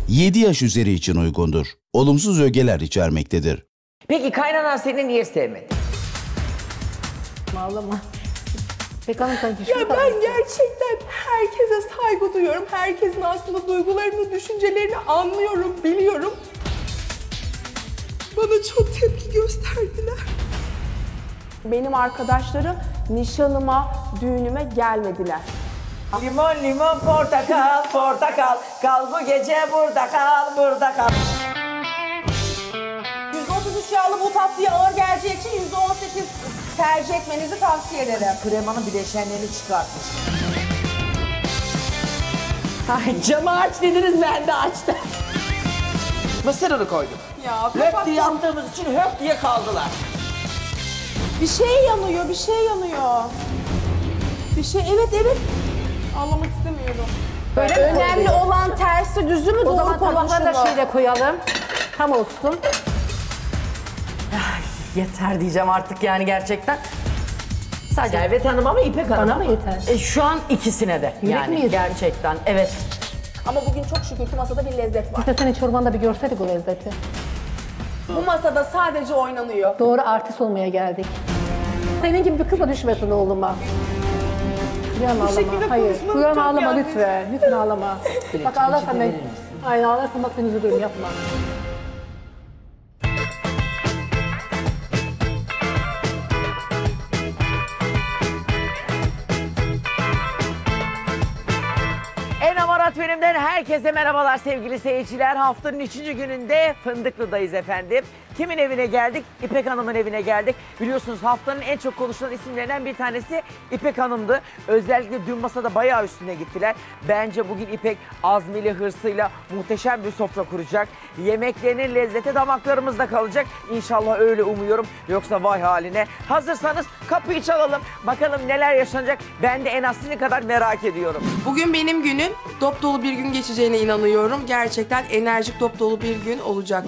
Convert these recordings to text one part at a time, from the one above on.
7 yaş üzeri için uygundur. Olumsuz ögeler içermektedir. Peki kaynanan seni niye sevmedi? Ağlama. Pek Hanım sen Ya ben gerçekten herkese saygı duyuyorum. Herkesin aslında duygularını, düşüncelerini anlıyorum, biliyorum. Bana çok tepki gösterdiler. Benim arkadaşlarım nişanıma, düğünüme gelmediler. Limon limon portakal, portakal. Kal bu gece burada kal, burada kal. %33 yağlı bu tatlıya ağır geleceği için %18 tercih etmenizi tavsiye ederim. Kremanın bileşenlerini çıkartmış. Ay camı aç dediniz, ben de açtım. Mısırını koydum. Ya Höp diye kapattım. yaptığımız için höp diye kaldılar. Bir şey yanıyor, bir şey yanıyor. Bir şey, evet. Anlamak istemiyorum. Böyle Önemli olan tersi düzü mü, O doğru zaman tabakları da konuşumu? şöyle koyalım. Tam olsun. Yeter diyeceğim artık yani gerçekten. Sadece Servet Hanım ama İpek Hanım. Bana mı yeter? şu an ikisine de Yürek yani mi yeter? gerçekten evet. Ama bugün çok şükür ki masada bir lezzet var. İşte senin çorbanda bir görseydik o lezzeti. Bu masada sadece oynanıyor. Doğru artist olmaya geldik. Senin gibi bir kızla düşmesin oğluma. Kıyam şekilde ağlama. Hayır. konuşmanız Kıyam çok ağlama yanlış. lütfen. Lütfen ağlama. Bak ağlarsan ben... Aynen ağlarsan bak ben üzülürüm, yapma. En amarat benimden herkese merhabalar sevgili seyirciler. Haftanın 3. gününde Fındıklı'dayız efendim. Kimin evine geldik? İpek Hanım'ın evine geldik. Biliyorsunuz haftanın en çok konuşulan isimlerinden bir tanesi İpek Hanım'dı. Özellikle dün masada bayağı üstüne gittiler. Bence bugün İpek azmiyle, hırsıyla muhteşem bir sofra kuracak. Yemeklerinin lezzeti damaklarımızda kalacak. İnşallah öyle umuyorum. Yoksa vay haline. Hazırsanız kapıyı çalalım. Bakalım neler yaşanacak. Ben de en az sizin kadar merak ediyorum. Bugün benim günüm. Dop dolu bir gün geçeceğine inanıyorum. Gerçekten enerjik, dop dolu bir gün olacak.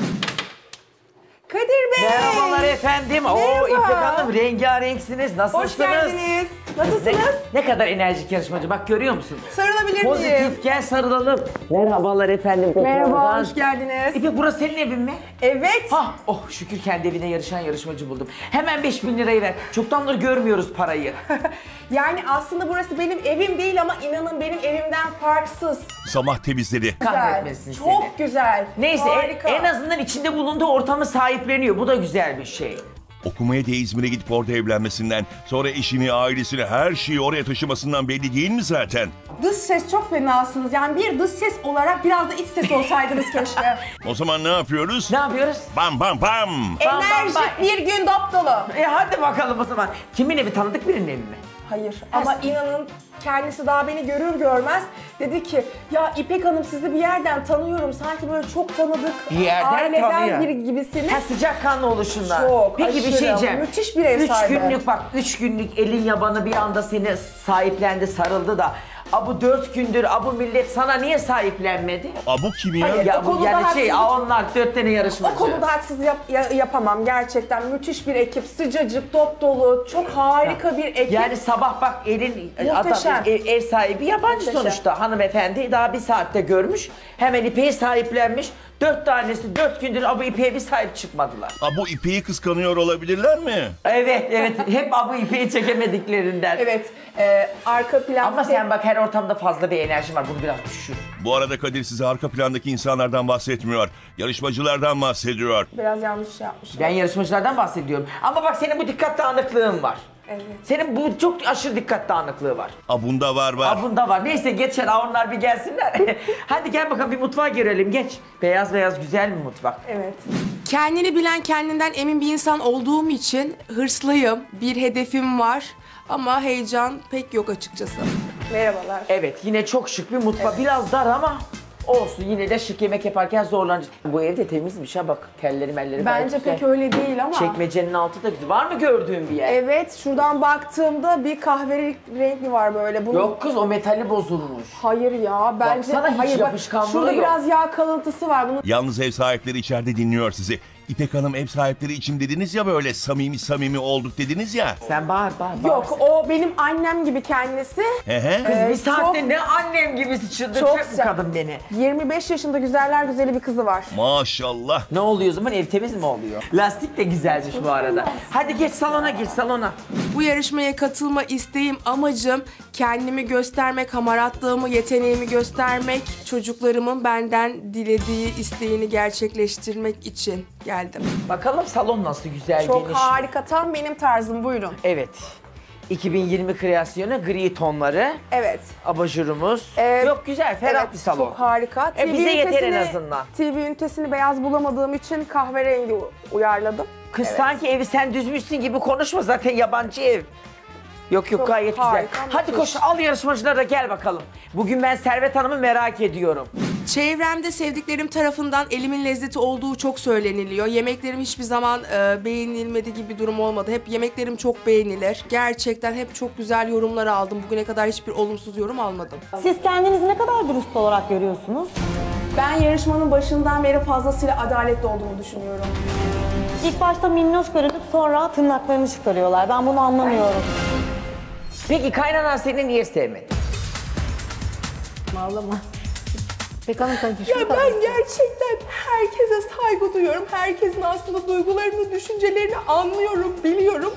Kadir Bey! Merhabalar efendim. Oo Merhaba. İpek Hanım rengarenksiniz. Nasılsınız? Hoş geldiniz. Nasılsınız? Ne kadar enerjik yarışmacı. Bak görüyor musun? Sarılabilir miyim? Pozitifken sarılalım. Merhabalar efendim. Merhaba, hoş geldiniz. İpek burası senin evin mi? Evet. Hah, oh şükür kendi evine yarışan yarışmacı buldum. Hemen 5.000 lirayı ver. Çoktandır görmüyoruz parayı. Yani aslında burası benim evim değil ama inanın benim evimden farksız. Sabah temizleri. Kahretmesin seni. Çok güzel. Neyse Harika. en azından içinde bulunduğu ortamı sahipleniyor. Bu da güzel bir şey. Okumaya diye İzmir'e gidip orada evlenmesinden, sonra eşini, ailesini, her şeyi oraya taşımasından belli değil mi zaten? Dış ses çok fenasınız. Yani bir dış ses olarak biraz da iç ses olsaydınız keşke. O zaman ne yapıyoruz? Ne yapıyoruz? Bam bam bam! Enerjik bir gün dop dolu. Hadi bakalım o zaman. Kimin evi, tanıdık birinin evi mi? Hayır ama inanın kendisi daha beni görür görmez dedi ki ya İpek Hanım sizi bir yerden tanıyorum sanki böyle çok tanıdık. Bir yerden aileden tanıyor. biri gibisiniz. Ha, sıcakkanlı oluşundan. Çok, Peki bir şey aşırı. diyeceğim. Müthiş bir ev sahibi. 3 günlük bak 3 günlük elin yabanı bir anda seni sahiplendi, sarıldı da. Bu 4 gündür bu millet sana niye sahiplenmedi? Bu kim ya? Hayır. Ya O bu konuda yani haksızlık- onlar 4 tane yarışmacı. O konuda haksız yapamam gerçekten. Müthiş bir ekip, sıcacık, dop dolu, çok harika bir ekip. Yani sabah bak elin Muhteşem. adam, ev sahibi yabancı Muhteşem. sonuçta. Hanımefendi daha bir saatte görmüş. Hemen İpek'i sahiplenmiş. 4 tanesi 4 gündür bu İpek'e bir sahip çıkmadılar. Bu ipeyi kıskanıyor olabilirler mi? Evet. Hep bu İpek'i çekemediklerinden. Evet, arka plan... Ama sen bak her ortamda fazla bir enerji var. Bunu biraz düşür. Bu arada Kadir size arka plandaki insanlardan bahsetmiyor. Yarışmacılardan bahsediyor. Biraz yanlış yapmışım. Ben yarışmacılardan bahsediyorum. Ama bak senin bu dikkat dağınıklığın var. Evet. Senin bu çok aşırı dikkat dağınıklığı var. Bunda var. Bunda var. Neyse geçer onlar bir gelsinler. Hadi gel bakalım bir mutfağa girelim geç. Beyaz beyaz güzel bir mutfak. Evet. Kendini bilen, kendinden emin bir insan olduğum için hırslıyım. Bir hedefim var ama heyecan pek yok açıkçası. Merhabalar. Evet yine çok şık bir mutfak. Biraz dar ama olsun yine de şık yemek yaparken zorlanacak. Bu ev de temizmiş ha bak. Telleri melleri gayet Bence güzel. pek öyle değil ama. Çekmecenin altı da güzel. Var mı gördüğün bir yer? Evet, şuradan baktığımda bir kahverengi var böyle. Bunun... Yok kız o metali bozulmuş. Hayır ya, bence... Baksana hiç Hayır, bak, yapışkanlığı şurada yok. biraz yağ kalıntısı var. Bunun... Yalnız ev sahipleri içeride dinliyor sizi. İpek Hanım ev sahipleri için dediniz ya böyle samimi olduk dediniz ya. Sen bağır. Yok, o benim annem gibi kendisi. He he. Kız bir saatte çok- ne annem gibisi çıldıracak bu güzel. kadın beni. 25 yaşında güzeller güzeli bir kızı var. Maşallah. Ne oluyor o zaman? Ev temiz mi oluyor? Lastik de güzelmiş bu arada. Hadi geç salona, gir salona. Bu yarışmaya katılma isteğim, amacım kendimi göstermek, hamaratlığımı, yeteneğimi göstermek, çocuklarımın benden dilediği isteğini gerçekleştirmek için geldim. Bakalım salon nasıl güzel, Çok geniş. harika, tam benim tarzım, buyurun. Evet. 2020 kreasyonu gri tonları. Evet. Abajurumuz. Evet. Yok güzel, ferah Evet, bir salon. çok harika. Bize yeter en azından. TV ünitesini beyaz bulamadığım için kahverengi uyarladım. Kız Evet. sanki evi sen düzmüşsün gibi konuşma, zaten yabancı ev. Yok Çok gayet güzel. harika, Hadi müthiş. koş al yarışmacılara da gel bakalım. Bugün ben Servet Hanım'ı merak ediyorum. Çevremde sevdiklerim tarafından elimin lezzeti olduğu çok söyleniliyor. Yemeklerim hiçbir zaman beğenilmedi gibi bir durum olmadı. Hep yemeklerim çok beğenilir. Gerçekten hep çok güzel yorumlar aldım. Bugüne kadar hiçbir olumsuz yorum almadım. Siz kendinizi ne kadar dürüst olarak görüyorsunuz? Ben yarışmanın başından beri fazlasıyla adaletli olduğumu düşünüyorum. İlk başta minnoş görünüp sonra tırnaklarını çıkarıyorlar. Ben bunu anlamıyorum. Peki kaynanan seni niye sevmedi? Ağlama. Pek Hanım sanki Ya ben gerçekten herkese saygı duyuyorum. Herkesin aslında duygularını, düşüncelerini anlıyorum, biliyorum.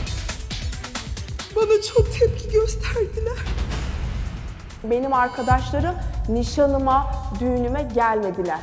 Bana çok tepki gösterdiler. Benim arkadaşlarım nişanıma, düğünüme gelmediler.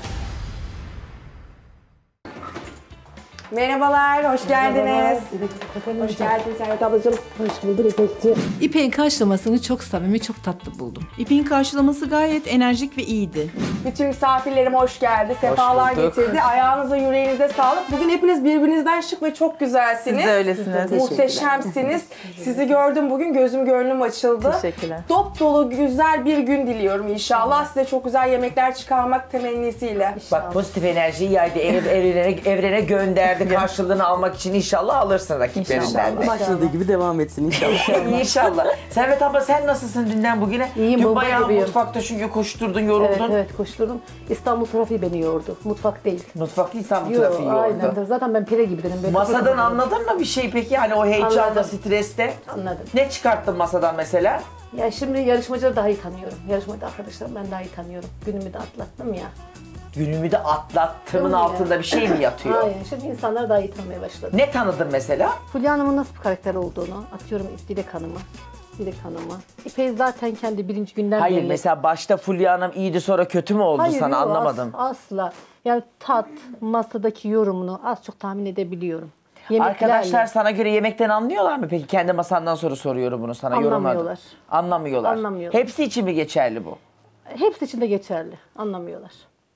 Merhabalar, hoş geldiniz. Hoş geldiniz Servet ablacığım. Hoş bulduk İpekciğim. İpek'in karşılamasını çok samimi, çok tatlı buldum. İpek'in karşılaması gayet enerjik ve iyiydi. Bütün misafirlerim hoş geldi, sefalar bulduk. getirdi. Ayağınıza, yüreğinize sağlık. Bugün hepiniz birbirinizden şık ve çok güzelsiniz. Siz de öylesiniz. Muhteşemsiniz. Sizi gördüm bugün, gözüm gönlüm açıldı. Teşekkürler. Dop dolu güzel bir gün diliyorum inşallah. Size çok güzel yemekler çıkarmak temennisiyle. Bak pozitif enerjiyi yaydı, evrene gönderdi. Karşılığını almak için inşallah alırsın rakiplerinden de. Başladığı gibi devam etsin inşallah. İnşallah. Servet abla sen nasılsın dünden bugüne? İyiyim, Dün bomba bayağı gibiyim. mutfakta çünkü koşturdun, yoruldun. Evet koşturdum. İstanbul trafiği beni yordu. Mutfak değil. Mutfak değil, İstanbul Yok trafiği aynen. yordu. Zaten ben pire gibi dedim. Böyle Masadan kafam- anladın mı bir şey peki? Hani o heyecanda, Anladım. streste. Anladım. Ne çıkarttın masadan mesela? Ya şimdi yarışmacıları daha iyi tanıyorum. Yarışmacı arkadaşlarım ben daha iyi tanıyorum. Günümü de atlattım ya. Günümü de atlattığımın Öyle. altında bir şey mi yatıyor? Aynen. Şimdi insanları daha iyi tanımaya başladım. Ne tanıdın mesela? Fulya Hanım'ın nasıl bir karakter olduğunu, atıyorum Dilek Hanım'ı. Dilek Hanım'ı. İpek zaten kendi birinci günden Hayır belli. mesela başta Fulya Hanım iyiydi sonra kötü mü oldu Hayır, sana, yok, anlamadım. asla. Yani tat, masadaki yorumunu az çok tahmin edebiliyorum. Arkadaşlar sana göre yemekten anlıyorlar mı peki? Kendi masandan sonra soruyorum bunu sana. Anlamıyorlar. Yorumladım. Anlamıyorlar. Anlamıyorlar. Hepsi için mi geçerli bu? Hepsi için de geçerli. Anlamıyorlar.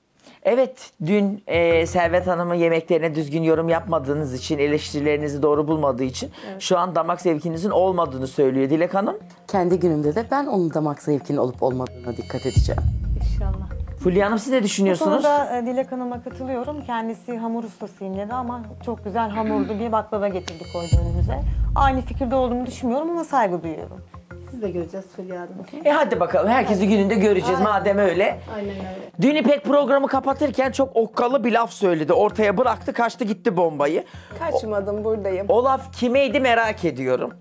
Evet, dün Servet Hanım'ın yemeklerine düzgün yorum yapmadığınız için, eleştirilerinizi doğru bulmadığı için şu an damak zevkinizin olmadığını söylüyor Dilek Hanım. Kendi günümde de ben onun damak zevkinin olup olmadığına dikkat edeceğim. İnşallah. Fulya Hanım siz ne Bu düşünüyorsunuz? konuda Dilek Hanım'a katılıyorum. Kendisi hamur ustasıyım dedi ama çok güzel hamurlu bir baklava getirdi koydu önümüze. Aynı fikirde olduğumu düşünmüyorum ama saygı duyuyorum. Siz de göreceğiz Fulya Hanım. Hadi bakalım, herkesi gününde göreceğiz madem öyle. Aynen öyle. Dün İpek programı kapatırken çok okkalı bir laf söyledi. Ortaya bıraktı, kaçtı gitti bombayı. Kaçmadım, buradayım. O laf kimeydi merak ediyorum.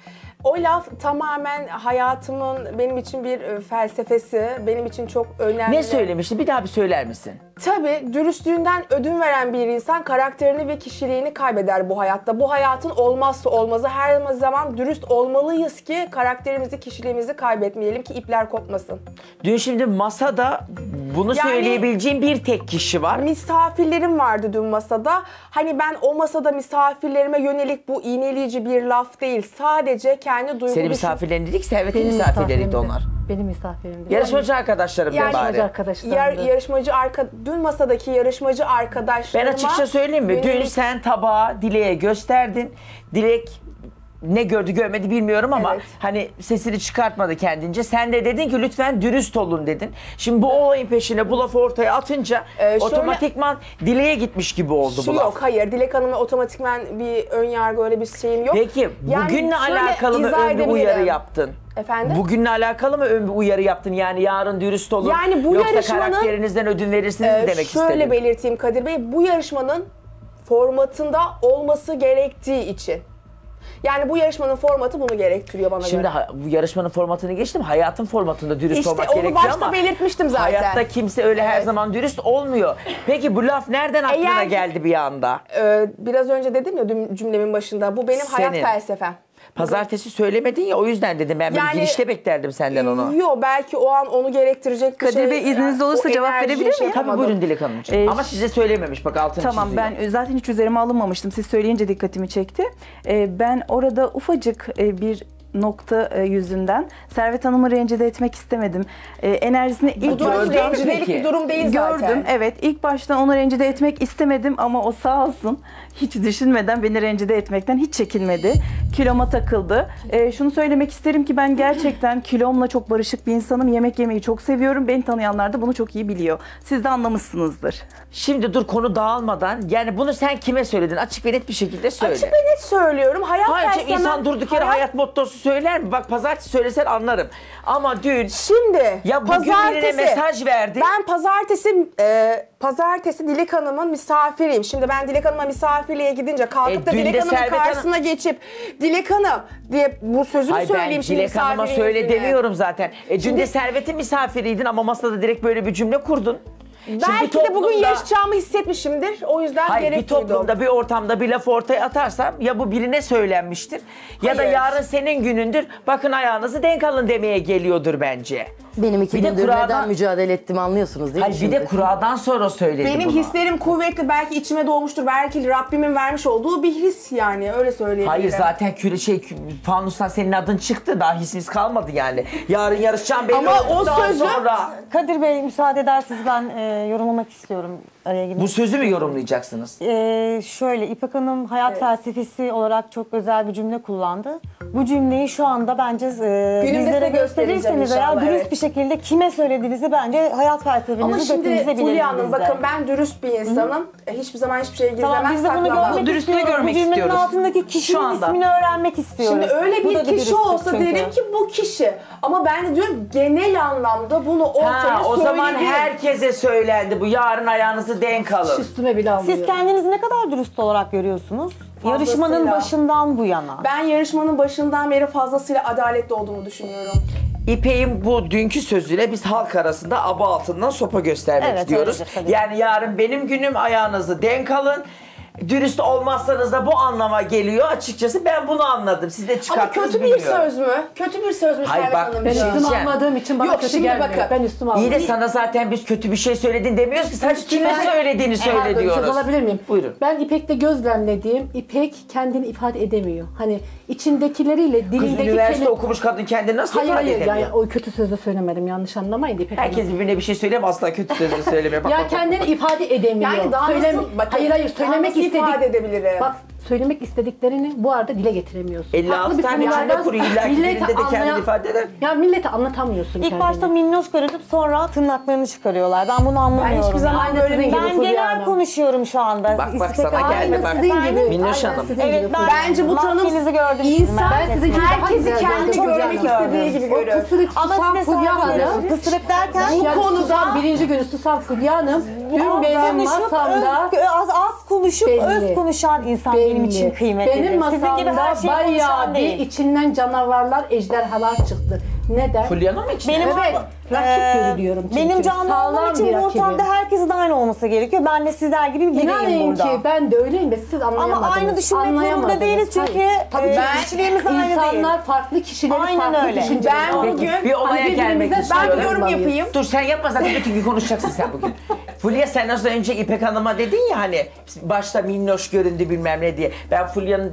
O laf tamamen hayatımın benim için bir felsefesi, benim için çok önemli. Ne söylemişti? Bir daha bir söyler misin? Tabii dürüstlüğünden ödün veren bir insan karakterini ve kişiliğini kaybeder bu hayatta. Bu hayatın olmazsa olmazı, her zaman dürüst olmalıyız ki karakterimizi, kişiliğimizi kaybetmeyelim ki ipler kopmasın. Dün şimdi masada bunu Yani- söyleyebileceğim bir tek kişi var. Misafirlerim vardı dün masada. Hani ben o masada misafirlerime yönelik bu iğneleyici bir laf değil. Sadece kendi duygu Senin misafirlerin dedik, Servet'in misafirleriydi onlar. Benim misafirimdi. Yarışmacı arkadaşlarım de Yarışmacı bari. arkadaşlarımdı. Dün masadaki yarışmacı Ben arkadaşlarıma... açıkça söyleyeyim mi? Dün yönelik- sen tabağı Dilek'e gösterdin. Dilek ne gördü görmedi bilmiyorum ama Evet. hani sesini çıkartmadı kendince. Sen de dedin ki lütfen dürüst olun dedin. Şimdi bu olayın peşine bu lafı ortaya atınca Şöyle- otomatikman Dilek'e gitmiş gibi oldu Şu bu laf. yok, hayır. Dilek Hanım'a otomatikman bir ön yargı, öyle bir şeyim yok. Peki Yani bugünle şöyle alakalı mı izah ön bir edebilirim. uyarı yaptın? Efendim? Bugünle alakalı mı ön bir uyarı yaptın? Yani yarın dürüst olun. Yani bu yoksa yarışmanın- karakterinizden ödün verirsiniz mi demek Şöyle istedim. belirteyim Kadir Bey, bu yarışmanın formatında olması gerektiği için. Yani bu yarışmanın formatı bunu gerektiriyor bana Şimdi göre. bu yarışmanın formatını geçtim. Hayatın formatında dürüst İşte olmak onu gerekiyor başta ama belirtmiştim zaten. hayatta kimse öyle her Evet. zaman dürüst olmuyor. Peki bu laf nereden aklına Eğer- geldi bir anda? Biraz önce dedim ya cümlemin başında. Bu benim hayat Senin. felsefem. Pazartesi söylemedin ya, o yüzden dedim. Ben böyle girişte beklerdim senden onu. Yok, belki o an onu gerektirecek bir Kadir şey. Bey, izniniz o olursa cevap enerjiyi verebilir miyim? Tabii yapamadım. buyurun Dilek Hanımcığım. Ee, Ama size söylememiş, bak altını Tamam, çiziyor. ben zaten hiç üzerime alınmamıştım. Siz söyleyince dikkatimi çekti. Ben orada ufacık bir nokta yüzünden Servet Hanım'ı rencide etmek istemedim. Enerjisini ilk durum Gördün mü rencidelik peki? bir durum değil zaten. gördüm. Evet, ilk baştan onu rencide etmek istemedim ama o sağ olsun hiç düşünmeden beni rencide etmekten hiç çekinmedi. Kiloma takıldı. Şunu söylemek isterim ki ben gerçekten kilomla çok barışık bir insanım. Yemek yemeyi çok seviyorum. Beni tanıyanlar da bunu çok iyi biliyor. Siz de anlamışsınızdır. Şimdi dur, konu dağılmadan. Yani bunu sen kime söyledin? Açık ve net bir şekilde söyle. Açık ve net söylüyorum. Hayat Hayır, felsefem... insan durduk yere hayat mottosu söyler mi? Bak pazartesi söylesen anlarım. Ama dün Şimdi ya bugün birine mesaj verdi. Ben pazartesi Dilek Hanım'ın misafiriyim. Şimdi ben Dilek Hanım'a misafirliğe gidince kalkıp da dün de Dilek Hanım'ın Servet karşısına geçip Dilek Hanım diye bu sözümü Hayır, ben söyleyeyim şimdi Dilek Hanım'a misafirin söyle yüzüne. demiyorum zaten. Dün de Servet'in misafiriydin ama masada direkt böyle bir cümle kurdun. Belki de bugün yarışacağımı hissetmişimdir. O yüzden Hayır, bir gerek duydum. toplumda, bir ortamda bir laf ortaya atarsam ya bu birine söylenmiştir ya da Hayır. yarın senin günündür. Bakın ayağınızı denk alın demeye geliyordur bence. Benim iki Bir de gündür kuradan- neden mücadele ettiğimi anlıyorsunuz değil mi Hayır, bir şimdi? de kuradan sonra söyledi Benim bunu. hislerim kuvvetli. Belki içime doğmuştur. Belki Rabbimin vermiş olduğu bir his yani. Öyle söyleyebilirim. Hayır, zaten fanustan senin adın çıktı. Daha hissimiz kalmadı yani. Yarın yarışacağım belli Ama o olduktan sözü- sonra. Kadir Bey müsaade ederseniz ben yorumlamak istiyorum araya girmek. Bu sözü mü yorumlayacaksınız? Şöyle İpek Hanım hayat felsefesi olarak çok özel bir cümle kullandı. Bu cümleyi şu anda bence bizlere size gösterirseniz göstereceğim veya inşallah, dürüst evet. bir şekilde kime söylediğinizi bence hayat felsefenizi Ama götünüze şimdi Fulya Hanım bizde. bakın ben dürüst bir insanım. Hiçbir zaman hiçbir şey gizlemem, Tamam, biz de bunu saklamam. görmek Dürüstlüğü istiyoruz. görmek Bu cümlenin istiyoruz. altındaki kişinin Şu anda. ismini öğrenmek istiyoruz. Şimdi öyle Bu da bir kişi dürüstlük olsa çünkü. derim ki bu kişi. Ama ben de diyorum genel anlamda bunu ortaya O zaman söyledim. herkese söylendi bu. Yarın ayağınızı denk alın. Üstüme bile almıyor. Siz kendinizi ne kadar dürüst olarak görüyorsunuz? Yarışmanın başından bu yana. Ben yarışmanın başından beri fazlasıyla adaletli olduğumu düşünüyorum. İpek'in bu dünkü sözüyle biz halk arasında aba altından sopa göstermek Evet, diyoruz. öyledir tabii. Yani yarın benim günüm, ayağınızı denk alın. Dürüst olmazsanız da bu anlama geliyor. Açıkçası ben bunu anladım. Siz de Ama çıkarttınız kötü bir bilmiyorum. söz mü? Kötü bir söz mü Hayır, Servet bak, Hanım? Ben bir şey üstüme diyeceğim. almadığım için bana Yok, kötü şimdi gelmiyor. bakın. Ben üstüme İyi aldım. de sana zaten biz kötü bir şey söyledin demiyoruz ki. Sadece kime söylediğini söyle Pardon, diyoruz. söz alabilir miyim? Buyurun. Ben İpek'te gözlemlediğim, İpek kendini ifade edemiyor. Hani içindekileriyle Kız dilindeki üniversite okumuş kadın kendini nasıl Hayır ifade hayır edemiyor? yani o kötü sözü söylemedim, yanlış anlamayın İpek Hanım. Herkes birbirine bir şey söyleyeyim, asla kötü sözünü söyleme. Bak, Ya bak, bak. kendini ifade edemiyor. Yani daha Söylem- nasıl, bakın, hayır daha söylemek nasıl ifade edebilirim? Bak söylemek istediklerini bu arada dile getiremiyorsun. 56 Farklı bir tane cümle konulardan kuruyor. İlla ki millete birinde de kendini anlayan- ifade eder. Ya millete anlatamıyorsun İlk kendini. başta minnoş görünüp sonra tırnaklarını çıkarıyorlar. Ben bunu anlamıyorum. hiçbir zaman yani. böyle sizin gibi Ben Fulya genel Hanım. konuşuyorum şu anda. Bak, bak, İstek sana aynı geldi bak. Sizin gibi. Minnoş aynen Hanım. sizin Evet, gibi ben Fulya. Bence bu tanım maskenizi gördüm. insan Ben sizin gibi daha herkesi güzel kendi gördüm. görmek Fulya Hanım. istediği gibi O görür. kısırık Ama susan size Fulya Hanım. söylüyorum. Kısırık derken Bu konuda- konuda birinci günü susan Fulya Hanım. Dün benim masamda az konuşup Belli. öz konuşan insan benim için kıymetlidir. Benim Sizin gibi her masamda şeyi bayağı konuşan bir değil. içinden canavarlar, ejderhalar çıktı. Neden? Fulya'nın mı için? Benim Evet, rakip görülüyorum çünkü. Benim canlı Sağlam olmam için bir bu rakibim. ortamda herkesin de aynı olması gerekiyor. Ben de sizler gibi bir bireyim İnanın burada. ki ben de öyleyim de siz anlayamadınız. Ama aynı düşünmek zorunda Anlayamadınız. değiliz çünkü Hayır. Tabii ki kişiliğimiz aynı değil. İnsanlar farklı kişileri Aynen farklı öyle. düşünceleri Ben var. bugün Bir olaya Hani gelmek birbirimize istiyorum. ben bir yorum olmalıyız. yapayım. Dur sen yapma, zaten bütün gün konuşacaksın sen bugün. Fulya, sen nasıl önce İpek Hanım'a dedin ya hani başta minnoş göründü bilmem ne diye. Ben Fulya'nın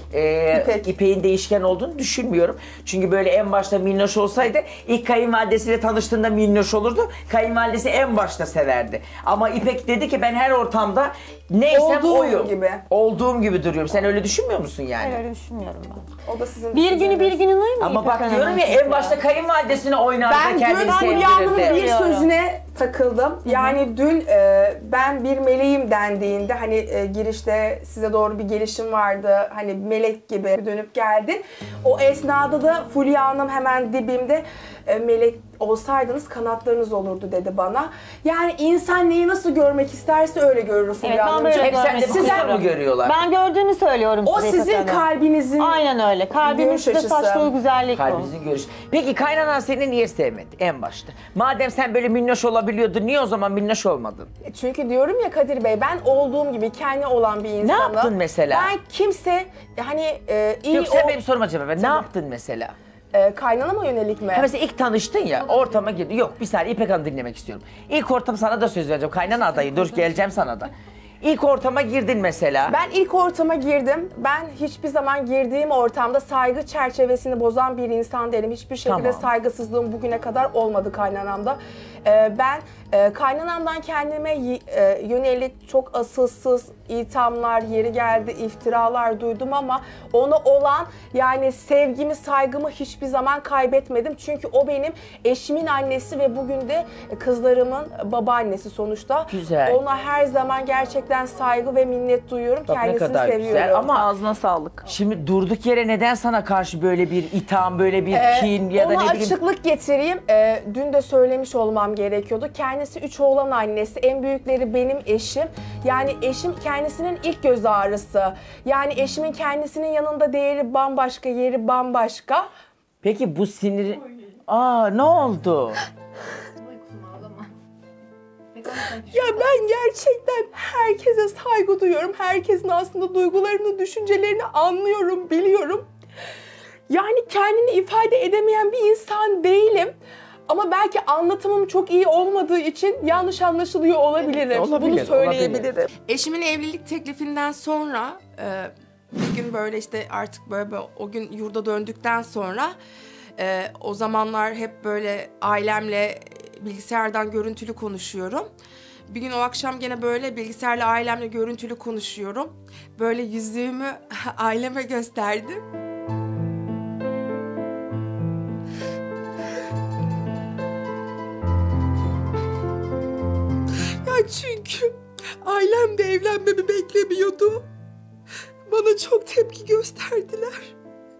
İpek'in değişken olduğunu düşünmüyorum. Çünkü böyle en başta minnoş olsaydı ilk kayınvalidesiyle tanıştığında minnoş olurdu. Kayınvalidesi en başta severdi. Ama İpek dedi ki ben her ortamda neysem Olduğum oyum. gibi. Olduğum gibi duruyorum. Sen öyle düşünmüyor musun yani? Hayır, öyle düşünmüyorum ben. O da sizin Bir günü bir günün uymuyor. Ama bak diyorum ya, en başta kayınvalidesine oynardı, Ben kendini dün Fulya Hanım'ın bir sevdirirdi. sözüne takıldım. Yani dün ben bir meleğim dendiğinde hani girişte size doğru bir gelişim vardı. Hani melek gibi dönüp geldi. O esnada da Fulya Hanım hemen dibimde melek olsaydınız kanatlarınız olurdu dedi bana. Yani insan neyi nasıl görmek isterse öyle görür Fulya Evet, ben Hanımcığım. böyle Hep sende görmek kusur mu istiyorum. görüyorlar? Ben gördüğünü söylüyorum O size sizin İpek Hanım. kalbinizin Aynen öyle. Kalbimin görüş size açısı. saçtığı güzellik bu. Kalbinizin görüşü. Peki kaynanan seni niye sevmedi en başta? Madem sen böyle minnoş olabiliyordun, niye o zaman minnoş olmadın? Çünkü diyorum ya Kadir Bey, ben olduğum gibi kendi olan bir insanım. yaptın mesela? Ben kimse hani iyi Yok sen benim soruma cevap ver. Ne Tabii. yaptın mesela? Kaynanama yönelik mi? Ha mesela ilk tanıştın ya, ortama girdin. Yok bir saniye İpek Hanım dinlemek istiyorum. İlk ortam sana da söz vereceğim. Kaynana adayı, dur geleceğim sana da. İlk ortama girdin mesela. Ben ilk ortama girdim. Ben hiçbir zaman girdiğim ortamda saygı çerçevesini bozan bir insan değilim. Hiçbir şekilde Tamam. saygısızlığım bugüne kadar olmadı kaynanamda. Ben kaynanamdan kendime yönelik çok asılsız ithamlar, yeri geldi iftiralar duydum ama ona olan yani sevgimi, saygımı hiçbir zaman kaybetmedim. Çünkü o benim eşimin annesi ve bugün de kızlarımın babaannesi sonuçta. Güzel. Ona her zaman gerçekten saygı ve minnet duyuyorum. Bak ne Kendisini kadar seviyorum. güzel ama Ağzına sağlık. şimdi durduk yere neden sana karşı böyle bir itham, böyle bir kin ya da Ona ne bileyim... açıklık getireyim. Dün de söylemiş olmam gerekiyordu. Kendisi 3 oğlan annesi. En büyükleri benim eşim. Yani eşim kendisinin ilk göz ağrısı. Yani eşimin kendisinin yanında değeri bambaşka, yeri bambaşka. Peki bu sinir... Aa ne oldu? Ya ben gerçekten herkese saygı duyuyorum. Herkesin aslında duygularını, düşüncelerini anlıyorum, biliyorum. Yani kendini ifade edemeyen bir insan değilim. Ama belki anlatımım çok iyi olmadığı için yanlış anlaşılıyor olabilirim. Evet, olabilir, Bunu söyleyebilirim. olabilir. Eşimin evlilik teklifinden sonra bir gün böyle işte artık böyle o gün yurda döndükten sonra o zamanlar hep böyle ailemle bilgisayardan görüntülü konuşuyorum. Bir gün o akşam gene böyle bilgisayarla ailemle görüntülü konuşuyorum. Böyle yüzüğümü aileme gösterdim. Ya çünkü ailem de evlenmemi beklemiyordu. Bana çok tepki gösterdiler.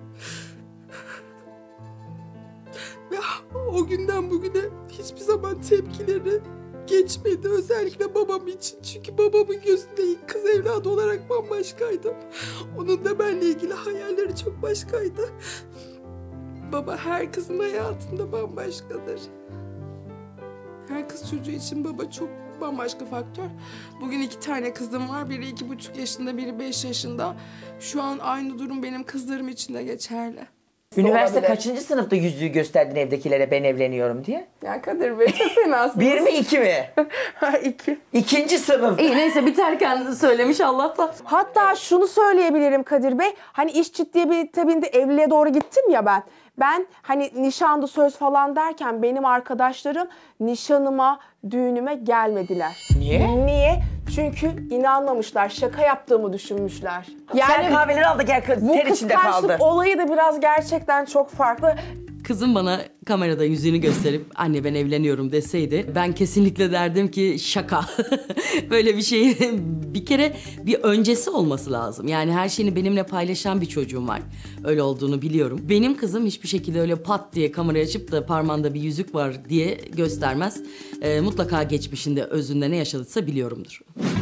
Ve o günden bugüne hiçbir zaman tepkileri geçmedi. Özellikle babam için. Çünkü babamın gözünde ilk kız evladı olarak bambaşkaydım. Onun da benimle ilgili hayalleri çok başkaydı. Baba her kızın hayatında bambaşkadır. Her kız çocuğu için baba çok bambaşka faktör. Bugün 2 tane kızım var. Biri 2,5 yaşında, biri 5 yaşında. Şu an aynı durum benim kızlarım için de geçerli. Üniversite Olabilir. kaçıncı sınıfta yüzüğü gösterdin evdekilere ben evleniyorum diye? Ya Kadir Bey çok fenasınız. 1 mi 2 mi? 2. İkinci sınıf. İyi neyse biterken söylemiş Allah'tan. Hatta şunu söyleyebilirim Kadir Bey. Hani iş ciddiye bir tabiinde evliliğe doğru gittim ya ben. Ben hani nişanda söz falan derken benim arkadaşlarım nişanıma, düğünüme gelmediler. Niye? Niye? Çünkü inanmamışlar, şaka yaptığımı düşünmüşler. Sen kahveleri al da gel bu ter içinde kaldı. kıskançlık olayı da biraz gerçekten çok farklı. Kızım bana kamerada yüzüğünü gösterip anne ben evleniyorum deseydi ben kesinlikle derdim ki şaka. Böyle bir şey bir kere bir öncesi olması lazım. Yani her şeyini benimle paylaşan bir çocuğum var. Öyle olduğunu biliyorum. Benim kızım hiçbir şekilde öyle pat diye kamerayı açıp da parmağında bir yüzük var diye göstermez. Mutlaka geçmişinde özünde ne yaşadıysa biliyorumdur.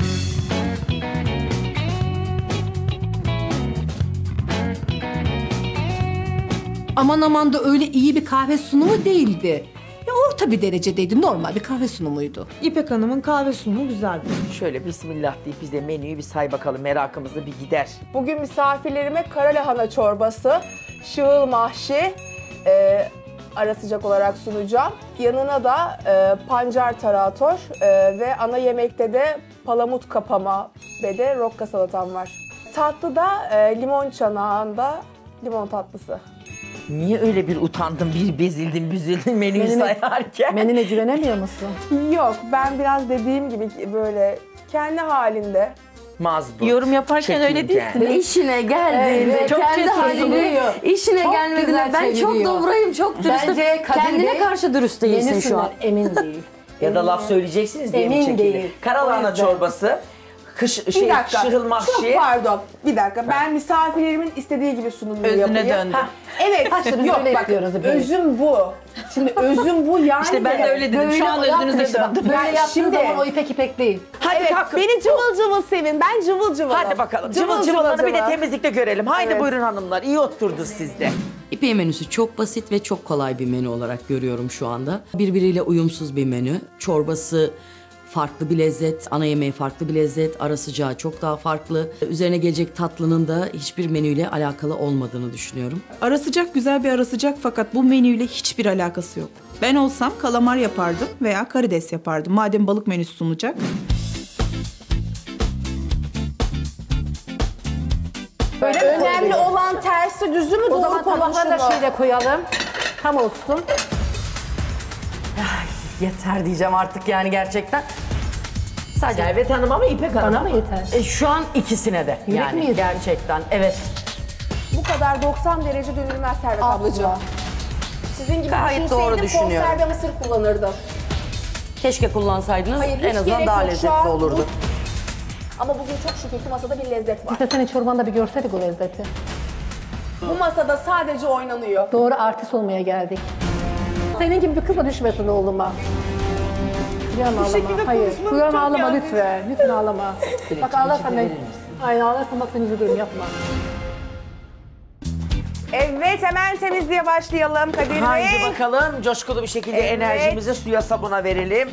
Aman aman da öyle iyi bir kahve sunumu değildi. Ya orta bir derecedeydi. Normal bir kahve sunumuydu. İpek Hanım'ın kahve sunumu güzeldi. Şöyle bismillah deyip biz de menüyü bir say bakalım, merakımızı bir gider. Bugün misafirlerime kara lahana çorbası, şığıl mahşi ara sıcak olarak sunacağım. Yanına da pancar tarator ve ana yemekte de palamut kapama ve de rokka salatam var. Tatlıda limon çanağında limon tatlısı. Niye öyle bir utandın, bir bezildin, büzüldün menüyü sayarken? Menüne güvenemiyor musun? Yok, ben biraz dediğim gibi böyle kendi halinde. Mazbut. Yorum yaparken öyle çekingen. değilsin. İşine geldiğinde Evet, çok kendi cesur halinde, duruyor. işine Çok gelmediğinde güzel ben çok çeviriyor. dobrayım, çok dürüstüm. Bence Kadir Kendine Bey karşı dürüst değilsin şu an. Emin değil. Ya da laf söyleyeceksiniz diye mi Emin çekildin? değil. Karalahana O yüzden. çorbası, Bir dakika. şırıl mahşi. Çok pardon. Bir dakika. Ben misafirlerimin istediği gibi sunumunu Özüne yapayım. döndüm. Evet. Yok bak. Özüm bu. Şimdi özüm bu yani. İşte ben de öyle dedim. Şu an özünüze döndüm. Böyle Yani yaptığın şimdi- zaman o ipek değil. Hadi Evet, kalkın. beni cıvıl cıvıl sevin. Ben cıvıl cıvılım. Hadi bakalım. Cıvıl cıvılını bir de temizlikte görelim. Haydi Evet. buyurun hanımlar. İyi oturdunuz siz de. İpek'in menüsü çok basit ve çok kolay bir menü olarak görüyorum şu anda. Birbiriyle uyumsuz bir menü. Çorbası farklı bir lezzet, ana yemeği farklı bir lezzet, ara sıcağı çok daha farklı. Üzerine gelecek tatlının da hiçbir menüyle alakalı olmadığını düşünüyorum. Ara sıcak güzel bir ara sıcak fakat bu menüyle hiçbir alakası yok. Ben olsam kalamar yapardım veya karides yapardım. Madem balık menüsü sunulacak. Önemli olan tersi düzü mü O doğru zaman tabakları da konuşumu? şöyle koyalım. Tam olsun. Yeter diyeceğim artık yani gerçekten. Sadece Servet Hanım ama İpek Hanım. Bana mı yeter? şu an ikisine de Yemek yani mi yeter? gerçekten evet. Bu kadar 90 derece dönülmez Servet ablacığım. Sizin gibi Gayet doğru düşünüyorum. konserve mısır kullanırdım. Keşke kullansaydınız Hayır, hiç en azından gerek daha yok. Şu lezzetli an olurdu. Ama bugün çok şükür ki masada bir lezzet var. İşte senin çorbanda bir görseydik o lezzeti. Bu masada sadece oynanıyor. Doğru artist olmaya geldik. Senin gibi bir kızla düşmesin oğluma. Kıyam ağlama. Hayır. Kıyam ağlama lütfen. Lütfen ağlama. Bak ağlarsan ben... Aynen ağlarsan bak ben üzülürüm yapma. Evet hemen temizliğe başlayalım Kadir Bey. Haydi bakalım coşkulu bir şekilde Evet. enerjimizi suya sabuna verelim.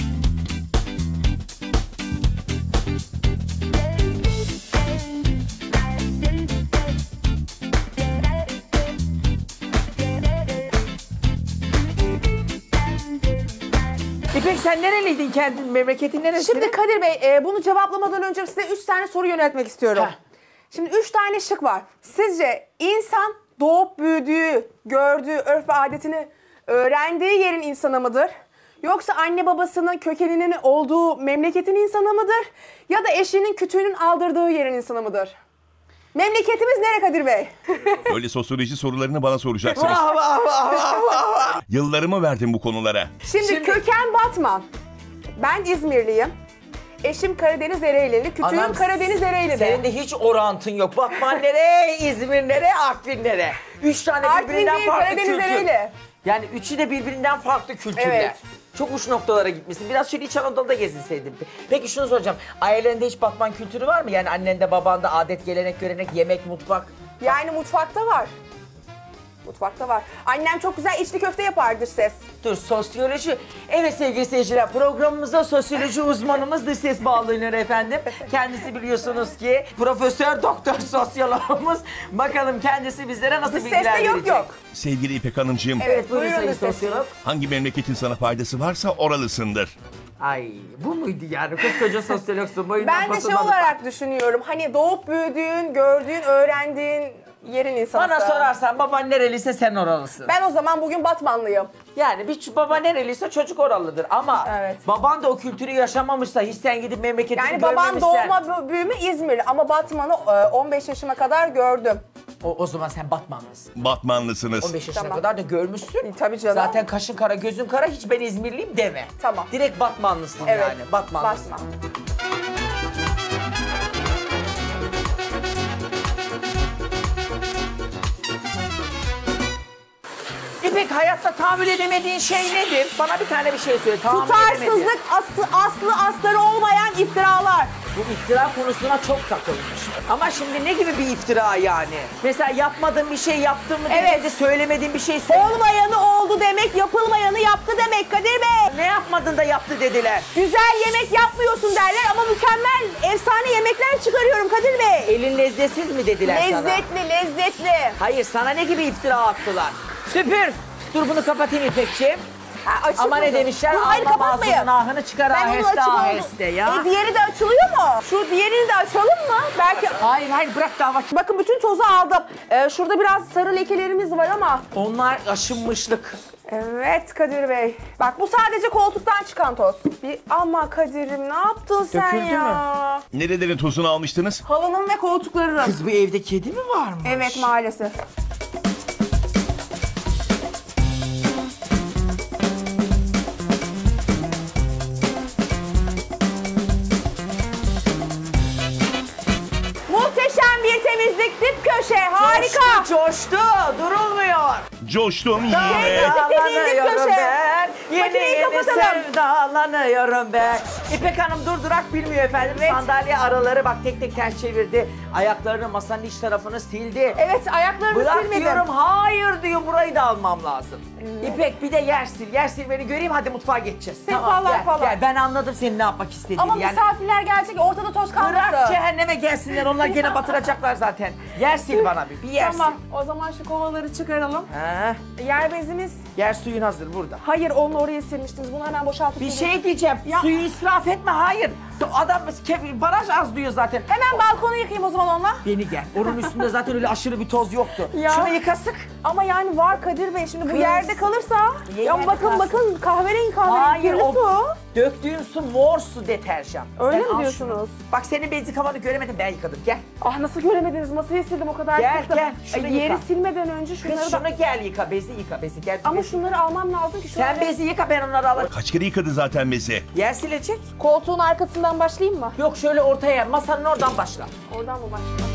İpek sen nereliydin kendin? Memleketin neresi? Şimdi Kadir Bey bunu cevaplamadan önce size 3 tane soru yöneltmek istiyorum. Heh. Şimdi 3 tane şık var. Sizce insan doğup büyüdüğü, gördüğü, örf ve adetini öğrendiği yerin insanı mıdır? Yoksa anne babasının kökeninin olduğu memleketin insanı mıdır? Ya da eşinin kütüğünün aldırdığı yerin insanı mıdır? Memleketimiz nere Kadir Bey? Öyle sosyoloji sorularını bana soracaksınız. Yıllarımı verdim bu konulara. Şimdi köken Batman. Ben İzmirliyim. Eşim Karadeniz Ereğlili. Kütüğüm Anam, Karadeniz Ereğli'de. Senin de hiç orantın yok. Batman nere, İzmir nere, Artvin nere? 3 tane Artvin birbirinden değil, farklı Karadeniz kültür. Ereğli. Yani üçü de birbirinden farklı kültürler. Evet. Çok uç noktalara gitmişsin. Biraz şöyle İç Anadolu'da gezinseydin. Peki şunu soracağım. Ailelerinde hiç Batman kültürü var mı? Yani annende, babanda adet, gelenek, görenek, yemek, mutfak. Yani mutfakta var. Mutfakta var. Annem çok güzel içli köfte yapar dış ses. Dur, sosyoloji. Evet sevgili seyirciler, programımıza sosyoloji uzmanımız dış ses bağlanıyor efendim. Kendisi biliyorsunuz ki profesör doktor sosyologumuz. Bakalım kendisi bizlere nasıl Dış bilgiler seste verecek. yok yok. Sevgili İpek Hanımcığım, Evet buyurun Buyurun sayın dış ses. sosyolog. hangi memleketin sana faydası varsa oralısındır. Ay bu muydu yani? Koskoca sosyologsun. Boyundan Ben de şey basılmadı. olarak düşünüyorum. Hani doğup büyüdüğün, gördüğün, öğrendiğin yerin insanı. Bana sorarsan baban nereliyse sen oralısın. Ben o zaman bugün Batmanlıyım. Yani bir baba nereliyse çocuk oralıdır ama Evet. baban da o kültürü yaşamamışsa hiç sen gidip memleketini Yani babam görmemişsen. doğma büyüme İzmir ama Batman'ı 15 yaşıma kadar gördüm. O zaman sen Batmanlısın. Batmanlısınız. 15 yaşına Tamam. kadar da görmüşsün. Tabii canım. Zaten kaşın kara gözün kara hiç ben İzmirliyim deme. Tamam. Direkt Batmanlısın Evet. yani. Batmanlısın. Batman. İpek hayatta tahammül edemediğin şey nedir? Bana bir tane bir şey söyle. Tahammül edemediğin. Tutarsızlık, aslı astarı olmayan iftiralar. Bu iftira konusuna çok takılmış. Ama şimdi ne gibi bir iftira yani? Mesela yapmadığın bir şey yaptın mı Evet. dedi, söylemediğin bir şey söyle. Olmayanı oldu demek, yapılmayanı yaptı demek Kadir Bey. Ne yapmadın da yaptı dediler. Güzel yemek yapmıyorsun derler ama mükemmel, efsane yemekler çıkarıyorum Kadir Bey. Elin lezzetsiz mi dediler sana? Lezzetli, lezzetli. Hayır sana ne gibi iftira attılar? Süpür. Dur bunu kapatayım İpekciğim. Ha, açık Ama ne mıydı? demişler? Dur, hayır, Alma kapatmayın. ağzının ahını çıkar Ben onu aheste açık oldum. aheste ya. Diğeri de açılıyor mu? Şu diğerini de açalım mı? Belki... Hayır bırak daha bak. Bakın bütün tozu aldım. Şurada biraz sarı lekelerimiz var ama. Onlar aşınmışlık. Evet Kadir Bey. Bak bu sadece koltuktan çıkan toz. Ama Kadir'im ne yaptın sen Döküldü ya? Nerelerin tozunu almıştınız? Halının ve koltukların. Kız bu evde kedi mi varmış? Evet maalesef. köşe harika. Coştu, durulmuyor. Coştum yine. Sevdalanıyorum köşe. ben. Yeni Makineyi yeni kapatalım. sevdalanıyorum ben. İpek Hanım durdurak bilmiyor efendim. Sandalye araları bak tek tek ters çevirdi. Ayaklarını masanın iç tarafını sildi. Evet ayaklarımı Bırak silmedim. diyorum, hayır diyor, burayı da almam lazım. İpek bir de yer sil, yer silmeni göreyim, hadi mutfağa geçeceğiz. Sehpalar gel, falan. gel. Ben anladım senin ne yapmak istediğini. Ama yani. misafirler gelecek ortada toz kalmasın. Bırak cehenneme gelsinler, onlar gene batıracaklar zaten. Yer sil bana bir yer Tamam sil. o zaman şu kovaları çıkaralım. Ha, Yer bezimiz. yer suyun hazır burada. Hayır onu oraya silmiştiniz. Bunu hemen boşaltıp Bir gelin. şey diyeceğim, Ya. suyu israf etme, hayır. Adam baraj az diyor zaten. Hemen balkonu yıkayayım o zaman onunla. Beni gel, onun üstünde zaten öyle aşırı bir toz yoktu. Ya. Şunu yıka sık. Ama yani var Kadir Bey şimdi bu Kız. yerde kalırsa. Niye Ya yerde bakın kalsın? bakın kahverengi Hayır, kirli o su. döktüğün su mor su deterjan. Öyle Sen mi al diyorsunuz? şunu. Bak senin bezi kafanı göremedim, ben yıkadım, gel. Ah nasıl göremediniz masayı sildim o kadar Gel, sıktım. gel, şunu Yeri yıka. silmeden önce şunları Kız da... şunu gel yıka, bezi yıka, bezi gel. Ama bezi. şunları almam lazım ki şöyle... Sen bezi yıka, ben onları alırım. Kaç kere yıkadı zaten bezi? Yer silecek. Koltuğun arkasından başlayayım mı? Yok şöyle ortaya, masanın oradan başla. Oradan mı başlayayım?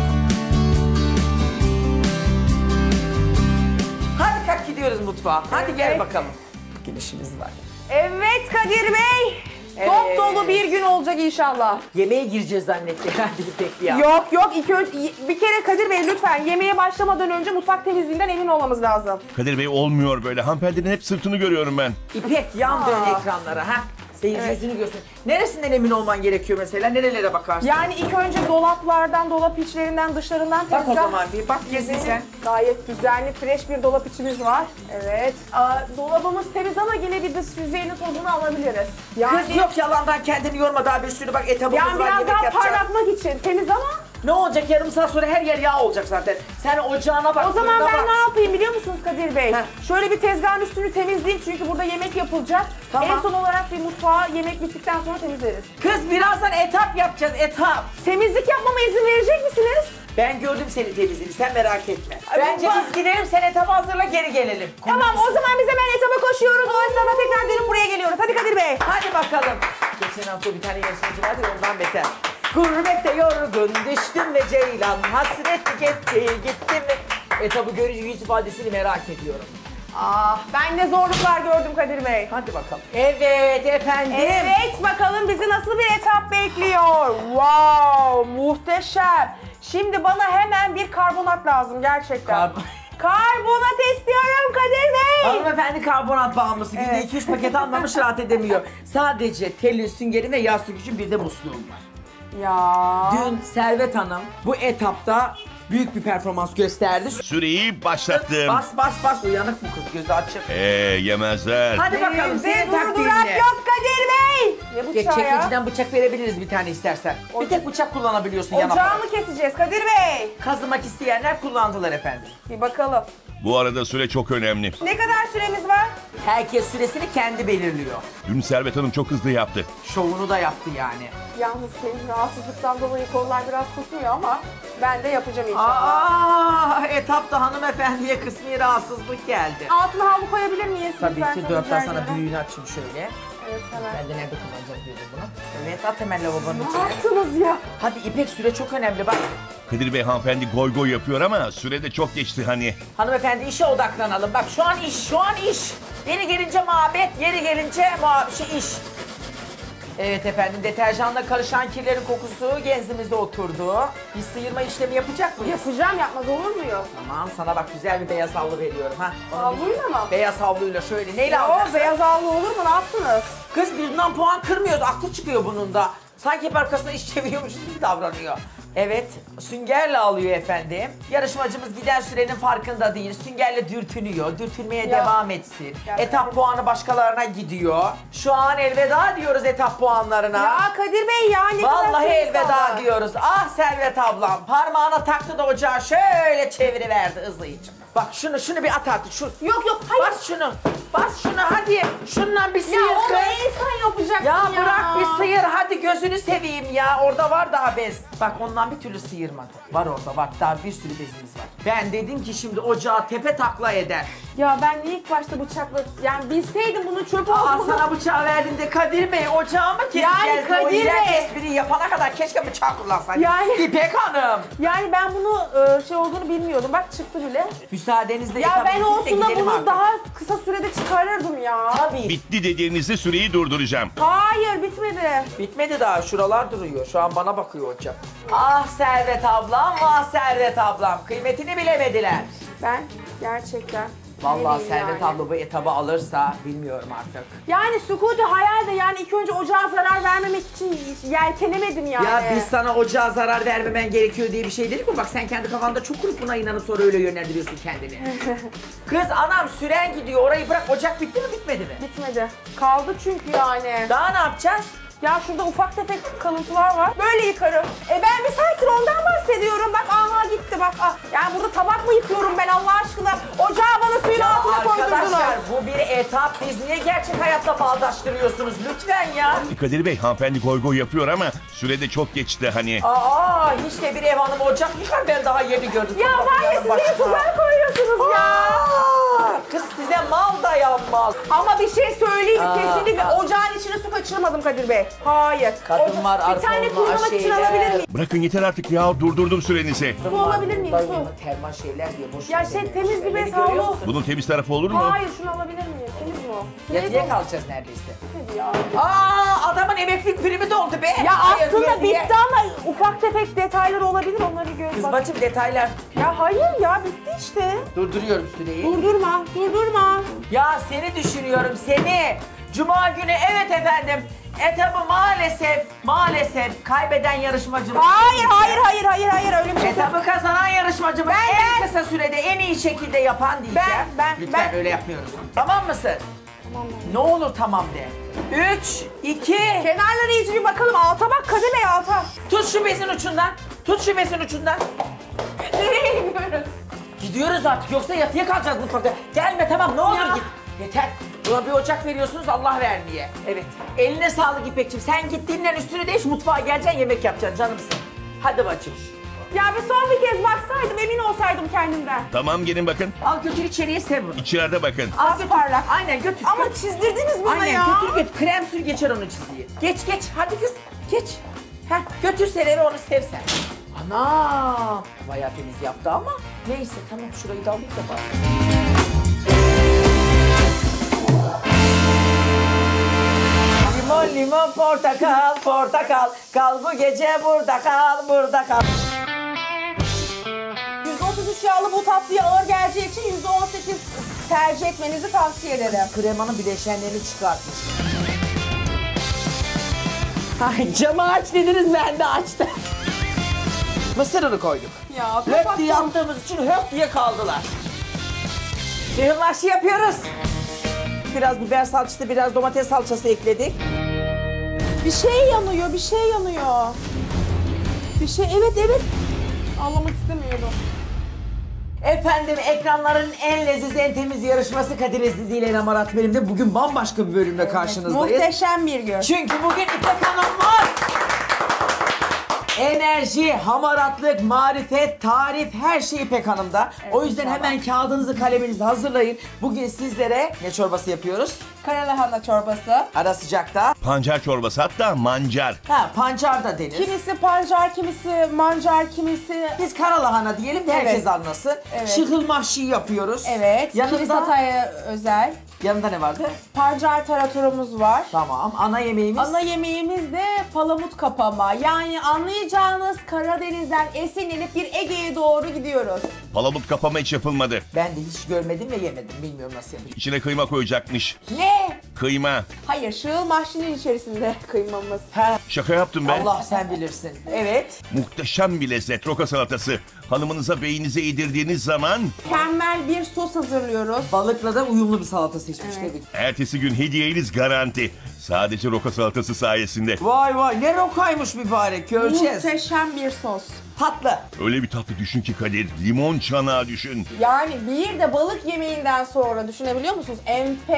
Hadi kalk gidiyoruz mutfağa. Hadi gel bakalım. Bugün işimiz var. Evet Kadir Bey. Evet. Top dolu bir gün olacak inşallah. Yemeğe gireceğiz zannettim. Hadi pek ya. Yok yok bir kere Kadir Bey lütfen yemeğe başlamadan önce mutfak temizliğinden emin olmamız lazım. Kadir Bey olmuyor böyle. Hanımefendinin hep sırtını görüyorum ben. İpek yan dön ekranlara ha. Seyirci yüzünü görsün. Neresinden emin olman gerekiyor mesela? Nerelere bakarsın? Yani ilk önce dolaplardan, dolap içlerinden, dışlarından Bak o tezgah. zaman bir bak gezin sen. Gayet düzenli, fresh bir dolap içimiz var. Evet. Dolabımız temiz ama yine bir dış yüzeyinin tozunu alabiliriz. Yani, Kız yok yalandan kendini yorma, daha bir sürü bak etabımız yani var, biraz yemek daha yapacağız. parlatmak için temiz ama Ne olacak, yarım saat sonra her yer yağ olacak zaten. Sen ocağına bak. o zaman fırına ben bak. ne yapayım biliyor musunuz Kadir Bey? Heh. Şöyle bir tezgahın üstünü temizleyeyim çünkü burada yemek yapılacak. Tamam. En son olarak bir mutfağı yemek bittikten sonra temizleriz. Kız birazdan etap yapacağız, etap. Temizlik yapmama izin verecek misiniz? Ben gördüm seni temizliğini, sen merak etme. Ay, Bence bak- biz gidelim, sen etabı hazırla, geri gelelim. Tamam o zaman biz hemen etaba koşuyoruz. O esnada tekrar dönüp buraya geliyoruz. Hadi Kadir Bey. Hadi bakalım. Geçen hafta bir tane yarışmacı vardı ya, ondan beter. Gurbette yorgun düştüm ve ceylan hasretlik etti gittim ve... Etabı görünce yüz ifadesini merak ediyorum. Ah ben ne zorluklar gördüm Kadir Bey. Hadi bakalım. Evet efendim. Evet bakalım bizi nasıl bir etap bekliyor. Wow muhteşem. Şimdi bana hemen bir karbonat lazım gerçekten. Karbonat istiyorum Kadir Bey. Hanımefendi karbonat bağımlısı. Günde Evet. 2-3 paket almamış, rahat edemiyor. Sadece telin, süngerin ve yağ sökücüm, bir de musluğum var. Ya. Dün Servet Hanım bu etapta büyük bir performans gösterdi. Süreyi başlattım. Bas uyanık bu kız, gözü açık. Yemezler. Hadi bakalım senin durdurak taktiğinle. yok Kadir Bey. Ne bıçağı ya? Çekmeceden bıçak verebiliriz bir tane istersen. Bir tek bıçak kullanabiliyorsun yana Ocağı falan. mı keseceğiz Kadir Bey? Kazımak isteyenler kullandılar efendim. Bir bakalım. Bu arada süre çok önemli. Ne kadar süremiz var? Herkes süresini kendi belirliyor. Dün Servet Hanım çok hızlı yaptı. Şovunu da yaptı yani. Yalnız benim rahatsızlıktan dolayı kollar biraz tutmuyor ama ben de yapacağım inşallah. Etapta hanımefendiye kısmi rahatsızlık geldi. Altına havlu koyabilir miyiz? Tabii lütfen? ki Çok 4 rica sana ediyorum. büyüğünü açayım şöyle. Evet hemen. Ben de nerede kullanacağız diye bunu. Evet at hemen lavabonun Ne içine. yaptınız ya? Hadi İpek, süre çok önemli bak. Kadir Bey hanımefendi goy goy yapıyor ama sürede çok geçti hani. Hanımefendi işe odaklanalım. Bak şu an iş. Yeri gelince muhabbet, yeri gelince iş. Evet efendim, deterjanla karışan kirlerin kokusu genzimizde oturdu. Bir sıyırma işlemi yapacak mıyız? Yapacağım yapmaz olur muyum? Tamam, sana bak güzel bir beyaz havlu veriyorum ha. Onu Havluyla mı? Beyaz havluyla şöyle. Neyle Ya alacaksın? o beyaz havlu olur mu? Ne yaptınız? Kız birinden puan kırmıyoruz, aklı çıkıyor bunun da. Sanki hep arkasına iş çeviriyormuş gibi davranıyor. Evet, süngerle alıyor efendim. Yarışmacımız giden sürenin farkında değil. Süngerle dürtünüyor, dürtülmeye Ya. devam etsin. Ya Etap Kadir- puanı başkalarına gidiyor. Şu an elveda diyoruz etap puanlarına. Ya Kadir Bey ya ne kadar Vallahi süremiz elveda kaldı? diyoruz. Ah Servet ablam, parmağına taktı da ocağı şöyle çeviriverdi hızlıca. Bak şunu bir at artık. Yok hayır. Bas şunu hadi. Şundan bir sıyır Ya onu kız. insan yapacaksın ya. Ya bırak bir sıyır hadi Hadi gözünü seveyim ya. Orada var daha bez. Bak ondan bir türlü sıyırmadı. Var orada var. Daha bir sürü bezimiz var. Ben dedim ki şimdi ocağı tepe takla eder. Ya ben niye ilk başta bıçakla... Yani bilseydim bunun çöp olduğunu... Sana bıçağı verdiğinde Kadir Bey ocağı mı keseceğiz? Yani Kadir o iğrenç Bey. espriyi yapana kadar keşke bıçağı kullansaydın. Yani- İpek Hanım. Yani ben bunu şey olduğunu bilmiyordum. Bak çıktı bile. Müsaadenizle Ya ben yapalım, biz de olsun da gidelim bunu artık. daha kısa sürede çıkarırdım ya. Tabii. Bitti dediğinizde süreyi durduracağım. Hayır bitmedi. Bitmedi daha. Şuralar duruyor. Şu an bana bakıyor hocam. Ah Servet ablam, ah Servet ablam. Kıymetini bilemediler. Ben gerçekten... Vallahi ne diyeyim Servet yani. abla bu etabı alırsa bilmiyorum artık. Yani Sukudu hayalde yani ilk önce ocağa zarar vermemek için yelkenemedim yani. Ya biz sana ocağa zarar vermemen gerekiyor diye bir şey dedik mi? Bak sen kendi kafanda çok kurup buna inanıp sonra öyle yönlendiriyorsun kendini. Kız anam süren gidiyor. Orayı bırak. Ocak bitti mi bitmedi mi? Bitmedi. Kaldı çünkü yani. Daha ne yapacağız? Ya şurada ufak tefek kalıntılar var. Böyle yıkarım. Ben bir saattir ondan bahsediyorum. Bak aha gitti bak. Ah. Yani burada tabak mı yıkıyorum ben Allah aşkına? Ocağı bana suyun altına koydurdunuz. Arkadaşlar bu bir etap. Biz niye gerçek hayatla bağdaştırıyorsunuz? Lütfen ya. Kadir Bey hanımefendi goy goy yapıyor ama sürede çok geçti hani. Aa hiç de bir ev hanımı ocak yıkar ben daha yeni gördüm. Ya var ya siz beni tuzak koyuyorsunuz ya. Kız size mal dayanmaz. Ama bir şey söyleyeyim kesinlikle ocağın içine su kaçırmadım Kadir Bey. Hayır. Kadınlar Bir tane arpa kurulamak için şeyler. alabilir miyim? Bırakın yeter artık ya, durdurdum sürenizi. Su alabilir miyim? Su. Termal şeyler diye boş. Ya şey temiz bir bez havlu. Bunun temiz tarafı olur mu? Hayır şunu alabilir miyim? Temiz mi o? Yatıya kalacağız neredeyse. Hadi ya. Adamın emeklilik primi doldu be. Ya Hayır, aslında diye. bitti ama ufak tefek detaylar olabilir onları gör. Kız bak. bacım detaylar. Ya hayır ya bitti işte. Durduruyorum süreyi. Durdurma, durdurma. Ya seni düşünüyorum seni. Cuma günü evet efendim. Etabı maalesef kaybeden yarışmacımız. Hayır öyle bir şey. Etabı kazanan yarışmacımız en kısa sürede en iyi şekilde yapan diyeceğim. Lütfen öyle yapmıyoruz. Tamam mısın? Tamam. Ne olur tamam de. 3, 2. Kenarlara iyice bir bakalım. Alta bak Kadir Bey alta. Tut şu bezin ucundan. Tut şu bezin ucundan. Nereye gidiyoruz? Gidiyoruz artık yoksa yatıya kalacağız mutfakta. Gelme tamam ne olur git. Yeter. Buna bir ocak veriyorsunuz Allah vermeye. Evet. Eline sağlık İpek'ciğim. Sen gittiğinden üstünü değiş mutfağa geleceksin yemek yapacaksın canımsın. Hadi bacım. Ya bir son bir kez baksaydım emin olsaydım kendimden. Tamam gelin bakın. Al götür içeriye sev bunu. İçeride bakın. Az parlak. Aynen götür. Ama çizdirdiniz bana Aynen ya. götür. Krem sür geçer onu çizgiyi. Geç hadi kız geç. Heh götür Seler'i onu sev sen. Ana bayağı temiz yaptı ama. Neyse tamam şurayı da alayım da bari. Limon portakal kal bu gece burada kal. 133 yağlı bu tatlıya ağır geleceği için %18 tercih etmenizi tavsiye ederim. Kremanın bileşenlerini çıkartmış. Ay camı aç dediniz ben de açtım. Mısır unu koyduk. Ya Höp diye yaptığımız için höp diye kaldılar. Sihirlaşı yapıyoruz. Biraz biber salçası, biraz domates salçası ekledik. bir şey yanıyor. Bir şey evet. Anlamak istemiyorum. Efendim ekranların en leziz, en temiz yarışması Kadir Ezdi ile Amarat benim de bugün bambaşka bir bölümle karşınızdayız. Muhteşem bir gün. Çünkü bugün İpek Hanım var. Enerji, hamaratlık, marifet, tarif her şey İpek Hanım'da. Evet, o yüzden inşallah. hemen kağıdınızı, kaleminizi hazırlayın. Bugün sizlere ne çorbası yapıyoruz? Karalahana çorbası. Ara sıcakta. Pancar çorbası, hatta mancar. Pancar da denir. Kimisi pancar, kimisi mancar, kimisi... Biz karalahana diyelim de herkes anlasın. Evet. Şıhıl mahşi yapıyoruz. Evet. Yanında- Kilis Hatay'a özel. Yanında ne vardı? Pancar taratorumuz var. Tamam. Ana yemeğimiz. Ana yemeğimiz de palamut kapama. Yani anlayacağınız Karadeniz'den esinlenip bir Ege'ye doğru gidiyoruz. Palamut kapama hiç yapılmadı. Ben de hiç görmedim ve yemedim. Bilmiyorum nasıl yapacağım. İçine kıyma koyacakmış. Ne? Kıyma. Hayır, şığıl mahşinin içerisinde kıymamız. Şaka yaptım ben. Allah sen bilirsin. Evet. Muhteşem bir lezzet roka salatası. Hanımınıza beyinize yedirdiğiniz zaman Mükemmel bir sos hazırlıyoruz. Balıkla da uyumlu bir salata seçmiş dedik. ertesi gün hediyeniz garanti. Sadece roka salatası sayesinde. Vay ne rokaymış mübarek. Göreceğiz. Muhteşem bir sos. Tatlı. Öyle bir tatlı düşün ki Kadir. Limon çanağı düşün. Yani bir de balık yemeğinden sonra düşünebiliyor musunuz? Enfes.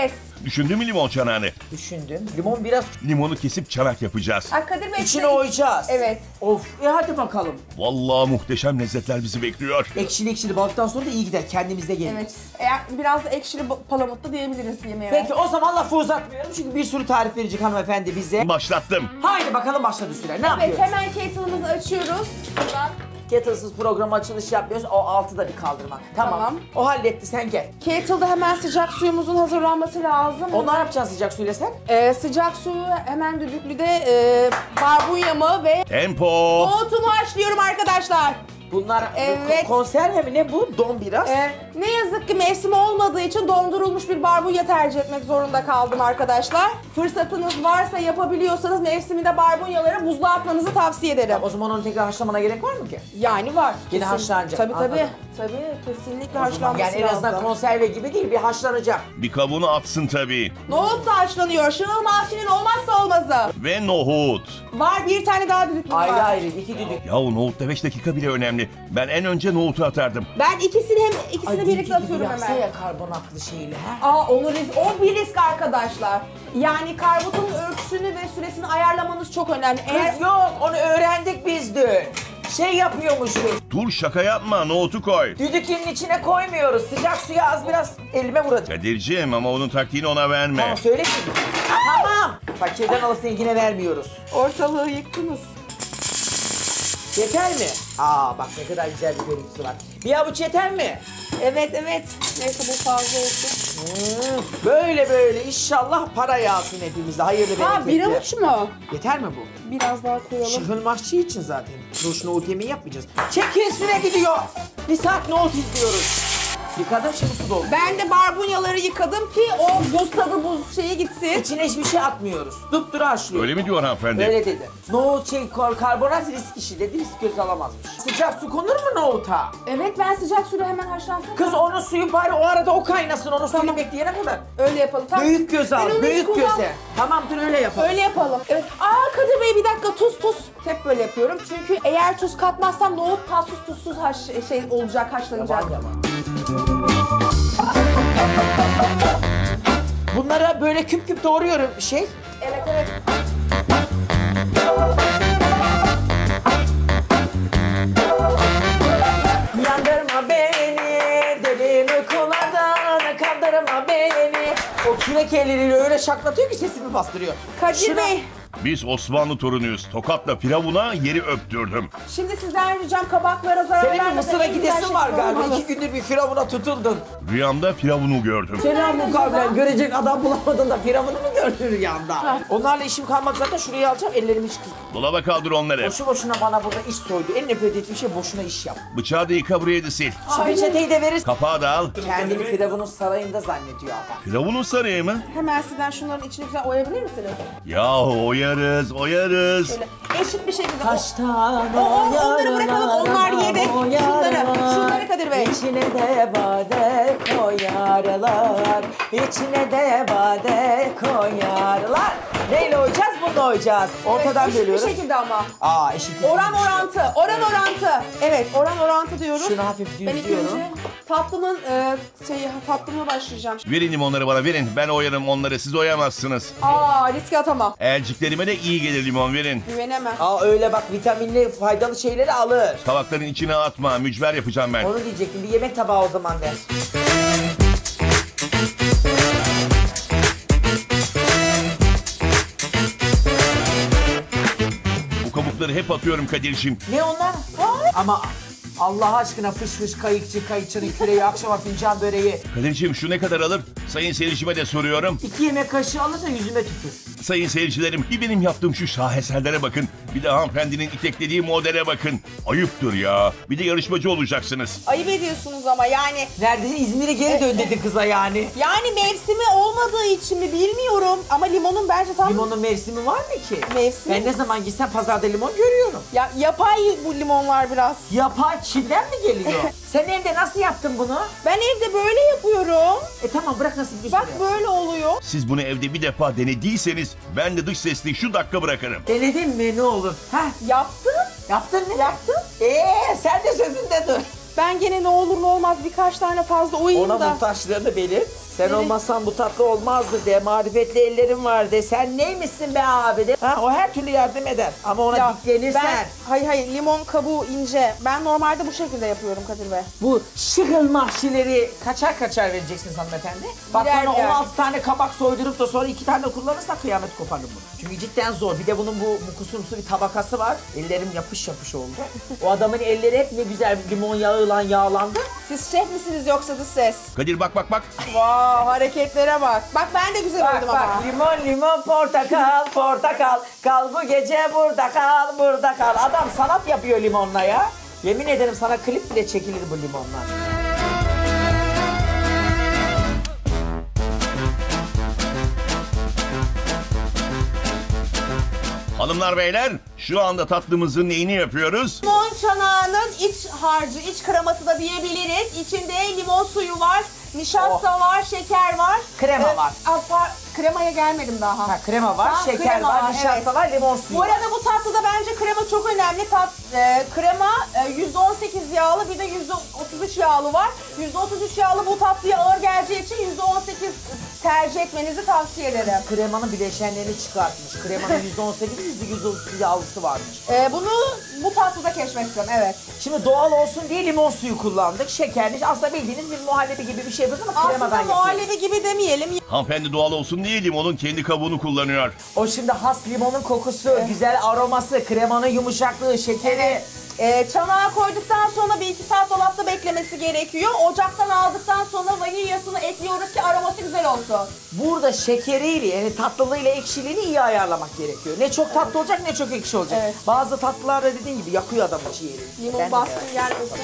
Düşündün mü limon çanağını? Düşündüm. Limon biraz Limonu kesip çanak yapacağız. Ay Kadir Bey. içine oyacağız. Evet. Of. Hadi bakalım. Vallahi muhteşem lezzetler bizi bekliyor. Ekşili balıktan sonra da iyi gider. Kendimize gelir. Evet. Biraz da ekşili palamutlu diyebiliriz yemeğe. Peki o zaman lafı uzatmıyorum çünkü bir sürü tarif verecek hanımefendi bize. Başlattım. Haydi bakalım başladı süre. Ne Evet, yapıyoruz? hemen kettle'ımızı açıyoruz. Buradan. Kettle'sız program açılış yapmıyoruz. O altı da bir kaldırma. Tamam. O halletti, sen gel. Kettle'da hemen sıcak suyumuzun hazırlanması lazım. Onu ne yapacaksın sıcak suyla sen? Sıcak suyu hemen düdüklüde barbunyamı ve Tempo. nohutumu haşlıyorum arkadaşlar. Bunlar Evet. konserve mi ne bu? Don biraz. Ne yazık ki mevsimi olmadığı için dondurulmuş bir barbunya tercih etmek zorunda kaldım arkadaşlar. Fırsatınız varsa yapabiliyorsanız mevsiminde barbunyaları buzluğa atmanızı tavsiye ederim. O zaman onu tekrar haşlamana gerek var mı ki? Yani var. Yine haşlanacak. Tabii Anladım. tabii kesinlikle O zaman haşlanması yani en azından lazım. konserve gibi değil, bir haşlanacak. Bir kabuğunu atsın tabii. Nohut da haşlanıyor. Şınıl mahşinin olmazsa olmazı. Ve nohut. Var bir tane daha düdüklü var. Ayrı 2 düdük. Yahu nohutta 5 dakika bile önemli. Ben en önce nohutu atardım. Ben ikisini birlikte atıyorum yapsa hemen. ya karbonatlı şeyle ha. O bir risk arkadaşlar. Yani karbonatın ölçüsünü ve süresini ayarlamanız çok önemli. Kız yok, onu öğrendik biz dün. Şey yapıyormuşuz. Dur şaka yapma, nohutu koy. Düdükün içine koymuyoruz. Sıcak suya az biraz elime vuracak. Kadir'ciğim ama onun taktiğini ona verme. Tamam söyle şimdi. Tamam. Fakirden alıp zengine vermiyoruz. Ortalığı yıktınız. Yeter mi? Bak ne kadar güzel bir görüntüsü var. Bir avuç yeter mi? Evet. Neyse bu fazla olsun. Böyle inşallah para yağsın hepimize. Hayırlı bereketli. Bir avuç mu? Yeter mi bu? Biraz daha koyalım. Şıhılmaşçı için zaten. Ruş nohut yemeği yapmayacağız. Çekin süre gidiyor. Bir saat nohut izliyoruz. Yıkadım şimdi su doldu. Ben de barbunyaları yıkadım ki o buz tadı buz şeyi gitsin. İçine hiçbir şey atmıyoruz. Dupduru haşlıyoruz. Öyle mi diyor hanımefendi? Öyle dedi. Nohut karbonat risk işi dedi. Risk göz alamazmış. Sıcak su konur mu nohuta? Evet ben sıcak suyla hemen haşlansın. Kız onun suyu bari o arada o kaynasın. Onu suyunu bekleyene kadar. Öyle yapalım. Tamam. Büyük göz al. Büyük göze. Tamam dur öyle yapalım. Öyle yapalım. Evet. Kadir Bey bir dakika tuz. Hep böyle yapıyorum. Çünkü eğer tuz katmazsam nohut tatsız tuzsuz olacak, haşlanacak. Bunlara böyle küp küp doğruyorum Evet. Yandırma beni, derin uykulardan kandırma beni. O kürek elleriyle öyle şaklatıyor ki sesimi bastırıyor. Kadir Bey. Biz Osmanlı torunuyuz. Tokat'la Firavun'a yeri öptürdüm. Şimdi sizden ricam kabaklara zarar Senin bir vermeden Mısır'a en güzel gidesin var şekilde galiba. olmalı. 2 gündür bir Firavun'a tutuldun. Rüyamda Firavun'u gördüm. Selamun kavlen görecek adam bulamadın da Firavun'u mu gördün rüyanda? Onlarla işim kalmadı zaten, şuraya alacağım ellerimi hiç kız. Dolaba kaldır onları. Boşu boşuna bana burada iş soydu. En nefret ettiğim şey boşuna iş yap. Bıçağı da yıka, buraya da sil. Şu peçeteyi de verirsin. Kapağı da al. Kendini Firavun'un sarayında zannediyor adam. Firavun'un sarayı mı? Hemen sizden şunların içini güzel oyabilir misiniz? Yahu oyarız. Şöyle eşit bir şekilde. Taştan Onları bırakalım, onlar yedek. Şunları Kadir Bey. İçine de bade koyarlar. İçine de bade koyarlar. Neyle oyacağız? Bununla oyacağız. Ortadan Eşit bölüyoruz. bir şekilde ama. Eşit. Oran orantı. Evet, orantı diyoruz. Şunu hafif Ben ilk düzlüyorum. önce tatlımla başlayacağım. Verin limonları bana, verin. Ben oyarım onları, siz oyamazsınız. Riske atamam. Elciklerime de iyi gelir limon, verin. Güvenemem. Öyle bak, vitaminli faydalı şeyleri alır. Tabakların içine atma, mücver yapacağım ben. Onu diyecektim. Bir yemek tabağı o zaman ver. Bu kabukları hep atıyorum Kadir'cim. Ne onlar? Ama Allah aşkına fış fış kayıkçının küreği, akşama fincan böreği. Kadir'cim şu ne kadar alır? Sayın seyircime de soruyorum. 2 yemek kaşığı alırsa yüzüme tükür. Sayın seyircilerim, bir benim yaptığım şu şaheserlere bakın. Bir de hanımefendinin iteklediği modele bakın. Ayıptır ya. Bir de yarışmacı olacaksınız. Ayıp ediyorsunuz ama yani. Neredeyse İzmir'e geri dön dedi kıza yani. Yani mevsimi olmadığı için mi bilmiyorum ama limonun bence tam... Limonun mevsimi var mı ki? Mevsimi. Ben ne zaman gitsem pazarda limon görüyorum. Ya yapay bu limonlar biraz. Yapay Çin'den mi geliyor? Sen evde nasıl yaptın bunu? Ben evde böyle yapıyorum. Tamam bırak nasıl bir Bak böyle oluyor. Siz bunu evde bir defa denediyseniz ben de dış sesli şu dakika bırakırım. Denedin mi ne olur? Yaptım. Yaptın mı? Yaptım. Sen de sözünde dur. Ben gene ne olur ne olmaz birkaç tane fazla oyayım Ona da. muhtaçlığını belirt. Sen olmazsan bu tatlı olmazdı de, marifetli ellerin var de. Sen neymişsin be abi de. Ha, o her türlü yardım eder. Ama ona diklenirsen. Hayır limon kabuğu ince. Ben normalde bu şekilde yapıyorum Kadir Bey. Bu şıkıl mahşileri kaçar vereceksiniz hanımefendi? Bak bana 16 tane kabak soydurup da sonra 2 tane kullanırsa kıyamet koparım bunu. Çünkü cidden zor. Bir de bunun bu kusurumsu bir tabakası var. Ellerim yapış oldu. O adamın elleri hep ne güzel limon yağıyla yağlandı. Siz şef misiniz yoksa dış ses? Kadir bak. Vay hareketlere bak. Bak ben de güzel oldum ama. Bak limon portakal. Kal bu gece burada kal. Adam sanat yapıyor limonla ya. Yemin ederim sana klip bile çekilir bu limonla. Hanımlar beyler şu anda tatlımızın neyini yapıyoruz? Limon çanağının iç harcı, iç kreması da diyebiliriz. İçinde limon suyu var, nişasta var, şeker var. Krema var. Kremaya gelmedim daha. Ha, krema var, şeker var, nişasta var, limon suyu var. Bu arada bu tatlıda bence krema çok önemli. Krema %18 yağlı, bir de %33 yağlı var. %33 yağlı bu tatlıya ağır geleceği için %18 tercih etmenizi tavsiye ederim. Kremanın bileşenlerini çıkartmış. Kremanın %18, %130 yağlısı varmış. Bu tatlıda keşfettim, evet. Şimdi doğal olsun diye limon suyu kullandık. Şekerli, aslında bildiğiniz bir muhallebi gibi bir şey yapıyoruz ama kremadan yapıyoruz. Aslında muhallebi gibi demeyelim. Hanımefendi doğal olsun diye limonun kendi kabuğunu kullanıyor. O şimdi has limonun kokusu, güzel aroması, kremanın yumuşaklığı, şekeri. Çanağa koyduktan sonra 1-2 saat dolapta beklemesi gerekiyor. Ocaktan aldıktan sonra vanilyasını ekliyoruz ki aroması güzel olsun. Burada şekeriyle, yani tatlılığıyla ekşiliğini iyi ayarlamak gerekiyor. Ne çok tatlı olacak ne çok ekşi olacak. Evet. Bazı tatlılarda dediğin gibi yakıyor adamın ciğerini. Limon baskın gelmesin.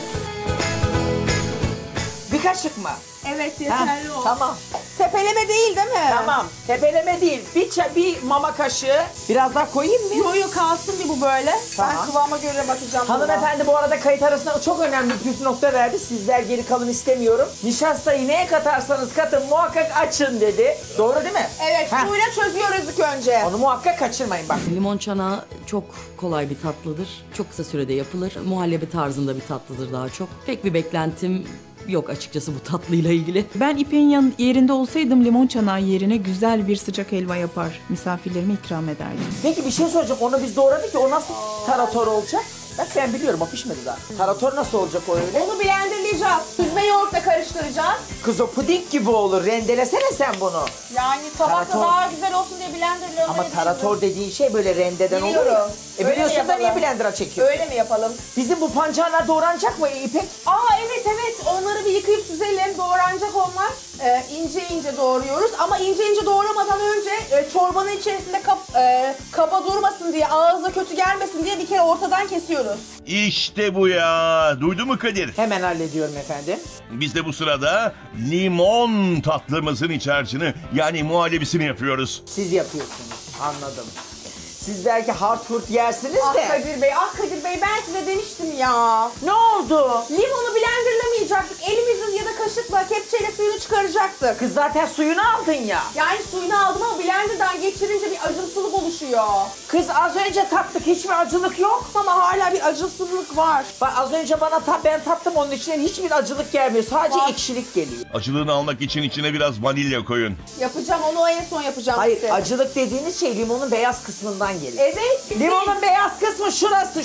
Bir kaşık mı? Evet, yeterli o. Tamam. Tepeleme değil mi? Tamam. Tepeleme değil. Bir mama kaşığı. Biraz daha koyayım mı? Yo kalsın bir bu böyle. Tamam. Ben kıvama göre bakacağım. Hanımefendi bu arada kayıt arasında çok önemli bir püf nokta verdi. Sizler geri kalın istemiyorum. Nişastayı neye katarsanız katın muhakkak açın dedi. Doğru değil mi? Evet. Suyla çözüyoruz ilk önce. Onu muhakkak kaçırmayın bak. Limon çanağı çok kolay bir tatlıdır. Çok kısa sürede yapılır. Muhallebi tarzında bir tatlıdır daha çok. Pek bir beklentim yok açıkçası bu tatlıyla ilgili. Ben İpek'in yerinde olsaydım limon çanağı yerine güzel bir sıcak helva yapar. Misafirlerime ikram ederdim. Peki bir şey soracağım. Onu biz doğradık ki o nasıl tarator olacak? Ben biliyorum, o pişmedi daha. Tarator nasıl olacak o öyle? Onu blenderlayacağız. Süzme yoğurtla karıştıracağız. Kız o puding gibi olur. Rendelesene sen bunu. Yani tabakta daha güzel olsun diye blenderlıyorum. Ama tarator dediğin şey böyle rendeden olur. Biliyorum. Biliyorsun da niye blender'a çekiyorsun? Öyle mi yapalım? Bizim bu pancarlar doğranacak mı İpek? Evet. Onları bir yıkayıp süzelim. Doğranacak onlar. İnce doğruyoruz. Ama ince doğramadan önce çorbanın içerisinde kaba durmasın diye, ağza kötü gelmesin diye bir kere ortadan kesiyoruz. İşte bu ya. Duydu mu Kadir? Hemen hallediyorum efendim. Biz de bu sırada limon tatlımızın iç harcını yani muhallebisini yapıyoruz. Siz yapıyorsunuz. Anladım. Siz belki hurt yersiniz de. Kadir Bey ben size demiştim ya. Ne oldu? Limonu blenderlamayacaktık. Elimizin ya da kaşıkla, kepçeyle suyunu çıkaracaktık. Kız zaten suyunu aldın ya. Yani suyunu aldım ama blenderdan geçirince bir acımsılık oluşuyor. Kız az önce tattık, hiçbir acılık yok. Ama hala bir acımsılık var. Bak az önce ben tattım, onun içinden hiçbir acılık gelmiyor. Sadece ekşilik geliyor. Acılığını almak için içine biraz vanilya koyun. Yapacağım, onu en son yapacağım. Hayır, size. acılık dediğiniz şey limonun beyaz kısmından gelir. Evet. Limonun beyaz kısmı şurası.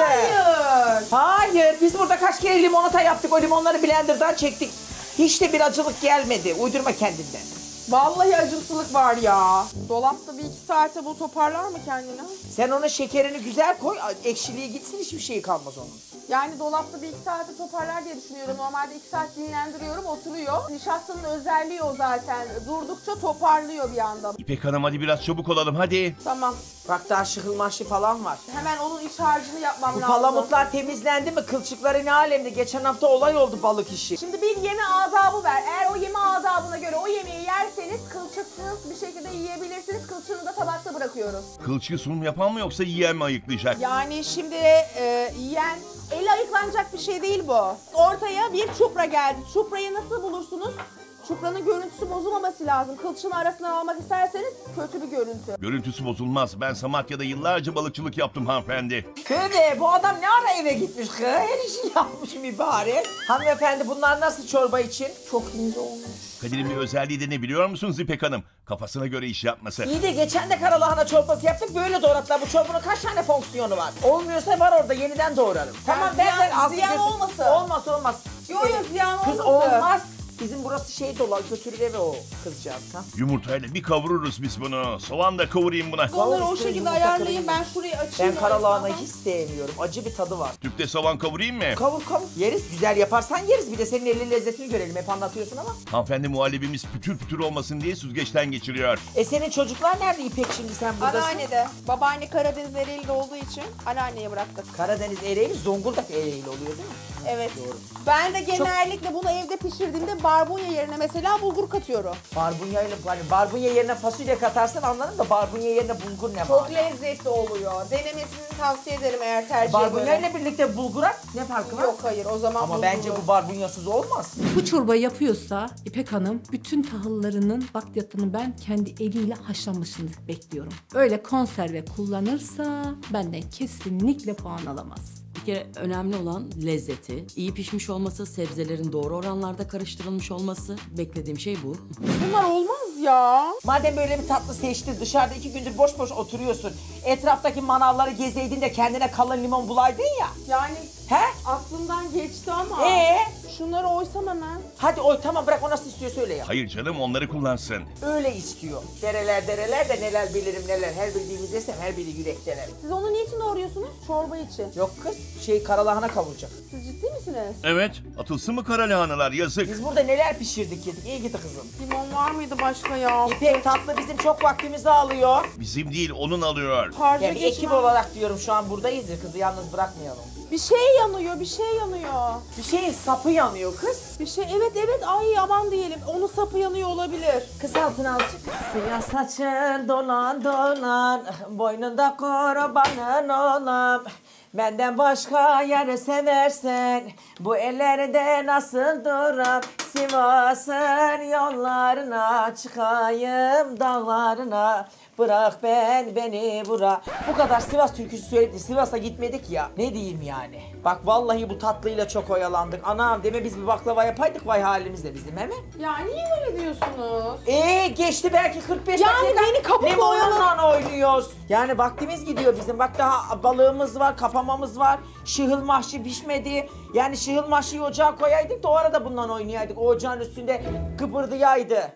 Hayır. Biz burada kaç kere limonata yaptık. O limonları blenderdan çektik. Hiç de bir acılık gelmedi. Uydurma kendinden. Vallahi acımsılık var ya. Dolapta 1-2 saate bu toparlar mı kendini? Sen ona şekerini güzel koy. Ekşiliği gitsin, hiçbir şey kalmaz onun. Yani dolapta 1-2 saate toparlar diye düşünüyorum. Normalde 2 saat dinlendiriyorum, oturuyor. Nişastanın özelliği o zaten. Durdukça toparlıyor bir anda. İpek Hanım hadi biraz çabuk olalım hadi. Tamam. Bak daha şıkıl maşlı falan var. Hemen onun iç harcını yapmam lazım. Bu palamutlar temizlendi mi? Kılçıkları ne alemde? Geçen hafta olay oldu balık işi. Şimdi bir yeme adabı ver. Eğer o yeme adabına göre o yemeği yerseniz kılçıksız bir şekilde yiyebilirsiniz. Kılçığını da tabakta bırakıyoruz. Kılçığı sunum yapan mı yoksa yiyen mi ayıklayacak? Yani şimdi yiyen, eli ayıklanacak bir şey değil bu. Ortaya bir çupra geldi. Çuprayı nasıl bulursunuz? Çupranın görüntüsü bozulmaması lazım. Kılçığın arasından almak isterseniz kötü bir görüntü. Görüntüsü bozulmaz. Ben Samatya'da yıllarca balıkçılık yaptım hanımefendi. Tövbe bu adam ne ara eve gitmiş kız? Her işi yapmış mübarek. Hanımefendi bunlar nasıl çorba için? Çok ince olmuş. Kadir'in bir özelliği de ne biliyor musunuz İpek Hanım? Kafasına göre iş yapması. İyi de geçen de karalahana çorbası yaptık böyle doğrattılar. Bu çorbanın kaç tane fonksiyonu var? Olmuyorsa var orada yeniden doğrarım. Tamam ziyan olmasın. Olmaz. Yok ziyan olmasın. Kız olmaz. Bizim burası şey dolar götürür eve o kızcağız. Ha? Yumurtayla bir kavururuz biz bunu. Soğan da kavurayım buna. Onları o şekilde ayarlayayım. Ben şurayı açayım. Ben karalahanayı hiç sevmiyorum. Acı bir tadı var. Tüpte soğan kavurayım mı? Kavur. Yeriz. Güzel yaparsan yeriz. Bir de senin elin lezzetini görelim. Hep anlatıyorsun ama. Hanımefendi muhallebimiz pütür pütür olmasın diye süzgeçten geçiriyor. Senin çocuklar nerede İpek şimdi sen buradasın? Anneannede. Babaanne Karadeniz Ereğli'de olduğu için anneanneye bıraktık. Karadeniz Ereğli, Zonguldak Ereğli oluyor değil mi? Evet. Doğru. Ben de genellikle bunu evde pişirdiğimde barbunya yerine mesela bulgur katıyorum. Barbunya yerine fasulye katarsan anlarım da barbunya yerine bulgur ne var? Çok lezzetli oluyor. Denemesini tavsiye ederim eğer tercih Barbunya ile birlikte bulgur at. Ne farkı var? Yok hayır o zaman Ama bulgur. bence bu barbunyasız olmaz. Bu çorbayı yapıyorsa İpek Hanım bütün tahıllarının bakliyatını ben kendi eliyle haşlanmasını bekliyorum. Öyle konserve kullanırsa benden kesinlikle puan alamaz. Bir kere önemli olan lezzeti, iyi pişmiş olması, sebzelerin doğru oranlarda karıştırılmış olması. Beklediğim şey bu. Bunlar olmaz ya. Madem böyle bir tatlı seçtin, dışarıda 2 gündür boş boş oturuyorsun. Etraftaki manavları gezeydin de kendine kalın limon bulaydın ya. Yani He? aklımdan geçti ama. Şunları oysam hemen. Hadi oy tamam bırak o nasıl istiyor söyle ya. Hayır canım onları kullansın. Öyle istiyor. Dereler de neler bilirim neler. Her bildiğimiz desem her biri yürek dener. Siz onu niçin doğruyorsunuz? Çorba için. Yok kız karalahana kavuracak. Siz ciddi misiniz? Evet, atılsın mı kara lahanalar yazık. Biz burada neler pişirdik yedik. İyi gidi kızım. Limon var mıydı başka ya? İpek tatlı bizim çok vaktimizi alıyor. Bizim değil onun alıyor. Harca Yani ekip olarak diyorum şu an buradayız ya kızı yalnız bırakmayalım. Bir şey yanıyor. Bir şeyin sapı yanıyor kız. Bir şey evet ay aman diyelim. Onun sapı yanıyor olabilir. Kız altına azıcık. Siyah saçın dolan boynunda kurbanın olam. Benden başka yarı seversen bu ellerde nasıl duram? Sivas'ın yollarına çıkayım dağlarına. Bırak beni bura. Bu kadar Sivas türküsü söyledi. Sivas'a gitmedik ya. Ne diyeyim yani? Bak vallahi bu tatlıyla çok oyalandık. Anam deme biz bir baklava yapaydık vay halimizle bizim hemen. Ya niye öyle diyorsunuz? Geçti belki 45 yani dakika. beni kapıp limonla oynuyoruz. Yani vaktimiz gidiyor bizim. Bak daha balığımız var, kapamamız var. Şıhıl mahşi pişmedi. Yani şıhıl mahşiyi ocağa koyaydık da o arada bundan oynayaydık. O ocağın üstünde kıpırdayaydı.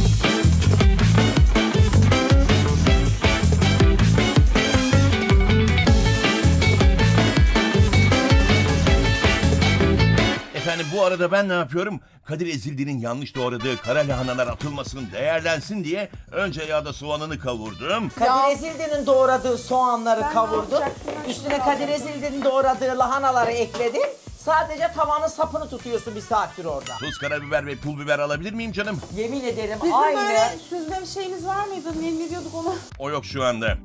Efendim bu arada ben ne yapıyorum? Kadir Ezildi'nin yanlış doğradığı kara lahanalar atılmasın, değerlensin diye önce yağda soğanını kavurdum. Kadir Ezildi'nin doğradığı soğanları kavurdum. Üstüne Kadir Ezildi'nin doğradığı lahanaları ekledim. Sadece tavanın sapını tutuyorsun bir saattir orada. Tuz, karabiber ve pul biber alabilir miyim canım? Yemin ederim Bizim aynı. böyle süzme bir şeyimiz var mıydı? Ne diyorduk ona? O yok şu anda.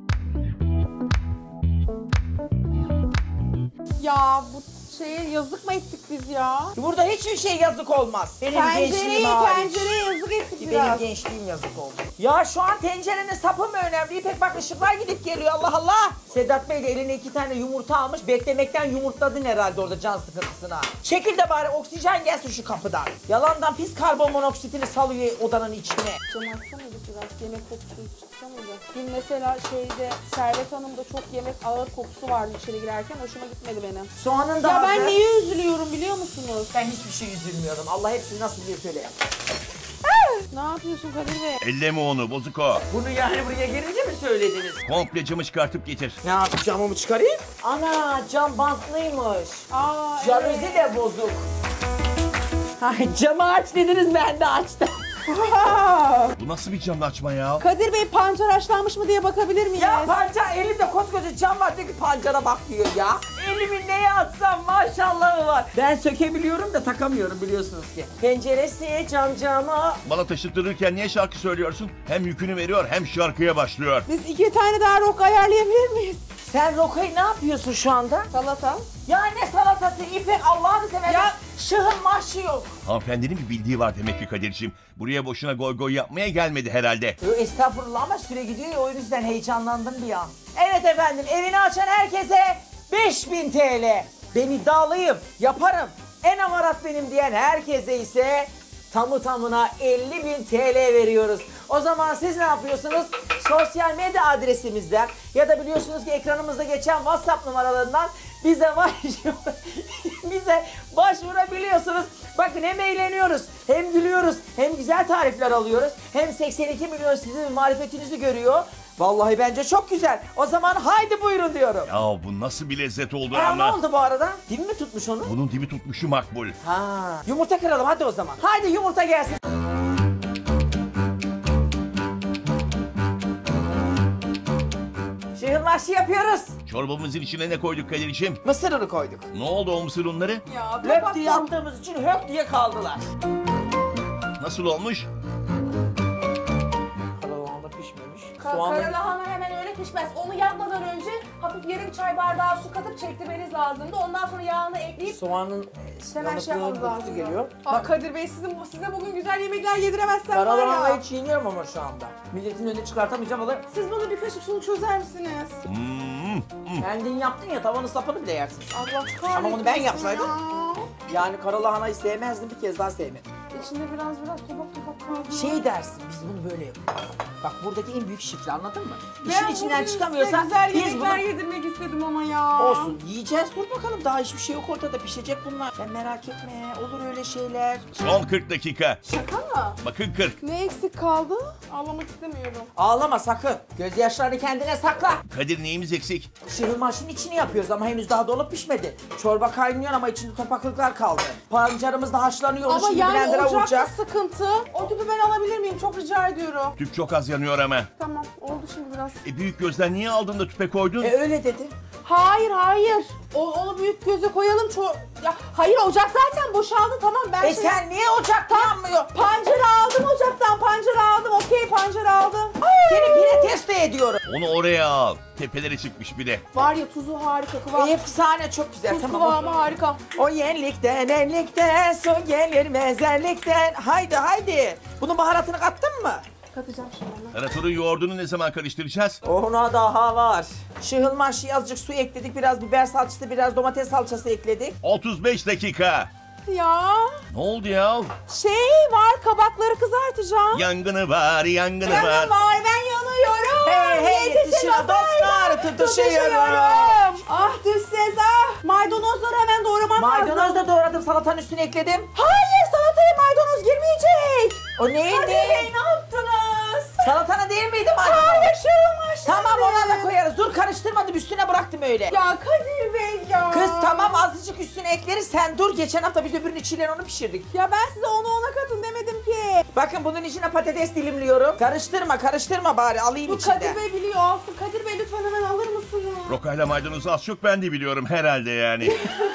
Ya bu şeye yazık mı ettik biz ya? Burada hiçbir şey yazık olmaz. Benim gençliğim hariç. Tencereye yazık ettik Benim biraz. gençliğim yazık oldu. Ya şu an tencerenin sapı mı önemli? İpek bak ışıklar gidip geliyor Allah Allah. Sedat Bey de eline 2 tane yumurta almış. Beklemekten yumurtladın herhalde orada can sıkıntısına. Çekil de bari oksijen gelsin şu kapıdan. Yalandan pis karbon monoksitini salıyor odanın içine. Cam açsana biraz yemek kokusu çıksana da. Dün mesela Servet Hanım'da çok yemek ağır kokusu vardı içeri girerken hoşuma gitmedi benim. Soğanın da Ya ben niye üzülüyorum biliyor musunuz? Ben hiçbir şey üzülmüyorum. Allah hepsini nasıl diye söyle yap. Ne yapıyorsun Kadir Bey? Elleme onu bozuk o. Bunu yani buraya gelince mi söylediniz? Komple camı çıkartıp getir. Ne yapayım camımı çıkarayım? Ana cam bantlıymış. Jaluzi de bozuk. Ay camı aç dediniz ben de açtım. Bu nasıl bir cam açma ya? Kadir Bey pancar haşlanmış mı diye bakabilir miyiz? Ya pancar elimde koskoca cam var diyor ki pancara bak diyor ya. Elimi neye atsam maşallahı var. Ben sökebiliyorum da takamıyorum biliyorsunuz ki. Penceresi cama. Bana taşıttırırken niye şarkı söylüyorsun? Hem yükünü veriyor hem şarkıya başlıyor. Biz 2 tane daha rock ayarlayabilir miyiz? Sen rokayı ne yapıyorsun şu anda? Salata. Ya ne salatası İpek, Allah'ını seversen. Ya- Şıhın mahşi yok. Hanımefendinin bir bildiği var demek ki Kadir'ciğim. Buraya boşuna goy goy yapmaya gelmedi herhalde. Estağfurullah ama süre gidiyor ya, o yüzden heyecanlandım bir an. Evet efendim, evini açan herkese 5000 TL. Ben iddialıyım, yaparım. En amarat benim diyen herkese ise tamı tamına 50.000 TL veriyoruz. O zaman siz ne yapıyorsunuz? Sosyal medya adresimizden ya da biliyorsunuz ki ekranımızda geçen WhatsApp numaralarından bize başvurabiliyorsunuz. Bakın hem eğleniyoruz, hem gülüyoruz, hem güzel tarifler alıyoruz. Hem 82 milyon sizin marifetinizi görüyor. Vallahi bence çok güzel. O zaman haydi buyurun diyorum. Ya bu nasıl bir lezzet oldu Ne ama. oldu bu arada? Dibi mi tutmuş onu? Bunun dibi tutmuşu makbul. Ha, yumurta kıralım hadi o zaman. Haydi yumurta gelsin. Şehir marşı yapıyoruz. Çorbamızın içine ne koyduk Kadir'ciğim? Mısır unu koyduk. Ne oldu o mısır unları? Ya Löp diye attığımız için hök diye kaldılar. Nasıl olmuş? Karalahana pişmemiş. Karalahana hemen öyle pişmez. Onu yapmadan önce hafif yarım çay bardağı su katıp çektirmeniz lazımdı. Ondan sonra yağını ekleyip Soğanın hemen şey yapmanız lazım. geliyor. Bak Kadir Bey size bugün güzel yemekler yediremezsem var ya. Karalahanayı çiğniyorum ama şu anda. Milletin önüne çıkartamayacağım ama Siz bana bir kaşık sulu çözer misiniz? kendin yaptın ya, tavanın sapını bile yersin. Allah kahretsin. Ama onu ben yapsaydım. ya. Yani karalahanayı sevmezdim, bir kez daha sevmedim. İçinde biraz topak kaldı. Şey dersin, biz bunu böyle yapıyoruz. Bak buradaki en büyük şifre, anladın mı? Ben İşin içinden bugün çıkamıyorsan size güzel biz yemekler bunu... yedirmek istedim ama ya. Olsun, yiyeceğiz, dur bakalım, daha hiçbir şey yok ortada, pişecek bunlar. Sen merak etme, olur öyle şeyler. Son 40 dakika. Şaka mı? Bakın 40. Ne eksik kaldı? Ağlamak istemiyorum. Ağlama sakın, gözyaşlarını kendine sakla. Kadir neyimiz eksik? Şırılmaşın içini yapıyoruz ama henüz daha dolup pişmedi. Çorba kaynıyor ama içinde topaklıklar kaldı. Pancarımız da haşlanıyor, onu Ama şimdi yani blender'a ocakta vuracak. sıkıntı. O tüpü ben alabilir miyim? Çok rica ediyorum. Tüp çok az yanıyor ama. Tamam, oldu şimdi biraz. Büyük gözden niye aldın da tüpe koydun? Öyle dedi. Hayır. Onu büyük göze koyalım. Ya hayır, ocak zaten boşaldı, tamam ben Sen niye ocak yanmıyor? Pancarı aldım ocaktan, pancarı aldım. Okey, pancarı aldım. Seni bire test ediyorum. Onu oraya al. Tepeleri çıkmış bir de. Var ya, tuzu harika, kıvam. Efsane, çok güzel. Tuz Tamam. kıvamı harika. O yenlikten enlikten su gelir mezarlıktan. Haydi. Bunun baharatını kattın mı? Katacağım şimdi. Taratorun yoğurdunu ne zaman karıştıracağız? Ona daha var. Şıhılmaşı azıcık su ekledik. Biraz biber salçası, biraz domates salçası ekledik. 35 dakika. Ya Ne oldu ya? var, kabakları kızartacağım. Yangını var. Yanım var, ben yanıyorum. Hey, yetişin dostlar, tutuşuyorum. Ah düz ses ah. Maydanozları hemen doğramam lazım. Maydanoz da doğradım, salatanın üstüne ekledim. Hayır, salataya maydanoz girmeyecek. O neydi? Kadir Bey, ne yaptınız? Salatana değil miydi maydanoz? Hayır, şırılmış. Tamam, ona da koyarız. Dur, karıştırmadım, üstüne bıraktım öyle. Ya Kadir Bey ya. Kız tamam, azıcık üstüne ekleriz, sen dur. Geçen hafta biz öbürünün içiyle onu pişirdik. Ya ben size onu ona katın demedim ki. Bakın bunun içine patates dilimliyorum. Karıştırma bari, alayım Bu içinde. Kadir Bey biliyor. Alsın. Kadir Bey lütfen hemen alır mısınız? Rokayla maydanozu az çok ben de biliyorum herhalde yani.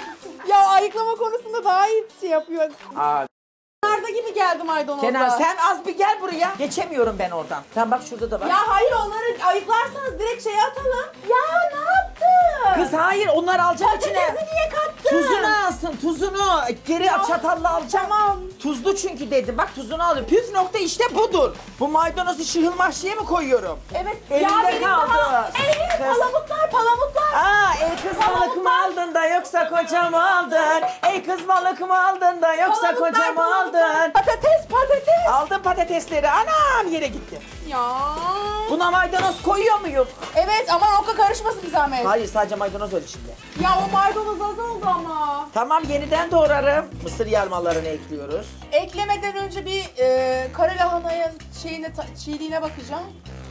Ya ayıklama konusunda daha iyi şey yapıyor. Aa, Narda gibi geldi maydanozda. Kenan sen az bir gel buraya. Geçemiyorum ben oradan. Sen bak şurada da var. Ya hayır, onları ayıklarsanız direkt şeye atalım. Ya ne yaptın? Kız hayır, onları alacağım içine. Patatesi niye kattın? Tuzunu alsın, tuzunu. Geri çatalla alacağım. Tamam. Tuzlu çünkü dedim. Bak tuzunu alıyorum. Püf nokta işte budur. Bu maydanozu şıhılmaşlıya mı koyuyorum? Evet. Elimde ya benim kaldı. daha Kız. palamutlar. Ey kız balık mı aldın da yoksa koca mı aldın? Ey kız balık mı aldın da yoksa koca mı aldın? Patates. Aldım patatesleri. Anam, yere gitti. Ya. Buna maydanoz koyuyor muyum? Evet, ama oka karışmasın bir zahmet. Hayır, sadece maydanoz var içinde. Ya o maydanoz az oldu ama. Tamam, yeniden doğrarım. Mısır yarmalarını ekliyoruz. Eklemeden önce bir kara lahananın çiğliğine bakacağım.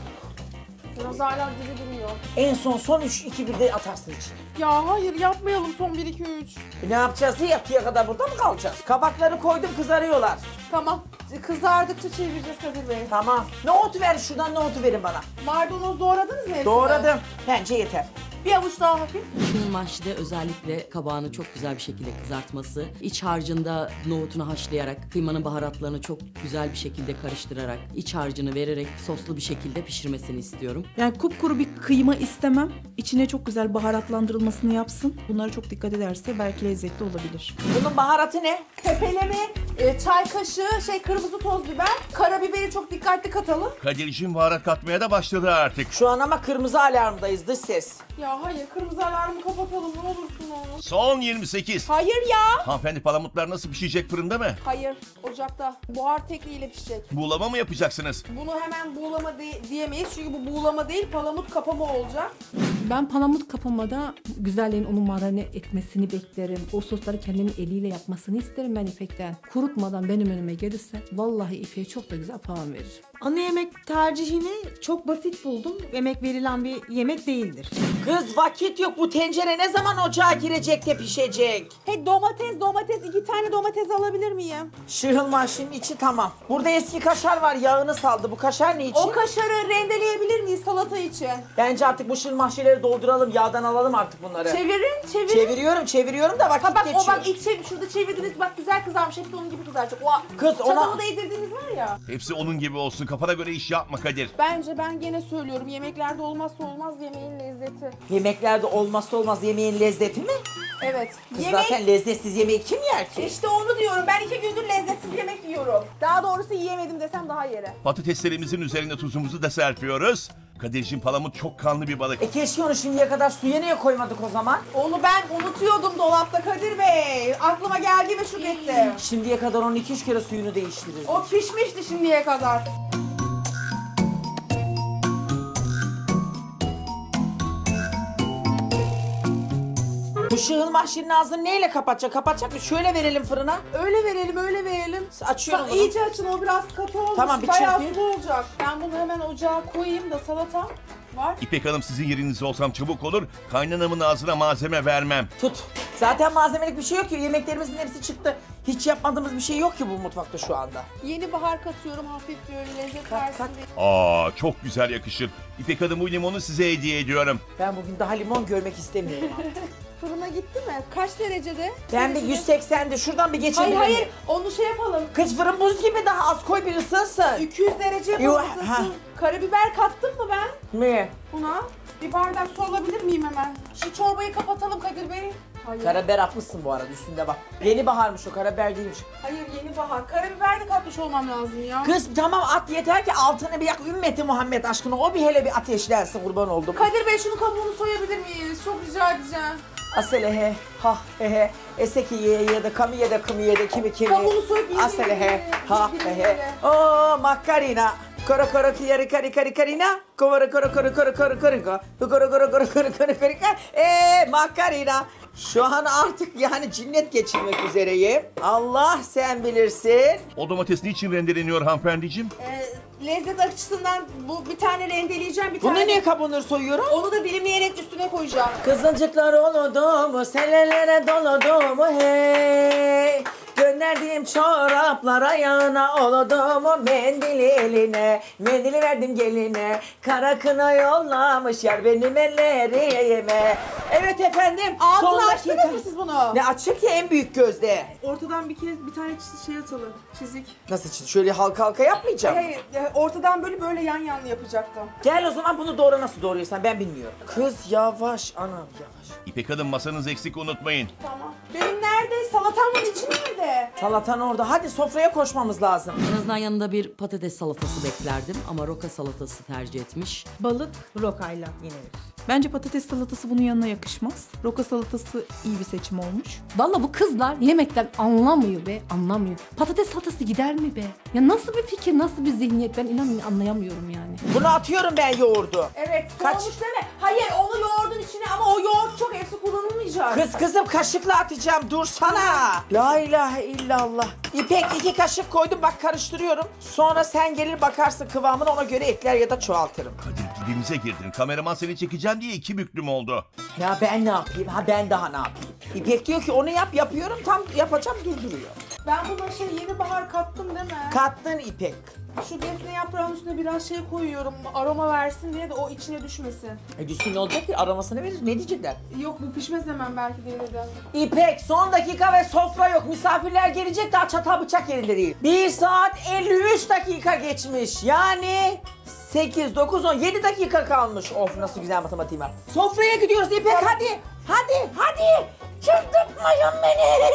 Biraz hala diri duruyor. En son 3-2-1'de atarsın içine. Ya hayır, yapmayalım son 1-2-3. Ne yapacağız? Yatıya kadar burada mı kalacağız? Kabakları koydum, kızarıyorlar. Tamam. Kızardıkça çevireceğiz Kadir Bey. Tamam. Nohutu ver şuradan, nohutu verin bana. Maydanoz doğradınız mı hepsini? Doğradım. Bence yeter. Bir avuç daha hafif. Şunun mahşide özellikle kabağını çok güzel bir şekilde kızartması, iç harcında nohutunu haşlayarak, kıymanın baharatlarını çok güzel bir şekilde karıştırarak, iç harcını vererek soslu bir şekilde pişirmesini istiyorum. Yani kupkuru bir kıyma istemem. İçine çok güzel baharatlandırılmasını yapsın. Bunlara çok dikkat ederse belki lezzetli olabilir. Bunun baharatı ne? Tepeleme, çay kaşığı, kırmızı toz biber, karabiberi çok dikkatli katalım. Kadir'cim baharat katmaya da başladı artık. Şu an ama kırmızı alarmdayız dış ses. Ya hayır, kırmızı alarmı kapatalım ne olursun oğlum. Son 28. Hayır ya. Hanımefendi palamutlar nasıl pişecek fırında mı? Hayır, ocakta. Buhar tekniğiyle pişecek. Buğulama mı yapacaksınız? Bunu hemen buğulama diyemeyiz çünkü bu buğulama değil, palamut kapama olacak. Ben palamut kapamada güzelliğin onu marine etmesini beklerim. O sosları kendinin eliyle yapmasını isterim ben İpek'ten. Kurutmadan benim önüme gelirse vallahi İpek'e çok da güzel puan veririm. Ana yemek tercihini çok basit buldum. Emek verilen bir yemek değildir. Kız vakit yok, bu tencere ne zaman ocağa girecek de pişecek? Hey domates, 2 tane domates alabilir miyim? Şırılmaşın içi tamam. Burada eski kaşar var, yağını saldı. Bu kaşar ne için? O kaşarı rendeleyebilir miyiz salata için? Bence artık bu şırılmaşileri dolduralım, yağdan alalım artık bunları. Çevirin. Çeviriyorum da vakit Bak geçiyor. o bak şurada çevirdiniz bak güzel kızarmış hepsi onun gibi kızaracak. O Kız ona... çatalı değdirdiğiniz var ya. Hepsi onun gibi olsun. Kafana göre iş yapma Kadir. Bence ben gene söylüyorum yemeklerde olmazsa olmaz yemeğin lezzeti. Yemeklerde olmazsa olmaz yemeğin lezzeti mi? Evet. Kız zaten lezzetsiz yemeği kim yer ki? İşte onu diyorum. Ben 2 gündür lezzetsiz yemek yiyorum. Daha doğrusu yiyemedim desem daha yere. Patateslerimizin üzerine tuzumuzu da serpiyoruz. Kadir'cim palamut çok kanlı bir balık. Keşke onu şimdiye kadar suya niye koymadık o zaman? Onu ben unutuyordum dolapta Kadir Bey. Aklıma geldi ve şu gitti. Şimdiye kadar onun 2-3 kere suyunu değiştirirdim. O pişmişti şimdiye kadar. Bu şığılmaşının ağzını neyle kapatacak? Kapatacak mı? Şöyle verelim fırına. Öyle verelim. Açıyorum bunu. İyice açın o biraz katı olmuş. Tamam, bir bayağı çırpayım. sulu olacak. Ben bunu hemen ocağa koyayım da salata var. İpek Hanım sizin yerinizde olsam çabuk olur. Kaynanamın ağzına malzeme vermem. Tut. Zaten malzemelik bir şey yok ki. Yemeklerimizin hepsi çıktı. Hiç yapmadığımız bir şey yok ki bu mutfakta şu anda. Yeni bahar katıyorum hafif böyle lezzet versin diye. Aa çok güzel yakışır. İpek Hanım bu limonu size hediye ediyorum. Ben bugün daha limon görmek istemiyorum artık. Fırına gitti mi? Kaç derecede? Ben bir 180'de şuradan bir geçelim. Hayır onu şey yapalım. Kız fırın buz gibi daha az koy bir ısınsın. 200 derece Yo, yapalım ha. ısınsın. Karabiber kattım mı ben? Ne? Buna bir bardak su alabilir miyim hemen? Şu çorbayı kapatalım Kadir Bey. Hayır. Karabiber haklısın bu arada üstünde bak. Yeni baharmış o, karabiber değilmiş. Hayır yeni bahar. Karabiber de katmış olmam lazım ya. Kız tamam at, yeter ki altını bir yak, ümmeti Muhammed aşkına o bir hele bir ateşlensin, kurban oldum. Kadir Bey şunu kabuğunu soyabilir miyiz? Çok rica edeceğim. Asele he, ha he he, eseki ye de kamiye de kamiye de kimi kimi. Kabuğunu soyup yedim. Asele he, ha he he. Oo makarina. Koro koro kiyari kari kari karina. Koro koro koro koro koro koro koro koro koro koro koro koro makarina. Şu an artık yani cinnet geçirmek üzereyim. Allah sen bilirsin. O domates niçin rendeleniyor hanımefendiciğim? Lezzet açısından bu bir tane rendeleyeceğim bir Bunu tane. niye kabuğunu soyuyorum? Onu da dilimleyerek üstüne koyacağım. Kızılcıklar oludu mu, selelere doludu mu hey. Gönderdiğim çoraplara yağına oludu mu, mendili eline, mendili verdim geline. Kara kına yollamış yar benim ellerime. Evet efendim. Altını son açtınız dakika. mı siz bunu? Ne açık ya en büyük gözde. Ortadan bir tane şey atalım. Çizik. Nasıl çiz? Şöyle halka halka yapmayacağım. Hayır, ortadan böyle yan yan yapacaktım. Gel o zaman bunu doğru nasıl doğruyorsan ben bilmiyorum. Kız yavaş anam yavaş. İpek Hanım masanız eksik unutmayın. Tamam. Benim nerede? Salatamın içi nerede? Salatan orada. Hadi sofraya koşmamız lazım. En azından yanında bir patates salatası beklerdim ama roka salatası tercih etmiş. Balık rokayla yenir. Bence patates salatası bunun yanına yakışmaz. Roka salatası iyi bir seçim olmuş. Vallahi bu kızlar yemekten anlamıyor be, anlamıyor. Patates salatası gider mi be? Ya nasıl bir fikir, nasıl bir zihniyet, ben inanın anlayamıyorum yani. Bunu atıyorum ben yoğurdu. Evet. Kaç? Soğumuş değil mi? Hayır onu yoğurdun içine ama o yoğurt çok hepsi kullanılmayacak. Kızım kaşıkla atacağım, dursana. La ilahe illallah. İpek 2 kaşık koydum, bak karıştırıyorum. Sonra sen gelir bakarsın kıvamını, ona göre ekler ya da çoğaltırım. Kadir dibimize girdin. Kameraman seni çekeceğim diye 2 büklüm oldu. Ya ben ne yapayım? Ha ben daha ne yapayım? İpek diyor ki onu yap, yapıyorum, tam yapacağım durduruyor. Ben buna yeni bahar kattım değil mi? Kattın İpek. Şu defne yaprağının üstüne biraz koyuyorum. Aroma versin diye de o içine düşmesin. Düşsün ne olacak ki? Aromasını verir. Ne diyecekler? Yok bu pişmez hemen belki de yeniden. İpek son dakika ve sofra yok. Misafirler gelecek daha çatal bıçak yerinde değil. 1 saat 53 dakika geçmiş. Yani 8, 9, 10, 7 dakika kalmış. Of nasıl güzel matematiğim var. Sofraya gidiyoruz İpek hadi. Hadi. Çıldırtmayın beni.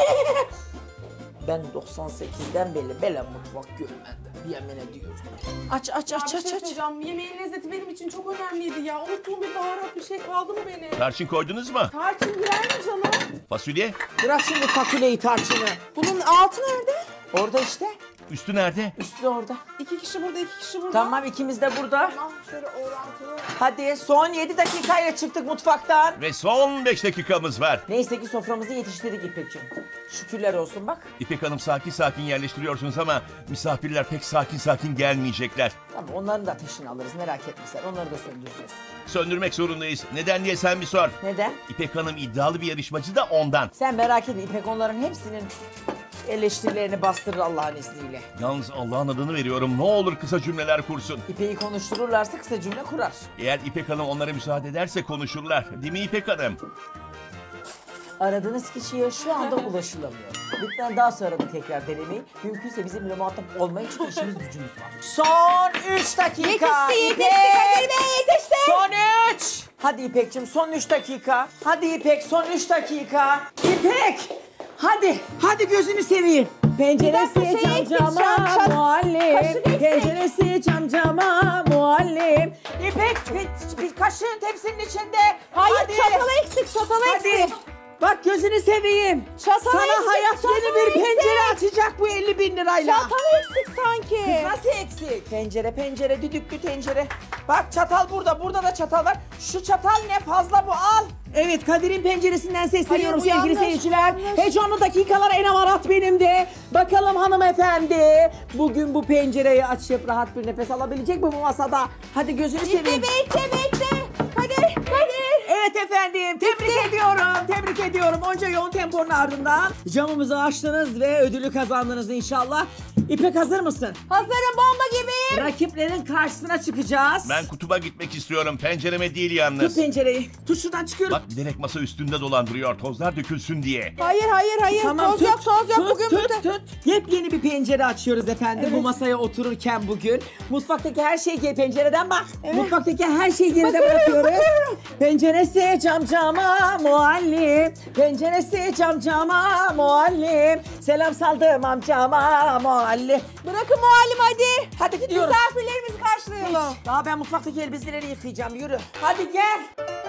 Ben 98'den beri böyle mutfak görmedim. Yemin ediyorum. Aç. Yemeğin lezzeti benim için çok önemliydi ya. Unuttuğum bir baharat bir şey kaldı mı benim? Tarçın koydunuz mu? Tarçın girer mi canım? Fasulye? Bırak şimdi fasulyeyi tarçını. Bunun altı nerede? Orada işte. Üstü nerede? Üstü orada. 2 kişi burada, 2 kişi burada. Tamam ikimiz de burada. Tamam şöyle orantılı. Hadi son 7 dakikayla çıktık mutfaktan. Ve son 5 dakikamız var. Neyse ki soframızı yetiştirdik İpek'ciğim. Şükürler olsun bak. İpek Hanım sakin yerleştiriyorsunuz ama misafirler pek sakin gelmeyecekler. Tamam onların da ateşini alırız merak etme sen. Onları da söndüreceğiz. Söndürmek zorundayız. Neden diye sen bir sor. Neden? İpek Hanım iddialı bir yarışmacı da ondan. Sen merak etme İpek onların hepsinin eleştirilerini bastırır Allah'ın izniyle. Yalnız Allah'ın adını veriyorum. Ne olur kısa cümleler kursun. İpek'i konuştururlarsa kısa cümle kurar. Eğer İpek Hanım onlara müsaade ederse konuşurlar. Değil mi İpek Hanım? Aradığınız kişiye şu anda ulaşılamıyor. Lütfen daha sonra da tekrar denemeyin. Mümkünse bizimle muhatap olmayın çünkü işimiz gücümüz var. Son 3 dakika. Yetişti Son 3. Hadi İpek'cim son 3 dakika. Hadi İpek son 3 dakika. İpek. Hadi gözünü seveyim. Penceresi camcama muallim. Penceresi camcama muallim. İpek bir kaşığın tepsinin içinde. Hayır Hadi. çatalı eksik. Bak gözünü seveyim. Çatalı Sana eksik, hayat çatalı yeni bir eksik. pencere açacak bu 50.000 lirayla. Çatalı eksik sanki. Nasıl eksik? Pencere, düdüklü tencere. Bak çatal burada da çatal var. Şu çatal ne fazla bu al. Evet Kadir'in penceresinden sesleniyorum Hayır, bu sevgili yanlış, seyirciler. yanlış. Heyecanlı dakikalar en amarat benim de. Bakalım hanımefendi bugün bu pencereyi açıp rahat bir nefes alabilecek mi bu masada? Hadi gözünü seveyim. Bekle. Kadir. Evet efendim tebrik ediyorum. Onca yoğun temponun ardından camımızı açtınız ve ödülü kazandınız inşallah. İpek hazır mısın? Hazırım bomba gibi. Rakiplerin karşısına çıkacağız. Ben kutuba gitmek istiyorum. Pencereme değil Tut yalnız. pencereyi. Tut şuradan çıkıyorum. Bak bilerek masa üstünde dolandırıyor. Tozlar dökülsün diye. Hayır. Toz yok bugün burada. Tut. Yepyeni bir pencere açıyoruz efendim bu masaya otururken bugün. Mutfaktaki her şeyi pencereden bak. Mutfaktaki her şeyi geride bırakıyoruz. Penceresi camcama muallim. Penceresi camcama muallim. Selam saldım amcama muallim. Bırakın muallim hadi. Hadi gidiyoruz. Misafirlerimizi karşılayalım. Daha ben mutfaktaki elbiseleri yıkayacağım yürü. Hadi gel.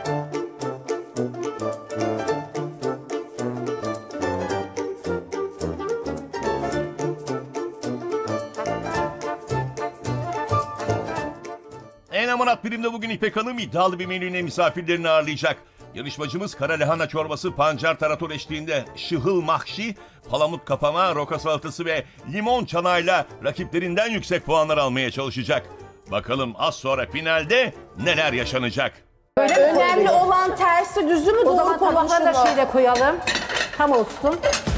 En amarat birimde bugün İpek Hanım iddialı bir menüyle misafirlerini ağırlayacak. Yarışmacımız kara lahana çorbası, pancar tarator eşliğinde şıhıl mahşi, palamut kapama, roka salatası ve limon çanağıyla rakiplerinden yüksek puanlar almaya çalışacak. Bakalım az sonra finalde neler yaşanacak? Önemli olan tersi düzü mü O doğru zaman tabakları da konuşumu? şöyle koyalım. Tam olsun.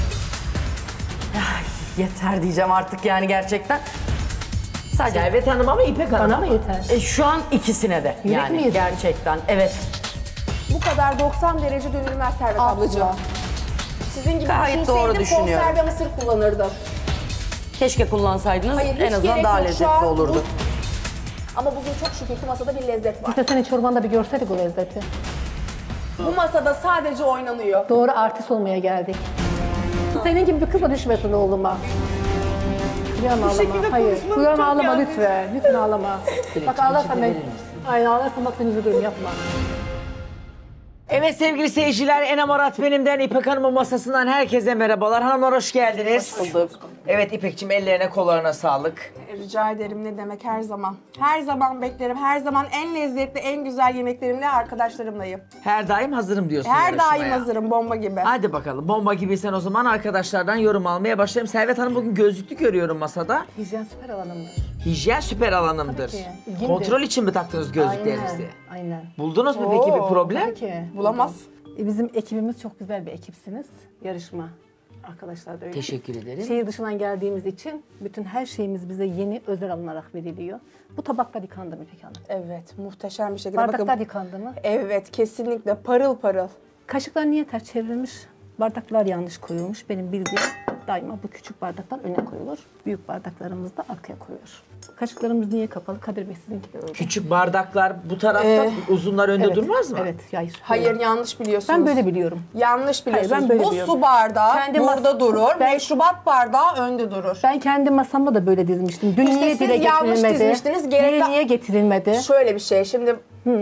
Yeter diyeceğim artık yani gerçekten. Sadece Servet Hanım ama İpek Hanım. Bana mı yeter? şu an ikisine de Yürek yani mi yeter? gerçekten evet. Bu kadar 90 derece dönülmez Servet ablacığım. Sizin gibi Gayet doğru düşünseydim düşünüyorum. konserve mısır kullanırdım. Keşke kullansaydınız Hayır, hiç en azından gerek daha yok. Şu lezzetli an olurdu. Ama bugün çok şükür ki masada bir lezzet var. İşte senin çorbanda bir görseydik o lezzeti. Bu masada sadece oynanıyor. Doğru artist olmaya geldik. Senin gibi bir kızla düşmesin oğluma. Kıyam ağlama. Hayır. Kıyam ağlama lütfen. Lütfen ağlama. Bak ağlarsan ben... Aynen ağlarsan bak ben üzülürüm yapma. Evet sevgili seyirciler, en amarat benimden İpek Hanım'ın masasından herkese merhabalar. Hanımlar hoş geldiniz. Hoş bulduk. Evet İpek'ciğim ellerine kollarına sağlık. Rica ederim ne demek her zaman. Her zaman beklerim. Her zaman en lezzetli, en güzel yemeklerimle arkadaşlarımlayım. Her daim hazırım diyorsun Her yarışmaya. daim hazırım bomba gibi. Hadi bakalım bomba gibiysen o zaman arkadaşlardan yorum almaya başlayalım. Servet Hanım bugün gözlüklü görüyorum masada. Hijyen süper alanımdır. Hijyen süper alanımdır. Tabii ki, ilgimdir. Kontrol için mi taktınız gözlüklerinizi? Aynen. Buldunuz mu peki bir problem? Tabii ki. Bulamaz. Bizim ekibimiz çok güzel bir ekipsiniz. Yarışma. Arkadaşlar da öyle. Teşekkür ederim. Şehir dışından geldiğimiz için bütün her şeyimiz bize yeni özel alınarak veriliyor. Bu tabaklar yıkandı mı peki hanım? Evet, muhteşem bir şekilde. Bardaklar Bakın, yıkandı mı? evet, kesinlikle parıl parıl. Kaşıklar niye ters çevrilmiş? Bardaklar yanlış koyulmuş. Benim bildiğim daima bu küçük bardaklar öne koyulur. Büyük bardaklarımız da arkaya koyulur. Kaşıklarımız niye kapalı? Kadir Bey sizinki de öyle. Küçük bardaklar bu tarafta, uzunlar önde Evet, durmaz mı? Evet, hayır. Hayır, yanlış biliyorsunuz. Ben böyle biliyorum. Yanlış biliyorsunuz. Hayır, ben böyle bu biliyorum. su bardağı Kendi burada durur, ben- meşrubat bardağı önde durur. Ben kendi masamda da böyle dizmiştim. Dün İşte niye siz dile yanlış getirilmedi? dizmiştiniz, gerekli- Niye getirilmedi? Şöyle bir şey, şimdi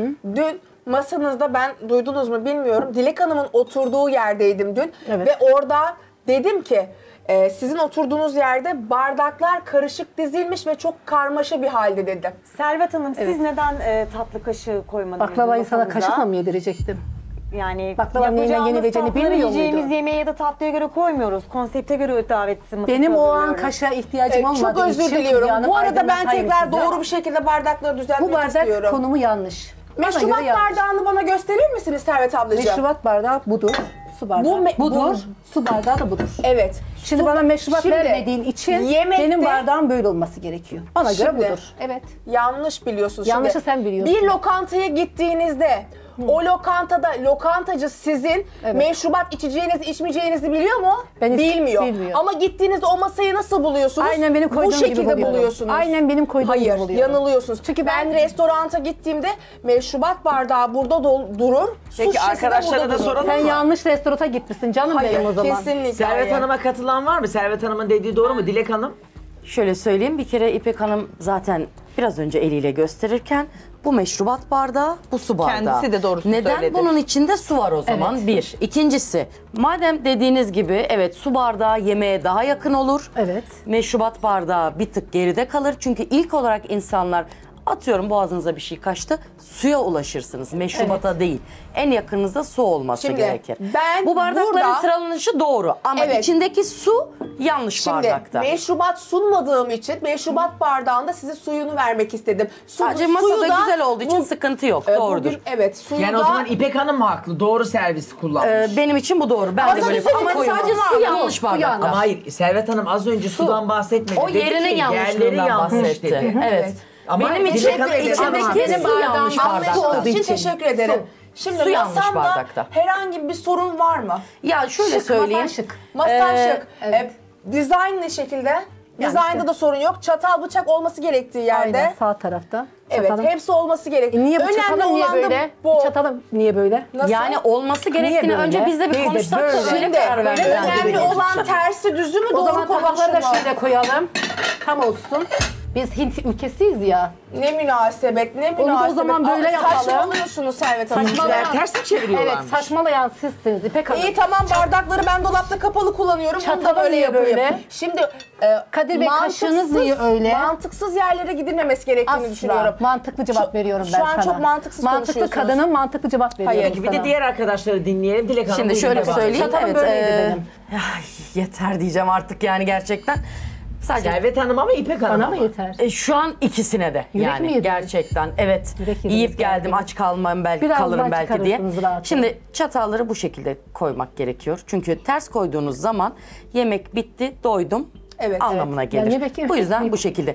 dün masanızda ben duydunuz mu bilmiyorum. Dilek Hanım'ın oturduğu yerdeydim dün Evet. ve orada dedim ki sizin oturduğunuz yerde bardaklar karışık dizilmiş ve çok karmaşa bir halde dedim. Servet Hanım Evet. siz neden tatlı kaşığı koymadınız? Baklavayı sana masamıza? kaşıkla mı yedirecektim? Yani Baklavanın neyle yapacağımız yenileceğini tatlıları bilmiyor yiyeceğimiz muydun? yemeğe ya da tatlıya göre koymuyoruz. Konsepte göre davetli masası Benim o an hazırlıyoruz. kaşığa ihtiyacım olmadığı Çok özür için diliyorum. Hülya Hanım Bu arada ben aydınlatayım tekrar size. doğru bir şekilde bardakları düzeltmek Bu bardak istiyorum. konumu yanlış. Bana Meşrubat göre yanlış. bardağını bana gösterir misiniz Servet ablacığım? Meşrubat bardağı budur. Su bardağı budur. Su bardağı da budur. Evet. Şimdi bana meşrubat Şimdi, vermediğin için yemekte- benim bardağım böyle olması gerekiyor. Bana göre Şimdi, budur. Evet. Yanlış biliyorsunuz. Yanlışı Şimdi, sen biliyorsun. Bir lokantaya gittiğinizde o lokantada lokantacı sizin Evet. meşrubat içeceğinizi içmeyeceğinizi biliyor mu? Ben Bilmiyor. bilmiyor. Ama gittiğinizde o masayı nasıl buluyorsunuz? Aynen benim koyduğum Bu gibi şekilde buluyorum. buluyorsunuz. Aynen benim koyduğum Hayır, gibi buluyorum. yanılıyorsunuz. Çünkü ben ben- restoranta gittiğimde meşrubat bardağı burada durur. Su Peki şişesi de arkadaşlara burada da durur. soralım Sen mı? yanlış restorana gitmişsin canım Hayır, benim o zaman. kesinlikle. Servet hayır. Hanım'a katılan var mı? Servet Hanım'ın dediği doğru mu? Dilek Hanım? Şöyle söyleyeyim, bir kere İpek Hanım zaten biraz önce eliyle gösterirken bu meşrubat bardağı, bu su bardağı. Kendisi de doğrusunu Neden söyledi. bunun içinde su var o zaman? Evet. Bir. İkincisi, madem dediğiniz gibi evet su bardağı yemeğe daha yakın olur. Evet. Meşrubat bardağı bir tık geride kalır. Çünkü ilk olarak insanlar atıyorum boğazınıza bir şey kaçtı, suya ulaşırsınız. Meşrubata değil. En yakınınızda su olması Şimdi, gerekir. ben Bu bardakların burada- sıralanışı doğru ama Evet. içindeki su yanlış Şimdi bardakta. meşrubat sunmadığım için meşrubat bardağında size suyunu vermek istedim. Sadece suyu masada da güzel olduğu için bu- sıkıntı yok. Bugün, Doğrudur. evet suyu Yani da... o zaman İpek Hanım mı haklı? Doğru servis kullanmış. Benim için bu doğru. Ben Ama de böyle sadece ama koyuyorum. sadece su yanlış bardak. yanlış. Ama hayır, Servet Hanım az önce sudan bahsetmedi. O Dedi yerinin ki, yanlışlığından yerleri yanlış bahsetti. dedi. Evet. Ama Benim için Dilek Hanım ederim. içindeki Benim su yanlış Anlayış bardakta. olduğu için teşekkür ederim. Şimdi Su yanlış masamda bardakta. herhangi bir sorun var mı? Ya şöyle Şık, söyleyeyim. masa şık. Masa şık. evet. Dizayn ne şekilde? Dizaynda işte. da sorun yok. Çatal bıçak olması gerektiği yerde. Aynen sağ tarafta. Evet, Çatalın- hepsi olması gerekiyor. Niye bu Önemli çatalın niye olan da böyle? bu. Çatalın niye böyle? Nasıl? Yani olması gerektiğini böyle? önce biz de bir Değil de konuşsak da böyle. öyle Şimdi karar vereceğiz. önemli olan tersi düzü mü O doğru zaman tabakları da konuşumu? şöyle koyalım. Tam olsun. Biz Hint ülkesiyiz ya. Ne münasebet, ne Onu da o münasebet. zaman böyle yapalım. Saçmalıyorsunuz Servet Hanım. Saçmalayan- ters mi çeviriyorlarmış? Evet, saçmalayan sizsiniz İpek Hanım. İyi tamam, bardakları ben dolapta kapalı kullanıyorum. Bunu da Çatalı böyle niye yapayım. böyle? Şimdi Kadir Bey, kaşığınız niye öyle? Mantıksız yerlere gidilmemesi gerektiğini düşünüyorum. Asla. Mantıklı cevap veriyorum ben Şu sana. an çok mantıksız Mantıklı konuşuyorsunuz. kadının mantıklı cevap veriyorum Peki bir sana. de diğer arkadaşları dinleyelim. Dilek Hanım. Şimdi buyurun, şöyle devam edin. söyleyeyim. Çatalım Evet, böyleydi benim. ay, yeter diyeceğim artık yani gerçekten. Sadece Servet Hanım ama İpek Hanım Bana ama. mı yeter? Şu an ikisine de Yürek mi yani yediniz? gerçekten evet Yürek yediniz yiyip geldim galiba. aç kalmam belki Birazdan kalırım belki diye. çıkarırsınız rahat olun. Şimdi çatalları bu şekilde koymak gerekiyor. Çünkü ters koyduğunuz zaman yemek bitti doydum Evet, anlamına evet. gelir. Yani yemek Bu yüzden bu şekilde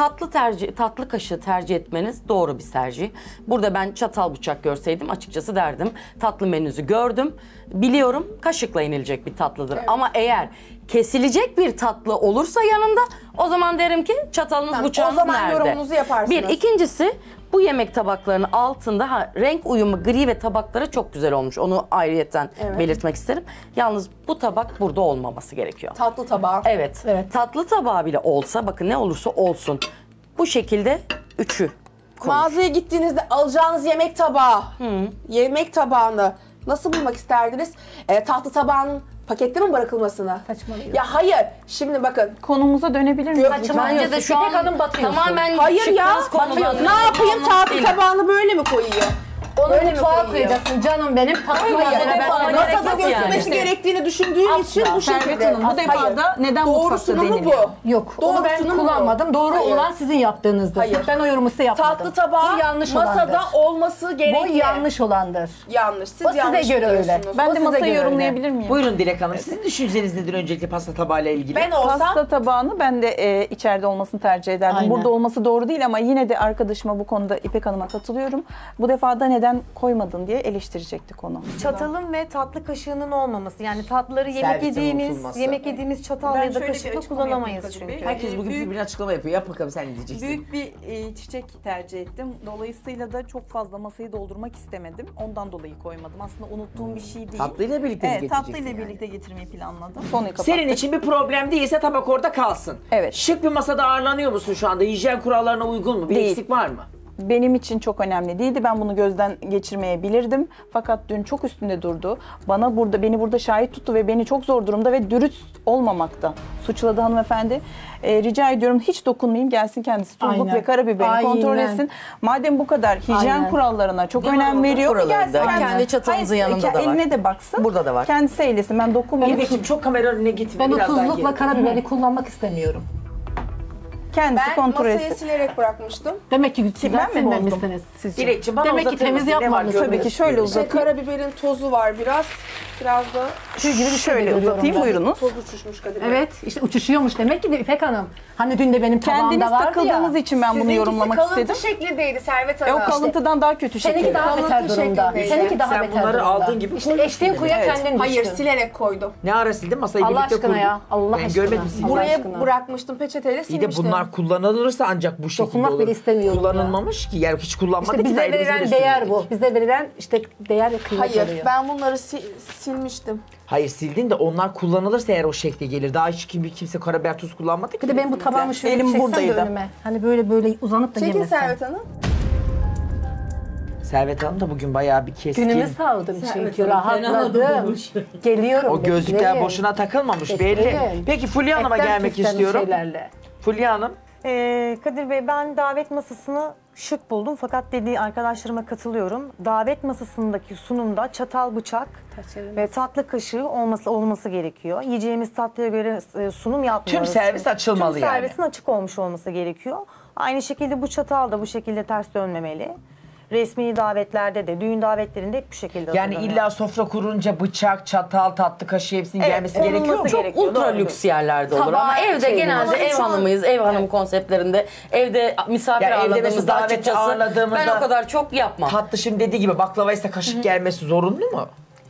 tatlı kaşığı tercih etmeniz doğru bir tercih. Burada ben çatal bıçak görseydim açıkçası derdim tatlı menüsü gördüm. Biliyorum kaşıkla yenilecek bir tatlıdır ama eğer kesilecek bir tatlı olursa yanında o zaman derim ki çatalınız Tamam, bıçağınız o zaman nerede? yorumunuzu yaparsınız. Bir, ikincisi bu yemek tabaklarının altında renk uyumu gri ve tabakları çok güzel olmuş. Onu ayrıyeten belirtmek isterim. Yalnız bu tabak burada olmaması gerekiyor. Tatlı tabağı. Evet. Tatlı tabağı bile olsa bakın ne olursa olsun bu şekilde üçü konur. Mağazaya gittiğinizde alacağınız yemek tabağı, yemek tabağını nasıl bulmak isterdiniz? Tatlı tabağının pakette mi bırakılmasını? Saçmalıyor. Ya hayır, şimdi bakın. Konumuza dönebilir miyiz? Bence de şu an İpek Hanım batıyorsun. tamamen Hayır ya, çıktığınız konudan ne yapayım, anlamış tatlı değilim. tabağını böyle mi koyayım? Onu mutfağa koyacaksın canım benim. Masada gözükmesi gerektiğini düşündüğüm için bu Servet şekilde. Hanım bu defada neden mutfakta deniliyor? Yok, onu ben kullanmadım. Doğru olan sizin yaptığınızdır. Hayır. Ben o yorumu size yapmadım. Tatlı tabağı Bu yanlış masada olandır. olması gerekli. Bu yanlış olandır. Yanlış. Siz O size yanlış göre öyle. biliyorsunuz. Ben O de size masayı göre yorumlayabilir miyim? Buyurun Dilek Hanım. Sizin düşünceniz nedir öncelikle pasta tabağıyla ilgili? Ben olsam Pasta tabağını ben de içeride olmasını tercih ederdim. Aynen. Burada olması doğru değil ama yine de arkadaşıma bu konuda İpek Hanım'a katılıyorum. Bu defada neden koymadın diye eleştirecektik onu. Çatalın ve tatlı kaşığının olmaması. Yani tatlıları Servisin unutulması. yemek yediğimiz çatalla ya da kaşıkla kullanamayız çünkü. Herkes bugün birbirine açıklama yapıyor. Yap bakalım sen ne diyeceksin. Büyük bir çiçek tercih ettim. Dolayısıyla da çok fazla masayı doldurmak istemedim. Ondan dolayı koymadım. Aslında unuttuğum bir şey değil. Tatlıyla birlikte mi Evet, getireceksin tatlıyla yani? birlikte getirmeyi planladım. Konuyu kapattık. Senin için bir problem değilse tabak orada kalsın. Evet. Şık bir masada ağırlanıyor musun şu anda? Hijyen kurallarına uygun mu? Bir Değil. eksik var mı? Benim için çok önemli değildi. Ben bunu gözden geçirmeyebilirdim. Fakat dün çok üstünde durdu. Beni burada şahit tuttu ve beni çok zor durumda ve dürüst olmamakta suçladı hanımefendi. Rica ediyorum hiç dokunmayayım. Gelsin kendisi tuzluk Aynen. ve karabiberini kontrol Aynen. etsin. Madem bu kadar hijyen Aynen. kurallarına çok önem veriyor. Kurallarında. Gelsin Kendi çatalınızın yanında da var. Eline de baksın. Burada da var. Kendisi eylesin. Ben dokunmayayım. İpek'cim çok kamera önüne gitme. Ben o Biraz daha tuzlukla geri. karabiberi kullanmak istemiyorum. Kendisi Ben kontrol masayı etsin. silerek bırakmıştım. Demek ki ben mi bozdum? silmemişsiniz sizce. Dilek'cim bana Demek ki uzatır temiz mısın? Ne var yapmamışsınız. görmek Tabii ki şöyle istiyorum. uzatayım. Karabiberin tozu var biraz. Biraz da Tüy gibi bir şey Şöyle görüyorum uzatayım ben. buyurunuz. toz uçuşmuş Kadir Bey. Evet, işte uçuşuyormuş demek ki de İpek Hanım. Hani dün de benim tabağımda Kendiniz vardı takıldığınız ya. için ben bunu yorumlamak istedim. şeklindeydi Servet O Hanım. kalıntıdan daha kötü Seninki şekilde. daha beter durumda. şeklindeydi. Seninki daha Sen beter bunları durumda. aldığın gibi İşte koymuşsun eşliğin kuyuya Evet. kendin Hayır, düştün. silerek koydum. Ne ara sildin? Masayı Allah birlikte aşkına kurduk. ya, Allah ben aşkına. görmedim sildiğini. Allah Buraya aşkına. bırakmıştım peçeteyle İyi silmiştim. de bunlar kullanılırsa ancak bu şekilde Dokunmak olur. bile istemiyorum Kullanılmamış ki. Yani hiç kullanmadık İşte ki. bize daha elimizde verilen de değer sürmedik. bu. Bize verilen işte değer ve kıymet Hayır, oluyor. ben bunları silmiştim. Hayır sildin de onlar kullanılırsa eğer o şekle gelir. Daha hiç kimse karabiber tuz kullanmadı ki. Bir de ben bu tabağımı şöyle Elim çeksem de buradaydı. önüme. Hani böyle uzanıp da Çekin yemesem. Servet Hanım. Servet Hanım da bugün bayağı bir keskin. Günümü sağladım çünkü Hanım rahatladım. fena olmuş. Geliyorum. O gözlükler bekleyin. boşuna takılmamış belli. Bekleyin. Peki Fulya Hanım'a Etten gelmek küften istiyorum. şeylerle. Fulya Hanım. Kadir Bey, ben davet masasını şık buldum fakat dediği arkadaşlarıma katılıyorum. Davet masasındaki sunumda çatal, bıçak ve tatlı kaşığı olması gerekiyor. Yiyeceğimiz tatlıya göre sunum yapmıyoruz. Tüm servis açılmalı Tüm yani. servisin açık olmuş olması gerekiyor. Aynı şekilde bu çatal da bu şekilde ters dönmemeli. Resmi davetlerde de, düğün davetlerinde hep bu şekilde Yani hazırlanıyor. illa sofra kurunca bıçak, çatal, tatlı kaşığı hepsinin gelmesi olması gerekiyor mu? gerekiyor. Ultra Doğrudur. lüks yerlerde olur ama Tabağı evde şey genelde olur. ev hanımıyız, ev hanım konseptlerinde evde misafir Yani evde mesela ağırladığımızda davet açıkçası ağırladığımızda- ben o kadar çok yapmam. Tatlı şimdi dediği gibi baklavaysa kaşık gelmesi zorunlu mu?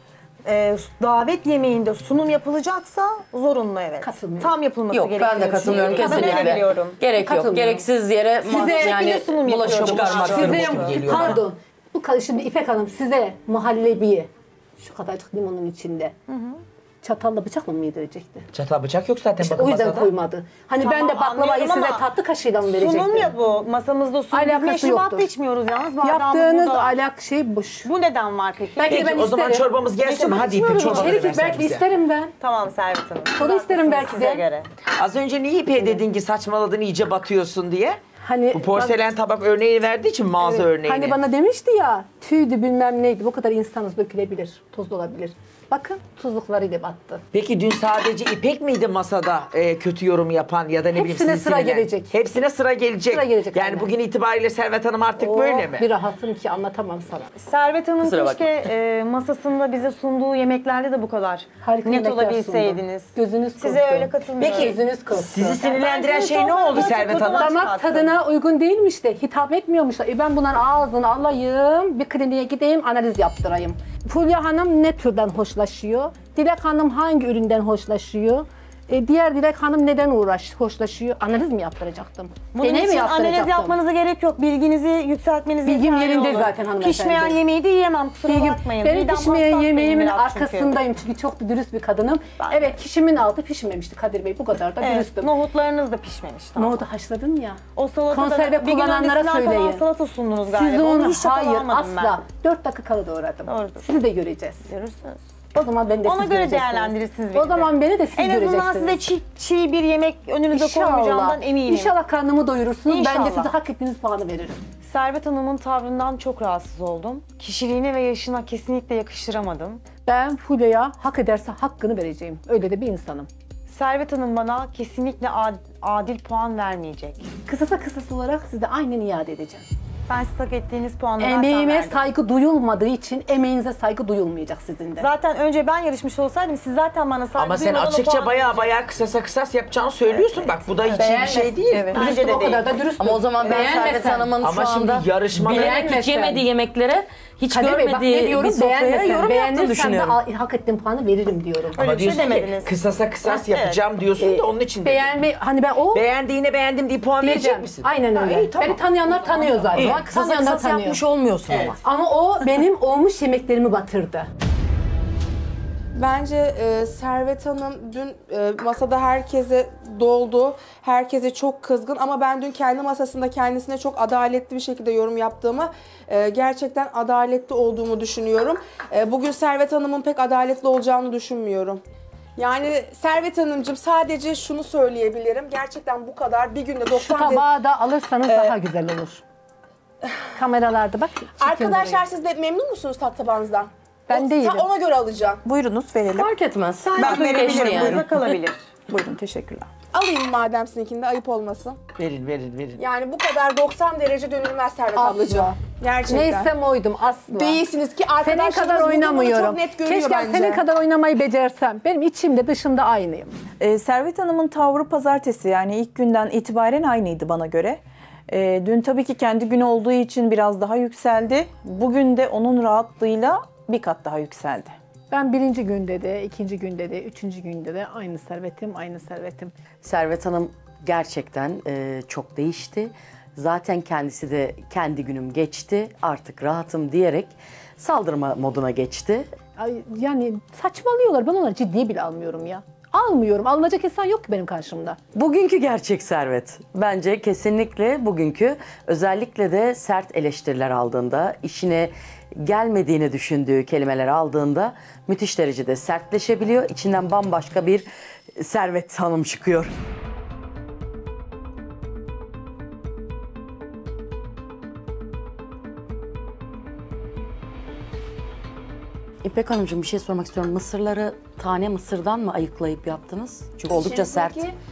Davet yemeğinde sunum yapılacaksa zorunlu, evet. Katılmıyorum. Tam yapılması Yok gerekiyor. ben de katılmıyorum Çünkü ben öyle kesinlikle. biliyorum. Gerek yok. Katılmıyorum. Gereksiz yere yani sunum bulaşık yapıyorum. çıkarmak. Size- Size, geliyor. pardon. Şimdi İpek Hanım size muhallebiyi şu kadarcık limonun içinde çatalla bıçakla mı yedirecekti? Çatal bıçak yok zaten İşte bakın o yüzden masada. koymadı. Hani ben de Tamam, baklavayı anlıyorum size ama tatlı kaşığıyla mı verecektim? Sunum ya bu. Masamızda sunum. Biz Alakası meşrubat yoktur. da içmiyoruz yalnız. Bardağımız Yaptığınız burada. şey boş. Bu neden var peki? Belki de Peki ben o zaman isterim. çorbamız gelsin mi? Hadi İpek çorbaları İçerik versen belki bize. isterim ben. Tamam Servet Hanım. Soda isterim belki Size de. göre. Az önce niye İpek'e dedin ki saçmaladın iyice batıyorsun diye? Hani Bu porselen tabak örneğini verdiği için mağaza örneğini. Hani bana demişti ya tüydü bilmem neydi bu kadar insanız dökülebilir, toz da olabilir. Bakın tuzluklarıyla battı. Peki dün sadece İpek miydi masada kötü yorum yapan ya da ne bileyim Hepsine sizi sıra sinirlen- gelecek. Hepsine sıra gelecek. Sıra gelecek, Yani aynen. bugün itibariyle Servet Hanım artık böyle mi? Bir rahatım ki anlatamam sana. Servet Hanım Kusura bakma. keşke masasında bize sunduğu yemeklerde de bu kadar Harika net yemekler olabilseydiniz. sundu. Gözünüz Size korktu. öyle katılmıyorum. Peki Gözünüz korktu. sizi sinirlendiren Ben şey ne sizin oldu sofranızda Servet Hanım? tutulmaz. Damak tadına uygun değilmiş de hitap etmiyormuş da. Ben bunların ağzını alayım, bir kliniğe gideyim, analiz yaptırayım. Fulya Hanım ne türden hoşlaşıyor? Dilek Hanım hangi üründen hoşlaşıyor? Diğer Dilek Hanım neden hoşlaşıyor? Analiz mi yaptıracaktım? Bunun Deney mi için analiz yaptıracaktım? yapmanıza gerek yok. Bilginizi yükseltmeniz Bilgim yeterli yerinde olur. zaten hanımefendi. Pişmeyen yemeği de yiyemem, kusura Bilgim- bakmayın. Benim Midem pişmeyen hassas yemeğimin benim biraz çünkü. arkasındayım çünkü çok da dürüst bir kadınım. Evet, kişimin altı pişmemişti Kadir Bey, bu kadar da Evet, dürüstüm. nohutlarınız da pişmemişti. Nohutu haşladın ya. O salatada Konserve bir gün kullananlara öncesinden kalan söyleyin. salata sundunuz galiba. Siz Onu onu hiç çatal hayır almadım asla. 4 dakikada doğradım. Doğrudur. Sizi de göreceğiz. Görürsünüz. O zaman ben de Ona siz göre göreceksiniz. değerlendirirsiniz beni O de. zaman beni de siz En göreceksiniz. azından size çiğ bir yemek önünüze koymayacağımdan eminim. İnşallah karnımı doyurursunuz. Ben de İnşallah. size hak ettiğiniz puanı veririm. Servet Hanım'ın tavrından çok rahatsız oldum. Kişiliğine ve yaşına kesinlikle yakıştıramadım. Ben Fulya'ya hak ederse hakkını vereceğim. Öyle de bir insanım. Servet Hanım bana kesinlikle adil puan vermeyecek. Kısasa kısas olarak size aynen iade edeceğim. Ben size hak ettiğiniz puanı zaten Emeğime verdim. saygı duyulmadığı için emeğinize saygı duyulmayacak sizin de. Zaten önce ben yarışmış olsaydım siz zaten bana saygı Ama sen duymadan o açıkça puanı baya kısas yapacağını söylüyorsun. Bak bu da hiç iyi bir şey değil. Evet. Bence Dürüstüm, de o kadar değil. da dürüstüm. Ama o zaman ben Servet Hanım'ın Ama şu şimdi anda yarışmada bilerek hiç yemediği yemeklere, hiç Kadir Bey, bak ne görmediği diyorum, bir sofraya beğenmesen, yorum yaptığını beğenirsem düşünüyorum. de hak ettiğim puanı veririm diyorum. Ama Öyle bir şey diyorsun ki demediniz. kısasa kısas yapacağım diyorsun da onun için de. Hani ben o Beğendiğine beğendim diye puan verecek diyeceğim. misin? Aynen öyle. iyi, tamam. Beni tanıyanlar tanıyor zaten. İyi. Kısasa Tanıyanlar kısas tanıyor. yapmış olmuyorsun ama. Ama o benim olmuş yemeklerimi batırdı. Bence Servet Hanım dün masada herkese doldu. Herkese çok kızgın ama ben dün kendi masasında kendisine çok adaletli bir şekilde yorum yaptığımı, gerçekten adaletli olduğumu düşünüyorum. Bugün Servet Hanım'ın pek adaletli olacağını düşünmüyorum. Yani Servet Hanımcığım sadece şunu söyleyebilirim. Gerçekten bu kadar bir günde Şu 90 tabağı da alırsanız daha güzel olur. Kameralarda bak. Arkadaşlar siz de memnun musunuz tat tabağınızdan? Ben değilim. Ona göre alacağım. Buyurunuz verelim. Fark etmez. Ben verebilirim. yani. Buyurun. kalabilir. Buyurun teşekkürler. Alayım madem sizinkinde ayıp olmasın. Verin. Yani bu kadar 90 derece dönülmez Servet Asla. ablacığım. Gerçekten. Neysem oydum asla. Değilsiniz ki Senin arkadaşlarınız kadar bunu oynamıyorum. çok net görüyor Keşke bence. senin kadar oynamayı becersem. Benim içimde dışımda aynıyım. Servet Hanım'ın tavrı pazartesi yani ilk günden itibaren aynıydı bana göre. Dün tabii ki kendi günü olduğu için biraz daha yükseldi. Bugün de onun rahatlığıyla bir kat daha yükseldi. Ben birinci günde de, ikinci günde de, üçüncü günde de aynı servetim. Servet Hanım gerçekten çok değişti. Zaten kendisi de kendi günüm geçti, artık rahatım diyerek saldırma moduna geçti. Yani saçmalıyorlar. Ben onları ciddiye bile almıyorum ya. Almıyorum. Alınacak insan yok ki benim karşımda. Bugünkü gerçek Servet. Bence kesinlikle bugünkü, özellikle de sert eleştiriler aldığında, işine gelmediğini düşündüğü kelimeler aldığında müthiş derecede sertleşebiliyor. İçinden bambaşka bir Servet Hanım çıkıyor. İpek Hanımcığım bir şey sormak istiyorum. Mısırları tane mısırdan mı ayıklayıp yaptınız? Çünkü oldukça sert.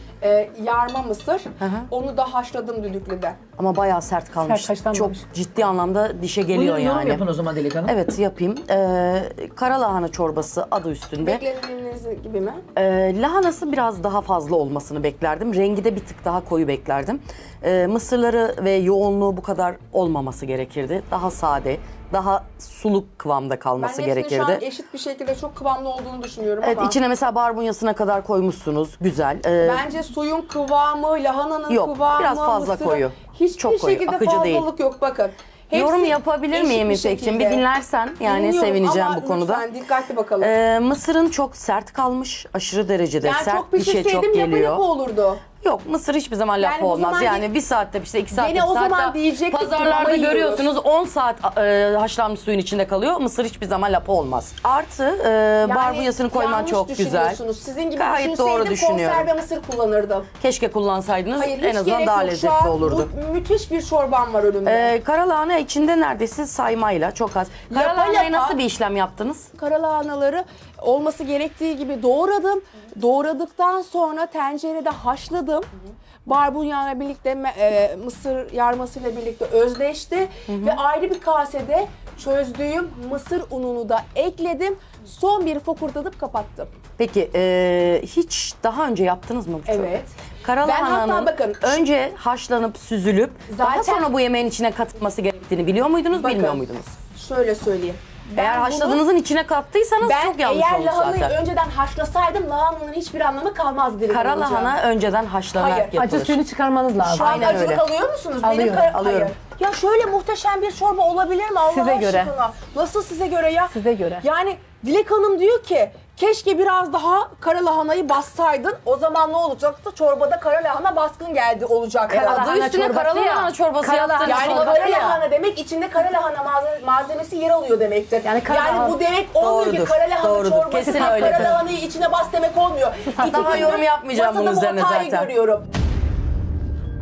Yarma mısır. hı. Onu da haşladım düdüklüde. Ama bayağı sert kalmış. Sert haşlanmamış. Çok ciddi anlamda dişe geliyor Buyurun yorum yani. yapın o zaman Dilek Hanım. Evet yapayım. Karalahana çorbası adı üstünde. Beklenildiğiniz gibi mi? Lahanası biraz daha fazla olmasını beklerdim. Rengi de bir tık daha koyu beklerdim. Mısırları ve yoğunluğu bu kadar olmaması gerekirdi. Daha sade, daha suluk kıvamda kalması Ben hepsinin gerekirdi. şu an eşit bir şekilde çok kıvamlı olduğunu düşünüyorum Evet, ama... içine mesela barbunyasına kadar koymuşsunuz. Güzel. Bence suyun kıvamı, lahananın Yok, kıvamı, biraz fazla mısırın koyu. hiçbir Çok koyu, şekilde akıcı değil. fazlalık yok bakın. Hepsi Yorum yapabilir eşit miyim bir İpek'ciğim? Bir şekilde. dinlersen yani Dinliyorum sevineceğim ama bu konuda. lütfen dikkatli bakalım. Mısırın çok sert kalmış. Aşırı derecede Yani sert. çok Dişe çok pişirseydim yapı geliyor. yapı olurdu. Yok, mısır hiçbir zaman Yani lapa o olmaz. zaman Yani bir saatte işte 2 saatte. Gene o zaman diyecektik ki pazarlarda mama yiyoruz. görüyorsunuz 10 saat haşlanmış suyun içinde kalıyor. Mısır hiçbir zaman lapa olmaz. Artı barbunyasını koyman yanlış çok güzel. düşünüyorsunuz. Sizin gibi Gayet doğru düşünseydim düşünüyorum. konserve mısır kullanırdım. Keşke kullansaydınız, Hayır, en hiç azından gerek daha yok. Şu lezzetli an olurdu. müthiş bir çorbam var önümde. Karalahana içinde neredeyse saymayla çok az. Karalahanayı nasıl bir işlem yaptınız? Karalahanaları olması gerektiği gibi doğradım. Doğradıktan sonra tencerede haşladım. Barbunyayla birlikte mısır yarmasıyla birlikte özleşti. Ve ayrı bir kasede çözdüğüm mısır ununu da ekledim. Son bir fokurdatıp kapattım. Peki hiç daha önce yaptınız mı bu çorbayı? Evet. Karalahananın Ben hatta bakın, önce haşlanıp süzülüp daha Zaten- sonra bu yemeğin içine katılması gerektiğini biliyor muydunuz, Bakın, bilmiyor muydunuz? Şöyle söyleyeyim. Eğer haşladığınızın içine kattıysanız çok yanlış eğer olmuş lahanayı zaten. önceden haşlasaydım lahananın hiçbir anlamı kalmazdı. Dilek Karalahana Hanımcığım. önceden haşlanarak Hayır, yapılır. Acı suyunu çıkarmanız lazım. Şu an Aynen acılık öyle. alıyor musunuz? Alıyorum, alıyorum. Hayır. Ya şöyle muhteşem bir çorba olabilir mi Allah Size aşkına? göre. Nasıl size göre ya? Size göre. Yani Dilek Hanım diyor ki keşke biraz daha karalahanayı bassaydın. O zaman ne olacaktı? Çorbada karalahana baskın geldi olacaktı. Karalahana Adı üstüne çorbası karalahana ya. çorbası Karalahana yaptınız. Yani çorbası karalahana demek içinde karalahana malzemesi yer alıyor demektir. Yani karalahana- bu demek olmuyor ki Doğrudur, karalahana doğrudur. çorbası Kesin öyledir. karalahanayı içine bas demek olmuyor. Daha yorum yapmayacağım bunun üzerine Masada bu hatayı zaten. görüyorum.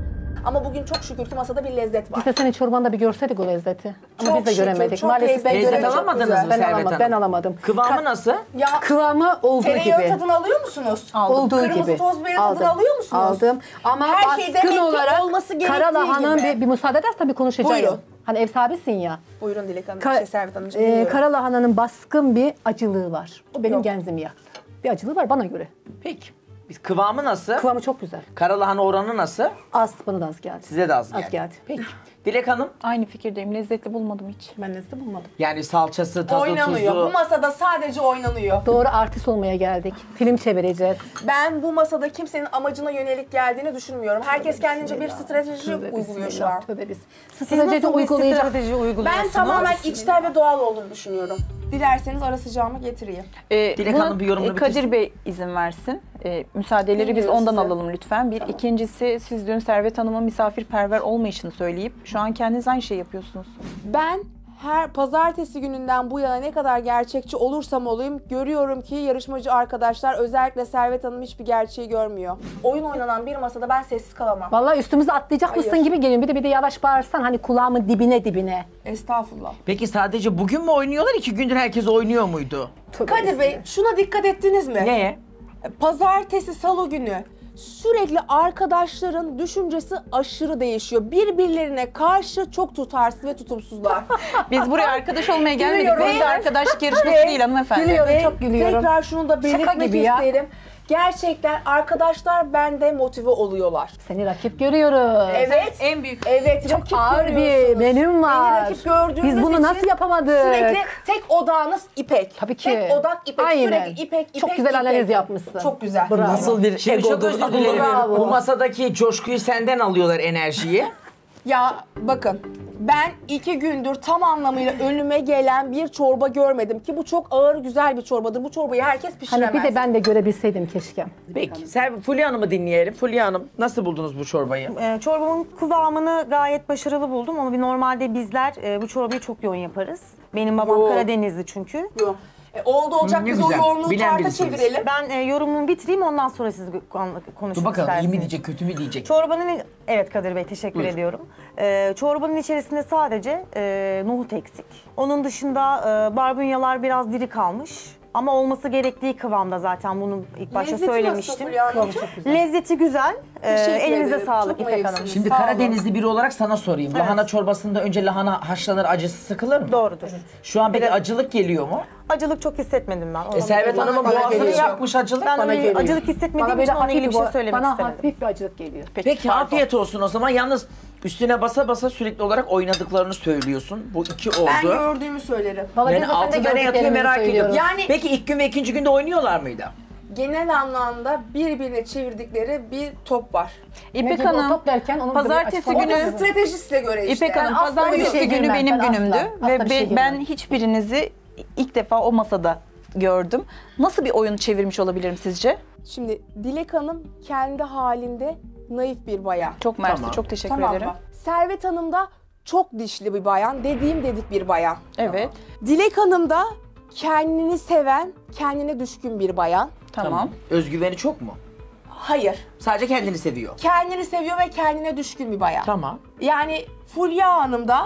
Ama bugün çok şükür ki masada bir lezzet var. Biz de senin çorbanda bir görseydik o lezzeti. Ama Çok biz de şükür, göremedik. çok Maalesef ben lezzetli. göremedim. Lezzet alamadınız mı Ben Servet alamadım. Hanım? Ben alamadım. Kıvamı nasıl? Ya Kıvamı olduğu tereyağı gibi. tadını alıyor musunuz? Olduğu Kırmızı gibi. toz biberi tadını alıyor musunuz? Aldım. Ama Her şeyde baskın etli olarak olması gerektiği kara lahananın gibi. bir müsaade edersen bir konuşacağım. Buyurun. Hani ev sahibisin ya. Buyurun Dilek Hanım, Servet Hanımcığım. Kara lahananın baskın bir acılığı var. O benim Yok. genzimi yaktı. Bir acılığı var bana göre. Peki. Biz kıvamı nasıl? Kıvamı çok güzel. Karalahana oranı nasıl? Az, bana da az geldi. Size de az geldi. Az geldi. Peki. Dilek Hanım? Aynı fikirdeyim. Lezzetli bulmadım hiç. Ben lezzeti bulmadım. Yani salçası, tadı, Oynanıyor. tuzu. Bu masada sadece oynanıyor. Doğru artist olmaya geldik. Film çevireceğiz. Ben bu masada kimsenin amacına yönelik geldiğini düşünmüyorum. Herkes kendince bir strateji Tövbe uyguluyor şu bismillah, an. Tövbe biz. Siz Strateji nasıl bir uygulayacak. strateji uyguluyorsunuz? Ben tamamen içten ve doğal olduğunu düşünüyorum. Dilerseniz ara sıcağımı getireyim. Dilek Hanım bir yorumunu Kadir bitirsin. Bey izin versin. Müsaadeleri biz Dinliyoruz ondan sizi. alalım lütfen. İkincisi siz dün Servet Hanım'ın misafirperver olmayışını söyleyip şu an kendiniz aynı şeyi yapıyorsunuz. Ben her pazartesi gününden bu yana ne kadar gerçekçi olursam olayım görüyorum ki yarışmacı arkadaşlar özellikle Servet Hanım hiçbir gerçeği görmüyor. Oyun oynanan bir masada ben sessiz kalamam. Vallahi üstümüze atlayacak mısın Hayır. gibi geliyor. Bir de yavaş bağırsan hani kulağımın dibine. Estağfurullah. Peki sadece bugün mü oynuyorlar? 2 gündür herkes oynuyor muydu? Kadir Bey şuna dikkat ettiniz mi? Neye? Pazartesi, salı günü sürekli arkadaşların düşüncesi aşırı değişiyor. Birbirlerine karşı çok tutarsız ve tutumsuzlar. Biz buraya arkadaş olmaya gelmedik. Gülüyorum. Burası arkadaşlık yarışması değil hanımefendi. Gülüyorum, çok gülüyorum. Tekrar şunu da belirtmek gibi ya. isterim. Gerçekten arkadaşlar bende motive oluyorlar. Seni rakip görüyoruz. Evet. En büyük. Evet. Çok rakip ağır bir görüyorsunuz. menüm var. Beni rakip gördüğünüz Biz bunu için nasıl yapamadık? Sürekli tek odağınız İpek. Tabii ki. Tek odak İpek. Aynen. Sürekli İpek. Çok güzel analiz yapmışsın. Çok güzel. Bravo. Nasıl bir Şimdi çok egodur? özür dilerim. Bravo. Bu masadaki coşkuyu senden alıyorlar, enerjiyi. Ya bakın ben 2 gündür tam anlamıyla önüme gelen bir çorba görmedim ki bu çok ağır güzel bir çorbadır. Bu çorbayı herkes pişiremez. Hani bir de ben de görebilseydim keşke. Peki. Fulya Hanım'ı dinleyelim. Fulya Hanım nasıl buldunuz bu çorbayı? Çorbamın kıvamını gayet başarılı buldum ama normalde bizler bu çorbayı çok yoğun yaparız. Benim babam Yo. Karadenizli çünkü. Yok. Oldu olacak Ne biz o güzel. yoğunluğu Bilen tarta birisiniz. çevirelim. Ben yorumumu bitireyim ondan sonra siz konuşun Dur bakalım iyi isterseniz. mi diyecek, kötü mü diyecek? Çorbanın, evet Kadir Bey teşekkür Buyur. ediyorum. Çorbanın içerisinde sadece nohut eksik. Onun dışında barbunyalar biraz diri kalmış. Ama olması gerektiği kıvamda zaten bunu ilk başta Lezzeti söylemiştim. nasıl Fulya Hanımcığım? Lezzeti güzel. Teşekkür Elinize ederim. sağlık Çok İpek Hanım. naifsiniz. Şimdi Sağ olun. Karadenizli biri olarak sana sorayım. Lahana çorbasında önce lahana haşlanır, acısı sıkılır mı? Doğrudur. Şu an bir acılık geliyor mu? Acılık çok hissetmedim ben. Servet Hanım'ın bana boğazını geliyor. yakmış acılık. Ben Bana öyle geliyor. acılık hissetmediğim Bana böyle için onunla ilgili bir şey söylemek bana istemedim. hafif bir acılık geliyor. Peki afiyet olsun o zaman. Yalnız üstüne basa basa sürekli olarak oynadıklarını söylüyorsun. Bu 2 oldu. Ben gördüğümü söylerim. Vallahi Yani biz de sen de altında ne yatıyor gördüklerimizi merak ediyorum. söylüyoruz. Yani- Peki ilk gün ve ikinci günde oynuyorlar mıydı? Genel anlamda birbirine çevirdikleri bir top var. İpek Mecbur Hanım, top derken onun pazartesi bir O günü- da strateji size göre işte. İpek Hanım, Ben asla öyle bir pazartesi şey günü girmem. benim Ben günümdü asla ve bir şey girmem. ben hiçbirinizi ilk defa o masada gördüm. Nasıl bir oyun çevirmiş olabilirim sizce? Şimdi Dilek Hanım kendi halinde naif bir bayan. Çok mersi, Tamam. çok teşekkür Tamam ederim. mı? Servet Hanım da çok dişli bir bayan. Dediğim dedik bir bayan. Evet, Dilek Hanım da kendini seven, kendine düşkün bir bayan. tamam. Özgüveni çok mu? Hayır. Sadece kendini seviyor. Kendini seviyor ve kendine düşkün bir bayan. Tamam. Yani Fulya Hanım da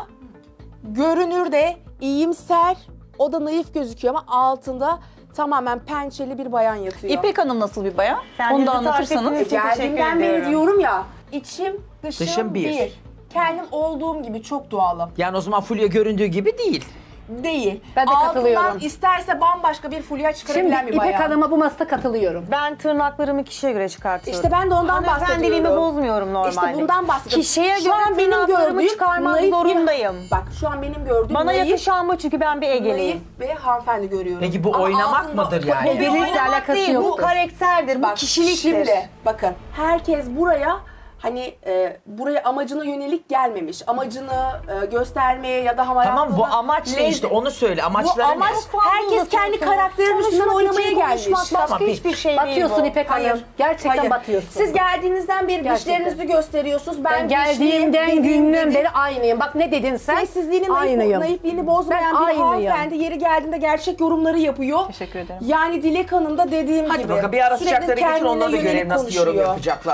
görünürde iyimser, o da naif gözüküyor ama altında tamamen pençeli bir bayan yatıyor. İpek Hanım nasıl bir bayan? Kendinizi Onu da tarif anlatırsanız. ettiğiniz için teşekkür Geldiğimden beri ediyorum. diyorum ya, içim dışım, Dışım bir. Kendim olduğum gibi çok doğalım. Yani o zaman Fulya göründüğü gibi değil. Değil. Ben de katılıyorum. Altından isterse bambaşka bir Fulya Şimdi çıkarabilen bir İpek bayan. Hanım'a bu masada katılıyorum. Ben tırnaklarımı kişiye göre çıkartıyorum. İşte ben de ondan Hanımefendiliğimi bahsediyorum. bozmuyorum normalde. İşte bundan bahsediyorum. Kişiye Şu göre an benim tırnaklarımı gördüğüm çıkarmak naif bir- zorundayım. Bak şu an benim gördüğüm Bana naif, yakışan bu çünkü ben bir Egeliyim. naif ve hanımefendi görüyorum. Peki bu Ama oynamak altında- mıdır yani? Bu Birbiriyle oynamak alakası değil, yoktur. Bu karakterdir, bu Bak kişiliktir. şimdi bakın herkes buraya hani buraya amacına yönelik gelmemiş. Amacını göstermeye ya da Tamam bu amaç ne işte onu söyle. Bu Amaçları amaç ne? herkes kendi karakterinin üstünden oynamaya gelmiş. Başka Tamam, hiçbir şey değil Batıyorsun bu. İpek Hanım. Hayır. Gerçekten Hayır. batıyorsun. Siz geldiğinizden beri Gerçekten. dişlerinizi gösteriyorsunuz. Ben dişliyim, geldiğimden dediğim günden dedi. beri aynıyım. Bak ne dedin sen? Sessizliğini, Aynıyım. naifliğini bozmayan Ben bir aynıyım. hanımefendi yeri geldiğinde gerçek yorumları yapıyor. Teşekkür ederim. Yani Dilek Hanım da dediğim Hadi gibi. bakalım bir ara sürekli sıcakları geçin kendine onları da yönelik görelim nasıl yorum konuşuyor. yapacaklar.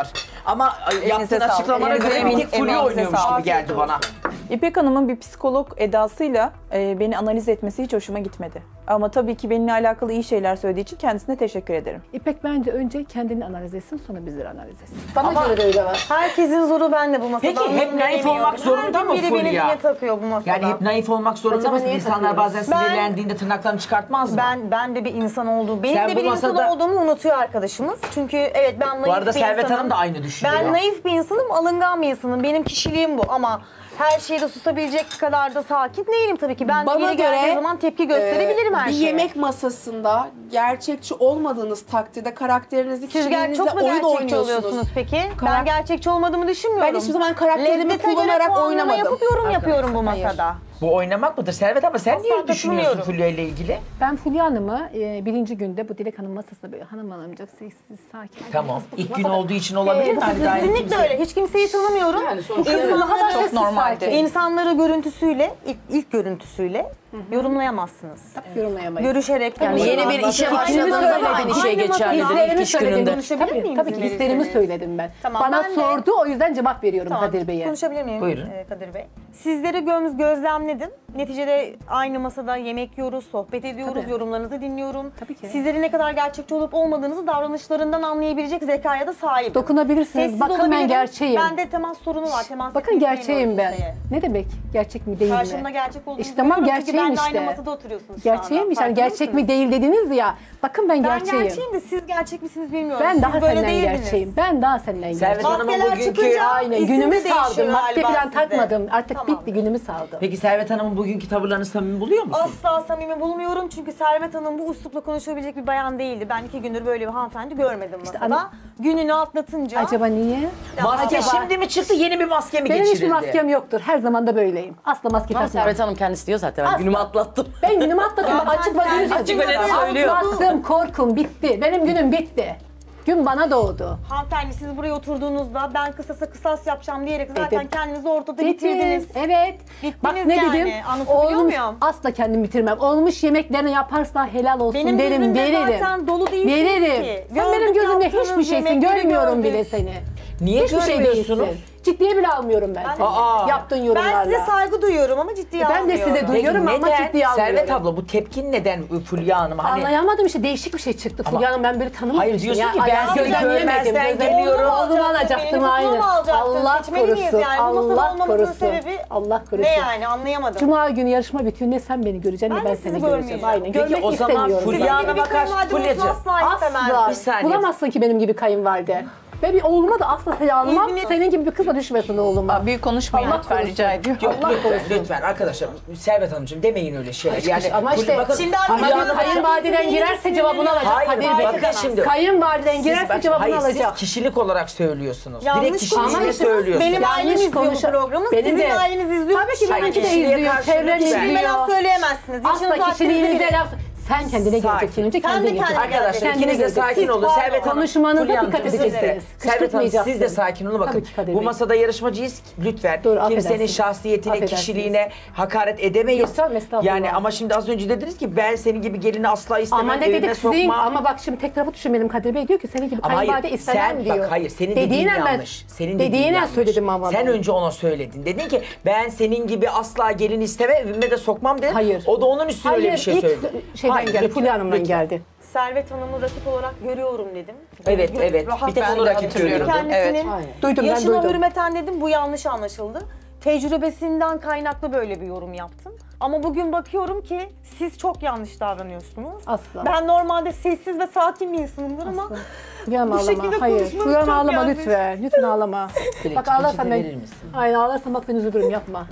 Ama yaptığın sağlık. açıklamana Elinize göre bir sağlık. tek Fulya Emeğinize oynuyormuş sağlık. gibi geldi bana. İpek Hanım'ın bir psikolog edasıyla beni analiz etmesi hiç hoşuma gitmedi. Ama tabii ki benimle alakalı iyi şeyler söylediği için kendisine teşekkür ederim. İpek bence önce kendini analiz etsin, sonra bizleri analiz etsin. Bana göre de öyle var. Herkesin zoru bende bu masada. Peki hep naif olmak zorunda mı Biri beni Fulya? dile takıyor bu masada. Yani hep naif olmak zorunda Acaba mısın? niye İnsanlar takıyoruz? bazen sinirlendiğinde tırnaklarını çıkartmaz mı? Ben de bir insan olduğum, benim Sen de bu bir insan masada- olduğumu unutuyor arkadaşımız. Çünkü evet ben naif Bu arada bir Servet insanım. Hanım da aynı düşünüyor. Ben naif bir insanım, alıngan bir insanım. Benim kişiliğim bu ama her şeyde susabilecek kadar da sakin değilim tabii ki. Ben de Bana biri geldiği göre, zaman tepki gösterebilirim her bir şeye. yemek masasında gerçekçi olmadığınız takdirde karakterinizle, Siz kişiliğinizle çok mu oyun gerçekçi oynuyorsunuz. oluyorsunuz peki? Ben gerçekçi olmadığımı düşünmüyorum. Ben hiçbir zaman karakterimi Lezzete göre kullanarak puanlama oynamadım. yapıp yorum yapıyorum bu masada. Bu oynamak mıdır Servet ama sen niye Asla düşünüyorsun katılmıyorum. Fulya ile ilgili? Ben Fulya Hanım'ı birinci günde bu Dilek Hanım masasında böyle hanım hanımcık sessiz, sakin. Tamam. İlk gün olduğu için olabilir mi? Hani daha Kesinlikle kimse- öyle. Hiç kimseyi tanımıyorum. İnsanları, çok normaldi. İnsanları görüntüsüyle, ilk görüntüsüyle yorumlayamazsınız. Yorumlayamayız. Görüşerek. Yani yeni bir işe başladığınızda da aynı şey geçerli ilk iş gününde. Konuşabilir miyim? Tabii ki izin hislerimi verirseniz? söyledim ben. Tamam, Bana ben de- sordu, o yüzden cevap veriyorum Tamam, Kadir Bey'e. konuşabilir miyim Buyurun. Kadir Bey? Sizleri gözlemledim. Neticede aynı masada yemek yiyoruz, sohbet ediyoruz, Tabii. yorumlarınızı dinliyorum. Tabii ki. Sizlerin ne kadar gerçekçi olup olmadığınızı davranışlarından anlayabilecek zekaya da sahibim. Dokunabilirsiniz. Sessiz Bakın ben olabilirim. gerçeğim. Bende temas sorunu var. Temas Bakın etmek gerçeğim istemiyorum ben. kimseye. Ne demek? Gerçek mi değil Karşımda mi? gerçek olduğunuzu İşte tamam biliyorum. Çünkü gerçeğim benle işte. aynı masada oturuyorsunuz şu anda. Gerçeğim yani Farkında gerçek mi mısınız? değil dediniz ya. Bakın ben Ben gerçeğim. gerçeğim de siz gerçek misiniz bilmiyorum. Ben Siz daha böyle senden değildiniz. gerçeğim. Ben daha senden Servet gerçeğim. Hanım'ın Maskeler bugünkü... çıkınca Aynen isim günümü de değişiyor saldım. Maske galiba falan sizde. takmadım. Artık Tamam. bitti, günümü saldım. Peki Servet Hanım'ın bugünkü tavırlarını samimi buluyor musun? Asla samimi bulmuyorum çünkü Servet Hanım bu üslupla konuşabilecek bir bayan değildi. Ben 2 gündür böyle bir hanımefendi görmedim masada. ana- Gününü atlatınca... Acaba niye? Maske Acaba- şimdi mi çıktı, yeni bir maske mi Benim geçirildi? hiçbir maskem yoktur. Her zaman da böyleyim. Asla maske Ama takmam. Servet Hanım kendisi diyor zaten. Ben Asla. günümü atlattım. Ben günümü atladım. Açık ve dürüst. Açık ve net söylüyor. Atlattım, korkum bitti. Benim günüm bitti. Gün bana doğdu. Hanımefendi siz buraya oturduğunuzda ben kısasa kısas yapacağım diyerek zaten Dedim. kendinizi ortada Bittiniz. bitirdiniz. Evet. Bittiniz Bak ne yani. dedim? Anlatabiliyor Olmuş, muyum? asla kendim bitirmem. Olmuş yemeklerini yaparsa helal olsun Benim derim, gözümde veririm. zaten dolu değilsiniz Veririm. ki. Sen benim Gördük gözümde yaptığınız hiçbir şeysin. yemekleri Görmüyorum gördük. bile seni. Niye Hiçbir şey görmüyorsunuz? değilsin. Ciddiye bile almıyorum ben seni. Aa. Yaptığın yorumlarla. Ben size saygı duyuyorum ama ciddiye Ben de almıyorum. size Peki duyuyorum ama neden? ciddiye almıyorum. Servet abla bu tepkin neden Fulya Hanım? Hani Anlayamadım işte, değişik bir şey çıktı. Ama- Fulya Hanım ben böyle tanımamıştım. Hayır, diyorsun ki ben ayağım seni gözlemleyemedim. görmezden geliyorum. Oğlumu alacaktım Benim aynen. oğlumu alacaktın. Allah Seçmeli miyiz korusun. yani? Bu masada Allah olmamızın korusun. sebebi Allah korusun. ne yani anlayamadım. Cuma günü yarışma bitiyor. Ne sen beni göreceksin Ben ne de ben sizi seni göreceğim. görmeyeceğim. Aynen. Peki Görmek o zaman istemiyorum. Fulya zaten. Hanım'a Gibi kayınvalide olsun Fulyacığım. asla istemem. Asla. Bir saniye. Bulamazsın ki benim gibi kayınvalide. Ve bir oğluma da asla sayı almam. İzniniz- Senin gibi bir kızla düşmesin oğluma. Büyük konuşmayın Allah lütfen korusun. rica ediyorum. Yok Allah lütfen, korusun. lütfen arkadaşlar Servet Hanımcığım demeyin öyle şeyler. Yani Ama Fulya- işte bakın, Şimdi ama Fulya Hanım- kayınvaliden girerse cevabını alacak. Hayır, Kadir Bey. bakın şimdi. Kayınvaliden Siz girerse bak- cevabını hayır, alacak. siz kişilik olarak söylüyorsunuz. Yanlış Direkt kişiliğini konuşuyorsunuz. söylüyorsunuz. Benim ailem Yanlış izliyor bu konuşa- programı. Benim Sizin de. aileniz izliyor. Tabii ki benimki de kişiliğe izliyor. karşı Çevrem lütfen. Kişiliğime laf izliyor. söyleyemezsiniz. Yaşınız Asla kişiliğinize haddinizi laf... Sen kendine Sakin. geleceksin. Önce Sen de kendine kendine geleceksin. Arkadaşlar Kendine ikiniz de geleceksin. sakin Siz olun. pardon. Servet Hanım. Konuşmanıza Fulya dikkat Hanımcığım, edeceksiniz. siz de- Servet Hanım siz de Kışkırtmayacaksın. sakin olun bakın. Tabii ki Kadir Bu Bey. masada yarışmacıyız. Lütfen Dur, kimsenin affedersiniz. şahsiyetine, Affedersiniz. kişiliğine hakaret edemeyiz. Estağfurullah. Yani ama şimdi az önce dediniz ki ben senin gibi gelini asla istemem. Ama ne evime dedik sizin sokmam. ama bak şimdi tek tarafı düşünmeyelim. Kadir Bey diyor ki senin gibi Ama kayınvalide hayır, istemem sen, diyor. bak hayır senin dediğin ben- yanlış. Senin dediğin dediğinen yanlış. söyledim ama. Sen ben. önce ona söyledin. Dedin ki ben senin gibi asla gelin isteme evime de sokmam dedin. Hayır. O da onun üstüne öyle bir şey söyledi. ilk şeyden Hayır, geldi. lütfen, Fulya Hanım'dan lütfen. geldi. Servet Hanım'ı rakip olarak görüyorum dedim. Evet, evet. Rahat Bir tek ben onu de rakip hatırlıyorum. görüyordum. Kendisinin Aynen. Duydum, ben yaşına duydum. hürmeten dedim bu yanlış anlaşıldı. Tecrübesinden kaynaklı böyle bir yorum yaptım. Ama bugün bakıyorum ki siz çok yanlış davranıyorsunuz. Asla. Ben normalde sessiz ve sakin bir insanımdır ama Fulya Hanım bu ağlama. şekilde Hayır. konuşmanız Fulya Hanım çok ağlama yanlış. lütfen. Lütfen ağlama. Dilek, Bak ağlarsan peçete ben... verir misin? Aynen ağlarsan bak ben üzülürüm, yapma.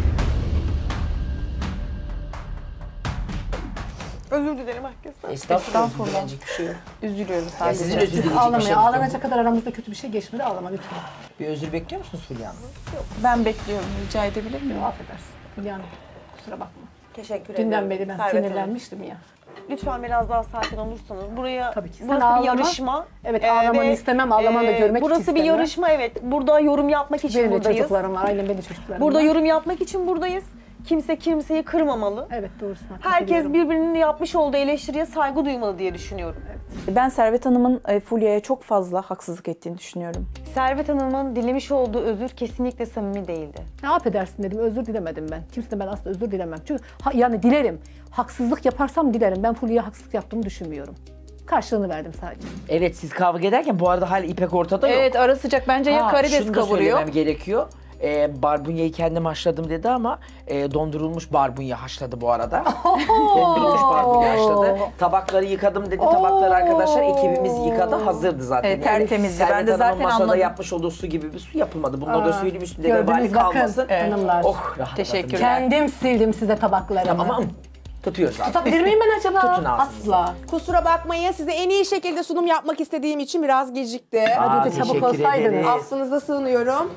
özür dilerim herkesten. Estağfurullah. Üzülecek bir şey yok. Üzülüyorum Ya sadece. sizin özür dileyecek bir Ağlamaya. şeyiniz yok. Ağlanacak kadar aramızda kötü bir şey geçmedi. Ağlama lütfen. Bir özür bekliyor musunuz Fulya Hanım? Ben bekliyorum. Rica edebilir miyim? Affedersin. Fulya Hanım. Kusura bakma. Teşekkür ederim. Dünden beri ben Servet Hanım. sinirlenmiştim ya. Lütfen biraz daha sakin olursanız. Buraya Tabii ki. Sen burası ağlama. bir yarışma. Evet, ağlamanı ve, istemem, ağlamanı da görmek burası istemem. bir yarışma evet. Burada yorum yapmak için Benim de buradayız. çocuklarım var. Aynen benim de çocuklarım Burada var. yorum yapmak için buradayız. Kimse kimseyi kırmamalı. Evet doğrusun. Herkes birbirinin yapmış olduğu eleştiriye saygı duymalı diye düşünüyorum. Ben Servet Hanım'ın Fulya'ya çok fazla haksızlık ettiğini düşünüyorum. Servet Hanım'ın dilemiş olduğu özür kesinlikle samimi değildi. Ne affedersin dedim, özür dilemedim ben. Kimseden ben aslında özür dilemem. Çünkü yani dilerim. Haksızlık yaparsam dilerim. Ben Fulya'ya haksızlık yaptığımı düşünmüyorum. Karşılığını verdim sadece. Evet siz kavga ederken bu arada hala İpek ortada yok. Evet ara sıcak bence ya karides şunu da kavuruyor. söylemem gerekiyor. Barbunyayı kendim haşladım dedi ama dondurulmuş barbunya haşladı bu arada. Dondurulmuş barbunya haşladı. Tabakları yıkadım dedi. Tabakları arkadaşlar ekibimiz yıkadı. Hazırdı zaten. Evet, tertemizdi. Ben de zaten masada anladım. yapmış olduğu su gibi bir su yapılmadı. Bunu da söyleyeyim üstünde de bari Gördünüz bakın kalmasın. hanımlar. Oh rahatladım. Teşekkürler. Kendim sildim size tabaklarımı. Aman tutuyoruz abi. Tutabilir miyim ben acaba? Tutun ağzınızı. Asla. Kusura bakmayın, size en iyi şekilde sunum yapmak istediğim için biraz gecikti. Hadi de çabuk teşekkür olsaydınız. ederiz. Affınıza sığınıyorum.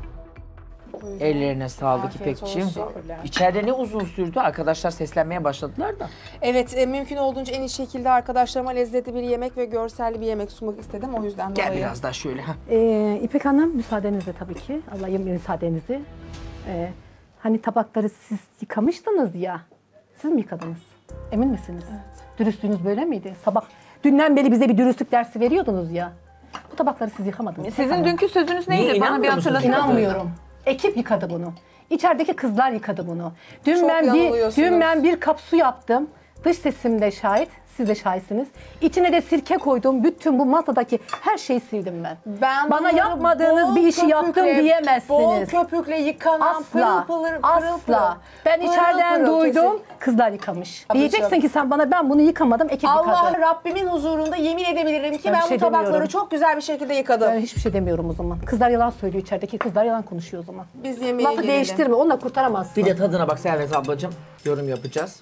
Ellerine sağlık Afiyet İpekçiğim. olsun. İçeride ne uzun sürdü? Arkadaşlar seslenmeye başladılar da. Evet, mümkün olduğunca en iyi şekilde arkadaşlarıma lezzetli bir yemek ve görselli bir yemek sunmak istedim. O yüzden Gel dolayı. biraz daha şöyle. İpek Hanım müsaadenizle tabii ki. Allah'ım müsaadenizi. Hani tabakları siz yıkamıştınız ya. Siz mi yıkadınız? Emin misiniz? Evet. Dürüstlüğünüz böyle miydi? Sabah dünden beri bize bir dürüstlük dersi veriyordunuz ya. Bu tabakları siz yıkamadınız. Sizin dünkü sözünüz neydi? Niye, Bana bir hatırlatın. İnanmıyorum. Ekip yıkadı bunu. İçerideki kızlar yıkadı bunu. Dün Çok ben bir kap su yaptım. Dış sesim de şahit. Siz de şahitsiniz. İçine de sirke koydum. Bütün bu masadaki her şeyi sildim ben. Bana yapmadığınız bir işi yaptım diyemezsiniz. Bol köpükle yıkanan Asla. Asla. Ben içeriden duydum. Kızlar yıkamış. Diyeceksin ki sen bana ben bunu yıkamadım. Ekip yıkadı. Allah Rabbimin huzurunda yemin edebilirim ki ben bu tabakları demiyorum. çok güzel bir şekilde yıkadım. Ben hiçbir şey demiyorum o zaman. Kızlar yalan söylüyor içerideki. Kızlar yalan konuşuyor o zaman. Biz yemeğe Lafı gelelim. değiştirme. Onunla kurtaramazsın. Bir de tadına bak Servet ablacığım. Yorum yapacağız.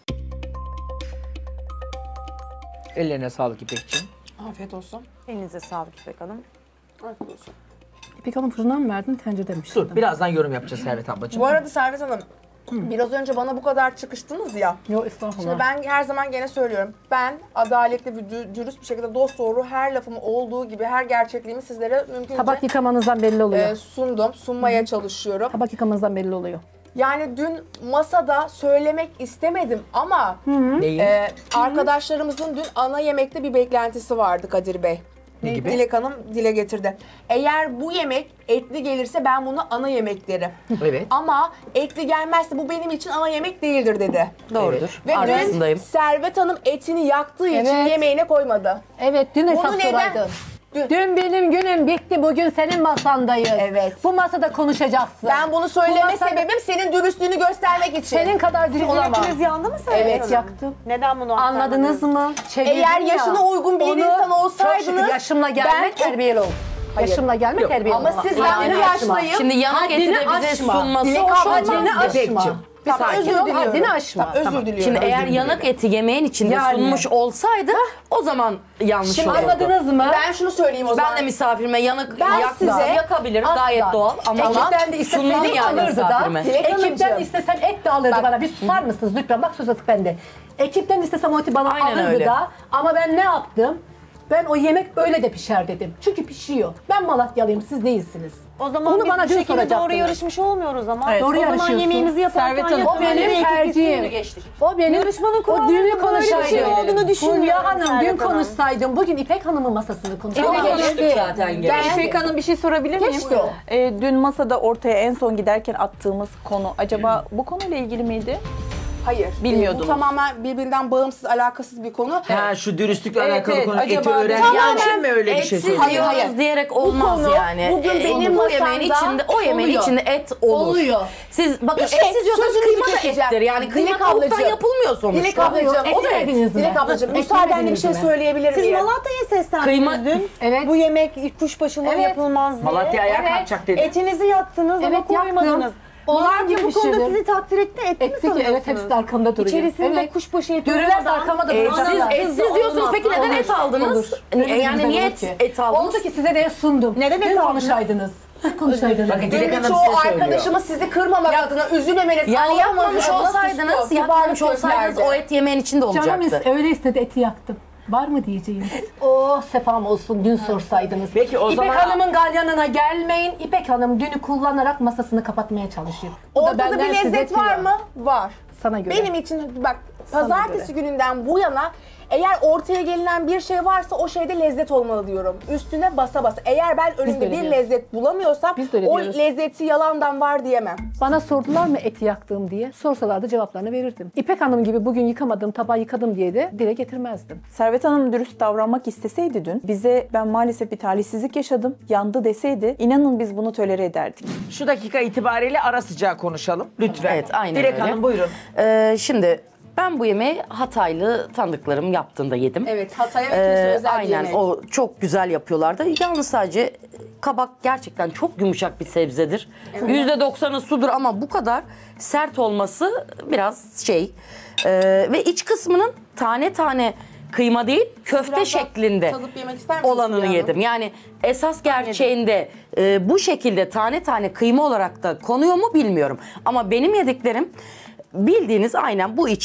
Ellerine sağlık İpekçiğim. Afiyet olsun. Elinize sağlık İpek Hanım. Afiyet olsun. İpek Hanım fırından mı verdin, tencerede mi pişirdin? Dur birazdan yorum yapacağız Servet ablacığım. Bu arada Servet Hanım, biraz önce bana bu kadar çıkıştınız ya. Yok estağfurullah. Şimdi ben her zaman gene söylüyorum. Ben adaletli ve dürüst bir şekilde dosdoğru her lafımı olduğu gibi her gerçekliğimi sizlere mümkünce Tabak yıkamanızdan belli oluyor. sunmaya çalışıyorum. Tabak yıkamanızdan belli oluyor. Yani dün masada söylemek istemedim ama arkadaşlarımızın dün ana yemekte bir beklentisi vardı Kadir Bey. Ne gibi? Dilek Hanım dile getirdi. Eğer bu yemek etli gelirse ben bunu ana yemek derim. Evet. Ama etli gelmezse bu benim için ana yemek değildir dedi. Doğrudur. Ve dün Arkasındayım. Servet Hanım etini yaktığı için Evet. yemeğine koymadı. Evet, dün hesap Bunu neden- soraydın. Dün benim günüm bitti, bugün senin masandayız. Evet. Bu masada konuşacaksın. Ben bunu söyleme Bu masada- sebebim senin dürüstlüğünü göstermek için. Senin kadar dürüst olamam. Yüzünüz yandı mı Servet Evet, Hanım? yaktım. Neden bunu Anladınız mı? Çevirdim Eğer ya. yaşına uygun bir Onu insan çok olsaydınız, şükür yaşımla gelme, ben- terbiyeli ol. Yaşımla gelme, Yok. terbiyeli Ama olma. siz Yani ben bu yaşlıyım. Şimdi yanık eti de bize sunması Dilek hoş abla, olmaz. haddini aşma. İpekciğim. Bir Tamam, sakin özür ol, diliyorum. haddini aşma. Tamam, özür diliyorum. Şimdi eğer Özür yanık eti yemeğin içinde Yani. sunmuş olsaydı o zaman yanlış Şimdi olurdu. anladınız mı? Ben şunu söyleyeyim o zaman. Ben de misafirime yanık Ben yakmasam size- yakabilirim Asla. gayet doğal ama Ekipten de sunmalı isteseydim yani alırdı da. misafirime. Dilek Ekipten Hanımcığım. istesem et de alırdı Bak. bana. Bir susar mısınız lütfen? Bak söz atık bende. Ekipten istesem o eti bana Aynen alırdı öyle. da. Ama ben ne yaptım? Ben o yemek öyle de pişer dedim. Çünkü pişiyor. Ben Malatyalıyım, siz değilsiniz. O zaman Bunu biz bana bu dün şekilde doğru soracaktınız. yarışmış olmuyoruz ama. Evet, doğru o zaman yarışıyorsun. yemeğimizi yaparken Servet Hanım, O benim tercihim. O benim. Yarışmanın O kurallarının dünü böyle bir şey konuşsaydım. olduğunu düşünmüyorum Fulya Hanım dün Servet Hanım. konuşsaydım. Bugün İpek Hanım'ın masasını konuşsaydım. Ama Geçti. konuştuk zaten gene. İpek Hanım bir şey sorabilir miyim? Geçti o. Dün masada ortaya en son giderken attığımız konu acaba bu konuyla ilgili miydi? Hayır. Bilmiyordunuz. Bu tamamen birbirinden bağımsız, alakasız bir konu. Ha şu dürüstlükle Evet, alakalı evet. konu eti Acaba öğrendiğin için mi öyle bir şey Etsiz söylüyorsun? yiyoruz Hayır. diyerek olmaz konu yani. bugün benim o yemeğin masamda içinde o yemeğin oluyor. içinde et olur. Oluyor. Siz bakın İşte etsiz yiyorsanız sözünüzü kıyma da keseceğim. ettir. Yani kıyma Dilek tavuktan ablacığım. yapılmıyor sonuçta. Dilek ablacığım, Et yemediniz mi? Dilek ablacığım, Et müsaadenle bir yemediniz şey mi? söyleyebilir Siz miyim? Malatya'ya seslendiniz Kıyma- dün. Evet. Bu yemek kuşbaşına Evet. yapılmaz diye. Malatya ayağa Evet. kalkacak dedi. Etinizi yaktınız Evet, ama koymadınız. yaktım. Olan gibi Bu konuda pişirdim. sizi takdir etti mi Etti ki sanıyorsunuz? evet hepsi de arkamda duruyor. İçerisinde Evet. kuşbaşı eti Dürüler olmadan- arkamda da Siz duruyor. etsiz diyorsunuz peki neden et aldınız? Olur. Öyle Yani güzel niye olur ki. et aldınız? Oldu ki size de sundum. Neden et Dün aldınız? konuşaydınız. Dün konuşaydınız. Bakın Dilek Dün Hanım çoğu size söylüyor. arkadaşımız sizi kırmamak adına, üzülmemeniz, Yani ağlamamanız yapmamış adına olsaydınız, sustu. yapmamış Kibarlık olsaydınız gösterdi. o et yemeğin içinde Canım olacaktı. öyle istedi eti yaktım. Var mı diyeceğiniz? Oh sefam olsun dün sorsaydınız. Peki o İpek zaman... Hanım'ın galyanına gelmeyin. İpek Hanım dünü kullanarak masasını kapatmaya çalışıyor. Bu da Ortada benden bir size lezzet var tüyo. mı? Var. Sana göre. Benim için bak Sana pazartesi gününden bu yana eğer ortaya gelinen bir şey varsa o şeyde lezzet olmalı diyorum. Üstüne basa basa. Eğer ben önümde öyle bir diyoruz. lezzet bulamıyorsam Biz de öyle o diyoruz. lezzeti yalandan var diyemem. Bana sordular mı eti yaktığım diye. Sorsalardı cevaplarını verirdim. İpek Hanım gibi bugün yıkamadım, tabağı yıkadım diye de dile getirmezdim. Servet Hanım dürüst davranmak isteseydi dün, bize ben maalesef bir talihsizlik yaşadım, yandı deseydi, inanın biz bunu tolere ederdik. Şu dakika itibariyle ara sıcağı konuşalım. Lütfen. Evet, aynen Dilek öyle. Hanım buyurun. Şimdi ben bu yemeği Hataylı tanıdıklarım yaptığında yedim. Evet, Hatay'a ve kimse özel bir Aynen yemek. o çok güzel yapıyorlardı. Yalnız sadece kabak gerçekten çok yumuşak bir sebzedir. %90'ı sudur ama bu kadar sert olması biraz ve iç kısmının tane tane kıyma değil köfte Biraz şeklinde tadıp yemek ister misiniz olanını Hülya Hanım? yedim. Yani esas gerçeğinde bu şekilde tane tane kıyma olarak da konuyor mu bilmiyorum. Ama benim yediklerim bildiğiniz aynen bu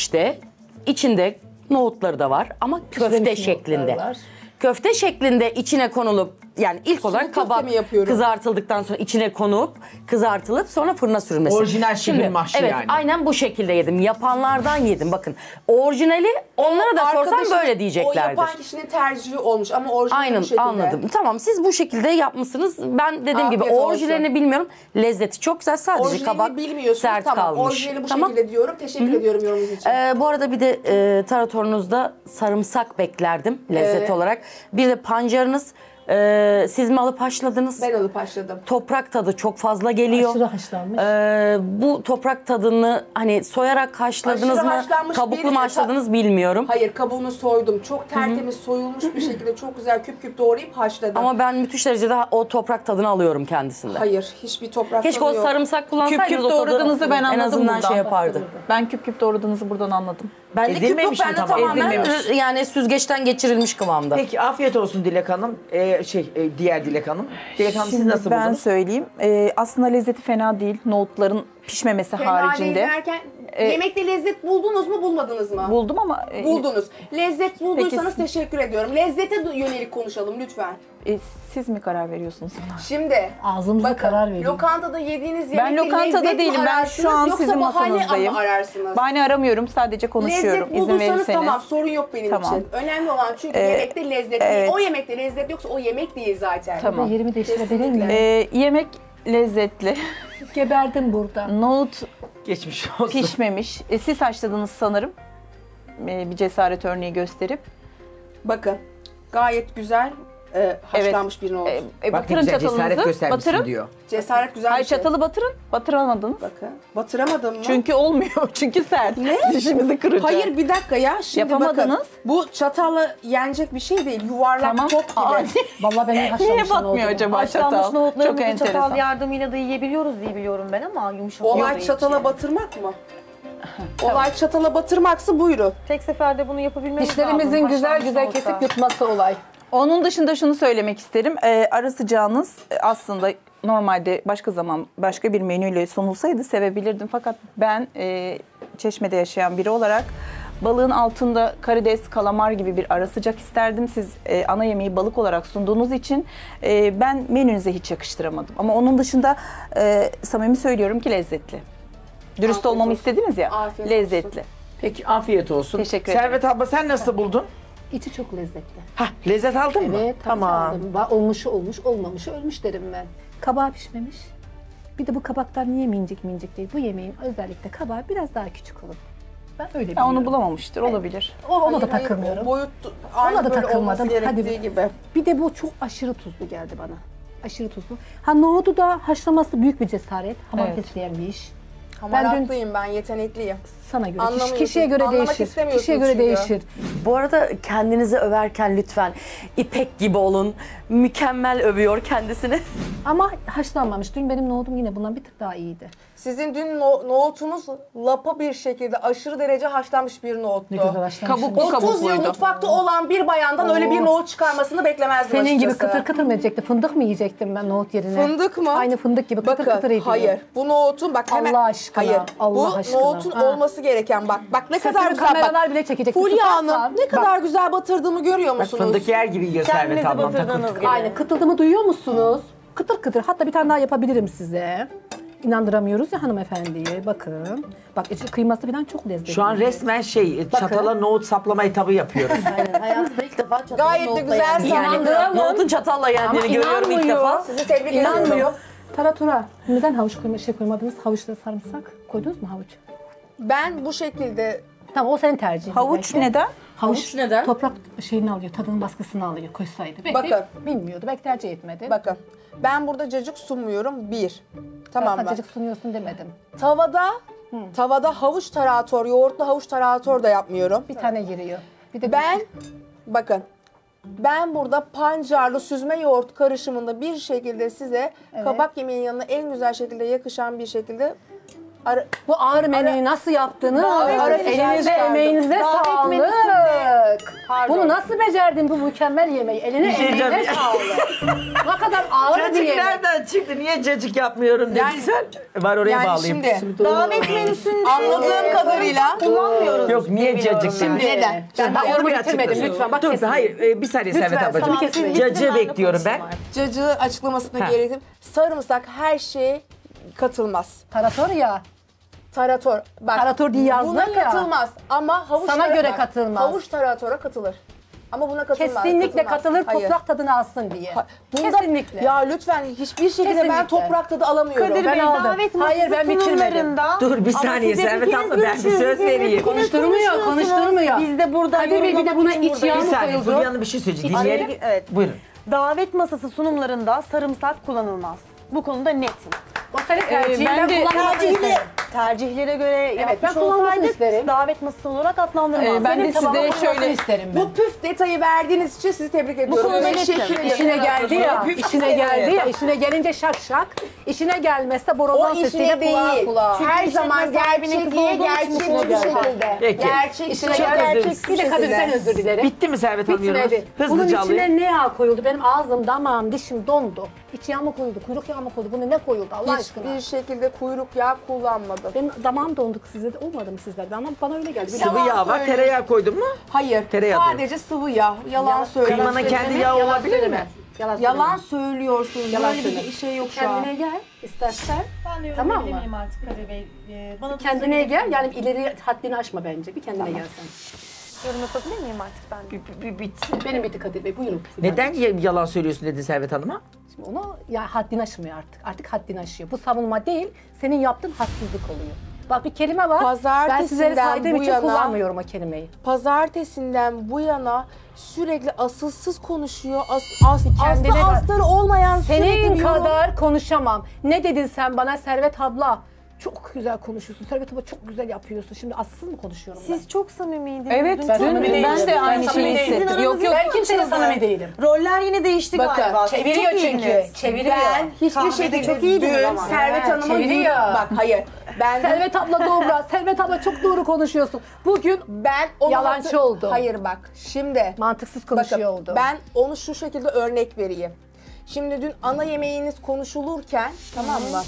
içinde nohutları da var ama köfte Pişmemiş şeklinde. nohutlar var. Köfte şeklinde içine konulup yani ilk olarak köfte kabak mi yapıyorum? kızartıldıktan sonra içine konup kızartılıp sonra fırına sürülmesi. Orijinal şirin mahşi evet, yani. aynen bu şekilde yedim. Yapanlardan yedim. Bakın orijinali onlara da sorsam Arkadaşın, böyle o diyeceklerdir. yapan kişinin tercihi olmuş ama orijinali Aynen bu şekilde. anladım. Tamam siz bu şekilde yapmışsınız. Ben dediğim gibi Afiyet olsun. orijinalini bilmiyorum. Lezzeti çok güzel. Sadece Orijinalini kabak bilmiyorsunuz. sert Tamam, kalmış. orijinali bu şekilde diyorum. Teşekkür ediyorum yorumunuz için. Bu arada bir de taratorunuzda sarımsak beklerdim lezzet olarak. Bir de pancarınız siz mi alıp haşladınız? Ben alıp haşladım. Toprak tadı çok fazla geliyor. Aşırı haşlanmış. Bu toprak tadını hani soyarak haşladınız Aşırı mı? haşlanmış Kabuklu değil mu de haşladınız bilmiyorum. Hayır, kabuğunu soydum. Çok tertemiz soyulmuş bir şekilde çok güzel küp küp doğrayıp haşladım. Ama ben müthiş derecede o toprak tadını alıyorum kendisinde. Hayır, hiçbir toprak Keşke tadı o yok. sarımsak Küp kullansaydınız küp o tadı doğradığınızı ben en anladım azından buradan. şey yapardı. Ben küp küp doğradığınızı buradan anladım. Ben de küp yok, Ezilmemiş mi ben de tamamen? tamamen Ezilmemiş. yani süzgeçten geçirilmiş kıvamda. Peki afiyet olsun Dilek Hanım. Diğer Dilek Hanım. Dilek Hanım siz Şimdi nasıl ben buldunuz? söyleyeyim. Aslında lezzeti fena değil. Nohutların pişmemesi Fena değil haricinde. derken yemekte lezzet buldunuz mu bulmadınız mı? Buldum ama Buldunuz. Lezzet bulduysanız Peki. teşekkür ediyorum. Lezzete yönelik konuşalım lütfen. siz mi karar veriyorsunuz? Şimdi Ağzımıza bakın karar veriyor. lokantada yediğiniz Ben yemekte lokantada lezzet mi değilim. Ben ararsınız, şu an yoksa sizin bahane masanızdayım. mı ararsınız? Bahane aramıyorum. Sadece konuşuyorum. Lezzet İzin bulduysanız verirseniz. tamam, sorun yok benim Tamam. için. Önemli olan çünkü yemekte lezzet evet. değil. O yemekte lezzet yoksa o yemek değil zaten. Tamam. Yerimi değiştirebilir miyim? Yemek lezzetli. Geberdim burada. Nohut Geçmiş olsun. pişmemiş. Siz haşladınız sanırım. Bir cesaret örneği gösterip. Bakın gayet güzel haşlanmış bir nohut. Bak ne Batırın güzel cesaret çatalınızı. göstermişsin Batırın. diyor. Cesaret güzel Hayır bir şey. çatalı batırın. Batıramadınız. Bakın. Batıramadım mı? Çünkü olmuyor. Çünkü sert. Ne? Dişinizi kıracak. Hayır bir dakika ya. Şimdi Yapamadınız. bakın. Bu çatalla yenecek bir şey değil. Yuvarlak Tamam. top gibi. Vallahi ben haşlamışım. Niye batmıyor acaba Haşlanmış çatal? Çok nohutlarımızı çatal enteresan. yardımıyla da yiyebiliyoruz diye biliyorum ben ama yumuşak Olay olduğu çatala için. batırmak mı? Olay çatala batırmaksa buyurun. Tek seferde bunu yapabilmemiz Dişlerimizin lazım. güzel Haşlanmış güzel nohutta. kesip yutması olay. Onun dışında şunu söylemek isterim. Ara sıcağınız aslında normalde başka zaman başka bir menüyle sunulsaydı sevebilirdim. Fakat ben Çeşme'de yaşayan biri olarak balığın altında karides, kalamar gibi bir ara sıcak isterdim. Siz ana yemeği balık olarak sunduğunuz için ben menünüze hiç yakıştıramadım. Ama onun dışında samimi söylüyorum ki lezzetli. Dürüst Afiyet olmamı olsun. istediniz ya, Afiyet lezzetli. Peki afiyet olsun. Teşekkür ederim. Servet abla sen nasıl buldun? İçi çok lezzetli. Hah lezzet aldın mı? Evet, Tamam. aldım. Olmuşu olmuş, olmamışı ölmüş derim ben. Kabağı pişmemiş. Bir de bu kabaklar niye mincik mincik değil? Bu yemeğin özellikle kabağı biraz daha küçük olur. Ben öyle Ya biliyorum. onu bulamamıştır, olabilir. Ona da Hayır, takılmıyorum. boyut Ona da aynı böyle takılmadım. olması gerektiği Hadi. gibi. Bir de bu çok aşırı tuzlu geldi bana. Aşırı tuzlu. Ha nohudu da haşlaması büyük bir cesaret. Hamar Evet. besleyen bir iş. Hamaratlıyım ben, yetenekliyim. Sana göre, Anlamıyorsunuz, kişiye göre anlamak değişir. istemiyorsunuz Kişiye göre çünkü. değişir. Bu arada kendinizi överken lütfen İpek gibi olun. Mükemmel övüyor kendisini. Ama haşlanmamış. Dün benim nohudum yine bundan bir tık daha iyiydi. Sizin dün nohutunuz lapa bir şekilde aşırı derece haşlanmış bir nohuttu. Ne güzel haşlanmışsın. Kabuklu 30 yıl kabukluydu. mutfakta olan bir bayandan öyle bir nohut çıkarmasını beklemezdim Senin gibi açıkçası. kıtır kıtır mı edecekti? Fındık mı yiyecektim ben nohut yerine? Fındık mı? Aynı fındık gibi kıtır Bakın, kıtır ediyor. hayır. Bu nohutun bak hemen Allah aşkına. aşkına. Hayır. Allah bu aşkına. nohutun Ha. olması gereken bak. Bak ne Sesini kadar güzel kameralar bak. bile çekecek. Fulya Tutarsan- Hanım ne kadar güzel batırdığımı görüyor Bak musunuz? fındık yer gibi yiyor Servet Kendinizi ablam. batırdığınız takır gibi. Aynen. Kıtıldığımı duyuyor musunuz? Kıtır kıtır. Hatta bir tane daha yapabilirim size. İnandıramıyoruz ya hanımefendiye. Bakın. Bak içi kıyması falan çok lezzetli. Şu an resmen çatala nohut saplama etabı yapıyoruz. Aynen. Hayatımda ilk defa çatalla Gayet de nohutla güzel yendim. Yani nohutun çatalla yendiğini görüyorum ilk defa. Sizi tebrik ediyorum. İnanmıyor. Taratora. Neden havuç koymadınız? Havuçla sarımsak. Koydunuz mu havuç? Ben bu şekilde Tamam o senin tercihin. Havuç belki. neden? Havuç neden? Toprak şeyini alıyor, tadının baskısını alıyor, koysaydı. Belki Bakın. bilmiyordu, belki tercih etmedi. bakın ben burada cacık sunmuyorum bir. Tamam mı? Sadece sunuyorsun demedim. Tavada havuç tarator, yoğurtlu havuç tarator da yapmıyorum. Bir tane giriyor. Bir de Bakın ben burada pancarlı süzme yoğurt karışımında bir şekilde size kabak yemeğinin yanına en güzel şekilde yakışan bir şekilde bu ağır menüyü nasıl yaptınız? Elinize, emeğinize Davet sağlık. Pardon. Bunu nasıl becerdin bu mükemmel yemeği? Eline emeğine sağlık. Ne kadar ağır bir Cacık yemek. nereden çıktı? Niye cacık yapmıyorum dedin sen? Var oraya Yani bağlayayım. şimdi Davet menüsünde anladığım kadarıyla kullanmıyoruz. Yok niye cacık Şimdi demiş. neden? Ben daha yorumu bitirmedim lütfen. Bak Dur kesin. hayır bir saniye Servet Lütfen, ablacığım. tamam, kesin. Cacığı bekliyorum ben. Cacığı açıklamasına Ha. gerektim. Sarımsak her şeye katılmaz. Tarator ya. Tarator. Bak, Tarator diye yazdın buna ya. katılmaz ama havuç Sana göre bak, katılmaz. Havuç taratora katılır. Ama buna katılmaz. Kesinlikle katılmaz. katılır Hayır. toprak tadını alsın diye. Bunda, Kesinlikle. Ya lütfen hiçbir şekilde ben Kesinlikle. toprak tadı alamıyorum. Kadir Ben Bey aldım. davet Hayır, ben masası bitirmedim. sunumlarında. Dur bir Ama saniye siz hep Servet ikiniz abla ben bir söz görüşüyorsunuz, vereyim. ikiniz Konuşturmuyor, konuşturmuyor. Biz de burada Kadir Bey bir de yorumlamak buna için iç buradayız. yağ Bir mı saniye koyuldu? Fulya Hanım bir şey söyleyecek. Dinleyelim. Evet. Buyurun. Davet masası sunumlarında sarımsak kullanılmaz. Bu konuda netim. O senin tercihin. Ben Ben kullanmadım isterim. tercihlere göre ben yapmış kullanmasını olsaydık isterim. davet masası olarak adlandırmaz. Ben de size şöyle isterim ben. Bu püf detayı verdiğiniz için sizi tebrik ediyorum. konuda Teşekkür netim. ederim. İşine geldi ya, Püf işine geldi ya, işine gelince şak şak, işine gelmezse O borazan sesiyle işine kulağa değil. kulağa. Her zaman gerçekliğe gerçek bir şekilde. Peki. Gerçek İşine çok geldi. gerçek Bir de Kadir'den özür dilerim. Bitti mi Servet Hanım Bitmedi. yorumlar? Bunun Hızlıca içine alayım. ne yağ koyuldu? Benim ağzım, damağım, dişim dondu. İç yağ mı koyuldu, kuyruk yağı mı koyuldu? Buna ne koyuldu Allah aşkına? Hiçbir şekilde kuyruk yağı kullanmadım. Benim damağım dondu, sizde de olmadı mı sizlerde? Ama bana öyle geldi. Sıvı yağ var. Tereyağı koydun mu? Hayır. Tereyağı sadece sıvı yağ. Yalan söylüyorsun. Kıymanın kendi yağı olabilir mi? Yalan söylüyorsun. Yalan Böyle söyleme. bir şey yok şu an. Kendine gel istersen. Tamam mı? artık Kadir Bey. Bana Kendine gel, yani ileri haddini aşma bence. Bir kendine gelsen. yorum yapabilir miyim artık ben? Bitsin. Benim bitti Kadir Bey, buyurun. Neden yalan söylüyorsun dedin Servet Hanım'a? Şimdi onu ya haddini aşmıyor artık. Artık haddini aşıyor. Bu savunma değil, senin yaptığın haksızlık oluyor. Bak bir kelime var. Ben sizlere saydığım için kullanmıyorum o kelimeyi. Pazartesinden bu yana sürekli asılsız konuşuyor. Kendine astarı olmayan senin sürekli bir yorum. kadar konuşamam. Ne dedin sen bana Servet abla? Çok güzel konuşuyorsun. Servet abla çok güzel yapıyorsun. Şimdi asılsız mı konuşuyorum ben? Siz çok samimiydiniz. Evet, Dün ben çok samimi değilim. Ben de aynı şeyi hissettim. Yok yok. Ben kimseyle samimi değilim. Roller yine değişti galiba. Bakın çeviriyor Çok çünkü. iyiyiniz. Çeviriyor. Ben hiçbir Kahvede şekilde çok iyiydiniz dün ama. Servet Hanım'a çeviriyor. Bak hayır. Ben Servet abla dobra. Servet abla çok doğru konuşuyorsun. Bugün ben onu yalancı oldu. Hayır bak şimdi. Mantıksız konuşuyor oldu. Ben onu şu şekilde örnek vereyim. Şimdi dün ana yemeğiniz konuşulurken tamam mı?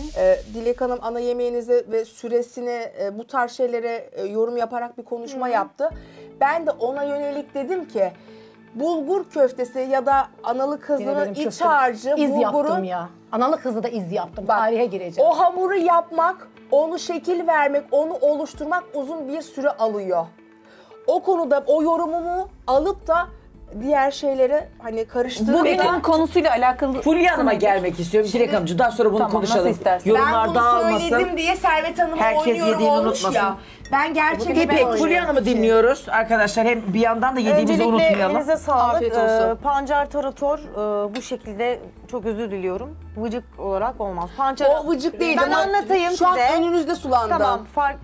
Dilek Hanım ana yemeğinizi ve süresini bu tarz şeylere yorum yaparak bir konuşma yaptı. Ben de ona yönelik dedim ki bulgur köftesi ya da analı kızının iç harcı iz yaptım bulgurun ya. Analı kızı da iz yaptım. Bak, Tarihe gireceğim. o hamuru yapmak, onu şekil vermek, onu oluşturmak uzun bir süre alıyor. O konuda o yorumumu alıp da diğer şeylere hani karıştırıp Bugünün konusuyla alakalı. Fulya Hanım'a gelmek istiyorum. Dilek Hanımcığım daha sonra bunu Tamam, konuşalım. nasıl istersen. Yorumlar ben bunu dağılmasın. söyledim diye Servet Hanım'a Herkes oynuyorum yediğini olmuş unutmasın. ya. Ben gerçekten İpek, Fulya Hanım'ı dinliyoruz. Arkadaşlar hem bir yandan da yediğimizi Öncelikle unutmayalım. elinize sağlık. Afiyet olsun. Pancar tarator bu şekilde çok özür diliyorum. Vıcık olarak olmaz. Pancar O vıcık değil Ben ama anlatayım şu an size. önünüzde sulandı. Tamam.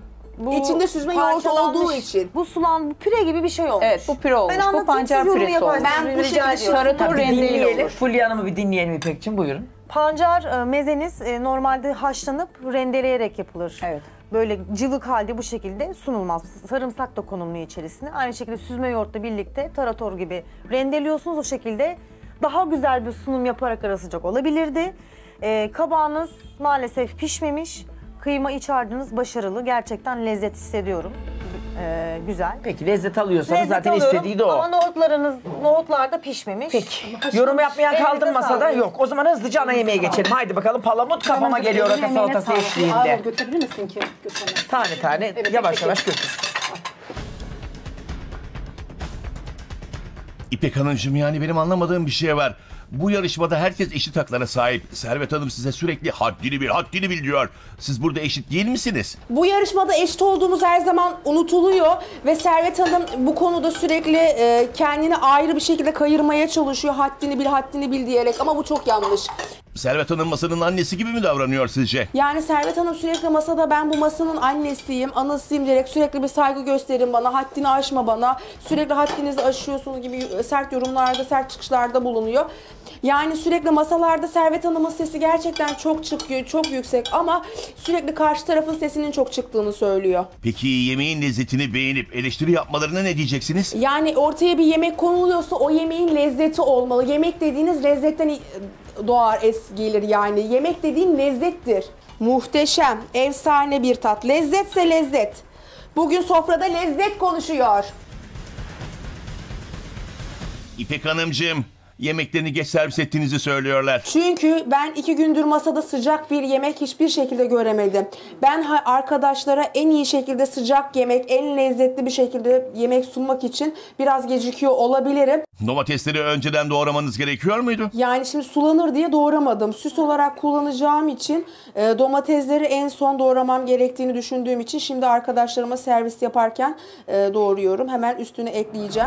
Bu İçinde süzme yoğurt parçalanmış, olduğu için. Bu püre gibi bir şey olmuş. Evet, bu püre olmuş. Ben Bu anlatayım, pancar siz yorum püresi olmuş. yaparsınız. Ben bu Rica şekilde ediyorum. Tarator rendeli Dinleyelim. olur. Fulya Hanım'ı bir dinleyelim İpek'ciğim buyurun. Pancar mezeniz normalde haşlanıp rendeleyerek yapılır. Evet. Böyle cıvık halde bu şekilde sunulmaz. Sarımsak da konumluyor içerisine. Aynı şekilde süzme yoğurtla birlikte tarator gibi rendeliyorsunuz. O şekilde daha güzel bir sunum yaparak ara sıcak olabilirdi. Kabağınız maalesef pişmemiş. Kıyma iç harcınız başarılı. Gerçekten lezzet hissediyorum. Güzel. Peki lezzet alıyorsanız Lezzet zaten alıyorum istediği de o. Ama nohutlar da pişmemiş. Peki. Yorum yapmayan kaldı Elinize masada? sağlık. Yok. O zaman hızlıca ana yemeğe geçelim. Haydi bakalım palamut kafama geliyor roka salatası eşliğinde. Ağır götürebilir misin ki? Götüremez. Tane tane yavaş yavaş götür. İpek Hanımcığım, yani benim anlamadığım bir şey var. Bu yarışmada herkes eşit haklara sahip. Servet Hanım size sürekli haddini bil diyor. Siz burada eşit değil misiniz? Bu yarışmada eşit olduğumuz her zaman unutuluyor ve Servet Hanım bu konuda sürekli kendini ayrı bir şekilde kayırmaya çalışıyor. Haddini bil diyerek, ama bu çok yanlış. Servet Hanım masanın annesi gibi mi davranıyor sizce? Yani Servet Hanım sürekli masada ben bu masanın annesiyim, anasıyım diyerek sürekli bir saygı gösterin bana, haddini aşma bana, sürekli haddinizi aşıyorsunuz gibi sert yorumlarda, sert çıkışlarda bulunuyor. Yani sürekli masalarda Servet Hanım'ın sesi gerçekten çok çıkıyor, çok yüksek, ama sürekli karşı tarafın sesinin çok çıktığını söylüyor. Peki yemeğin lezzetini beğenip eleştiri yapmalarına ne diyeceksiniz? Yani ortaya bir yemek konuluyorsa o yemeğin lezzeti olmalı. Yemek dediğiniz lezzetten doğar, gelir yani. Yemek dediğin lezzettir. Muhteşem, efsane bir tat. Lezzetse lezzet. Bugün sofrada lezzet konuşuyor. İpek Hanımcığım, yemeklerini geç servis ettiğinizi söylüyorlar. Çünkü ben 2 gündür masada sıcak bir yemek hiçbir şekilde göremedim. Ben arkadaşlara en iyi şekilde sıcak yemek, en lezzetli bir şekilde yemek sunmak için biraz gecikiyor olabilirim. Domatesleri önceden doğramanız gerekiyor muydu? Yani şimdi sulanır diye doğramadım. Süs olarak kullanacağım için domatesleri en son doğramam gerektiğini düşündüğüm için şimdi arkadaşlarıma servis yaparken doğruyorum. Hemen üstüne ekleyeceğim.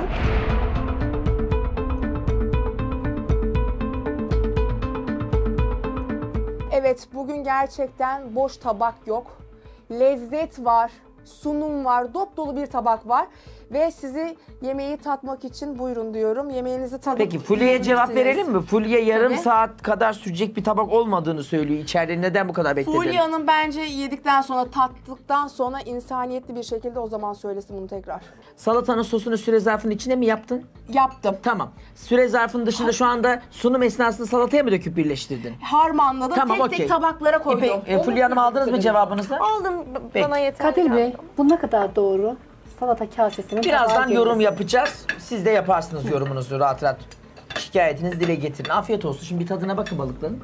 Evet, bugün gerçekten boş tabak yok. Lezzet var, sunum var, dop dolu bir tabak var. Ve sizi yemeği tatmak için buyurun diyorum. Yemeğinizi tadıp... Peki Fulya'ya cevap verelim mi? Fulya yarım Tabii. saat kadar sürecek bir tabak olmadığını söylüyor içeride. Neden bu kadar bekledin? Fulya'nın bence yedikten sonra, tattıktan sonra insaniyetli bir şekilde o zaman söylesin bunu tekrar. Salatanın sosunu süre zarfının içine mi yaptın? Yaptım. Tamam. Süre zarfının dışında şu anda sunum esnasında salataya mı döküp birleştirdin? Harmanladım. Tamam, tek okey. tek tabaklara koydum. İpek, Fulya Hanım aldınız mı cevabınızı? Aldım. Peki. Bana yeter. Kadir Bey, bu ne kadar doğru? Salata kasesinin Birazdan tabağa yorum girmesi. yapacağız. Siz de yaparsınız yorumunuzu rahat rahat. Şikayetinizi dile getirin. Afiyet olsun. Şimdi bir tadına bakın balıkların.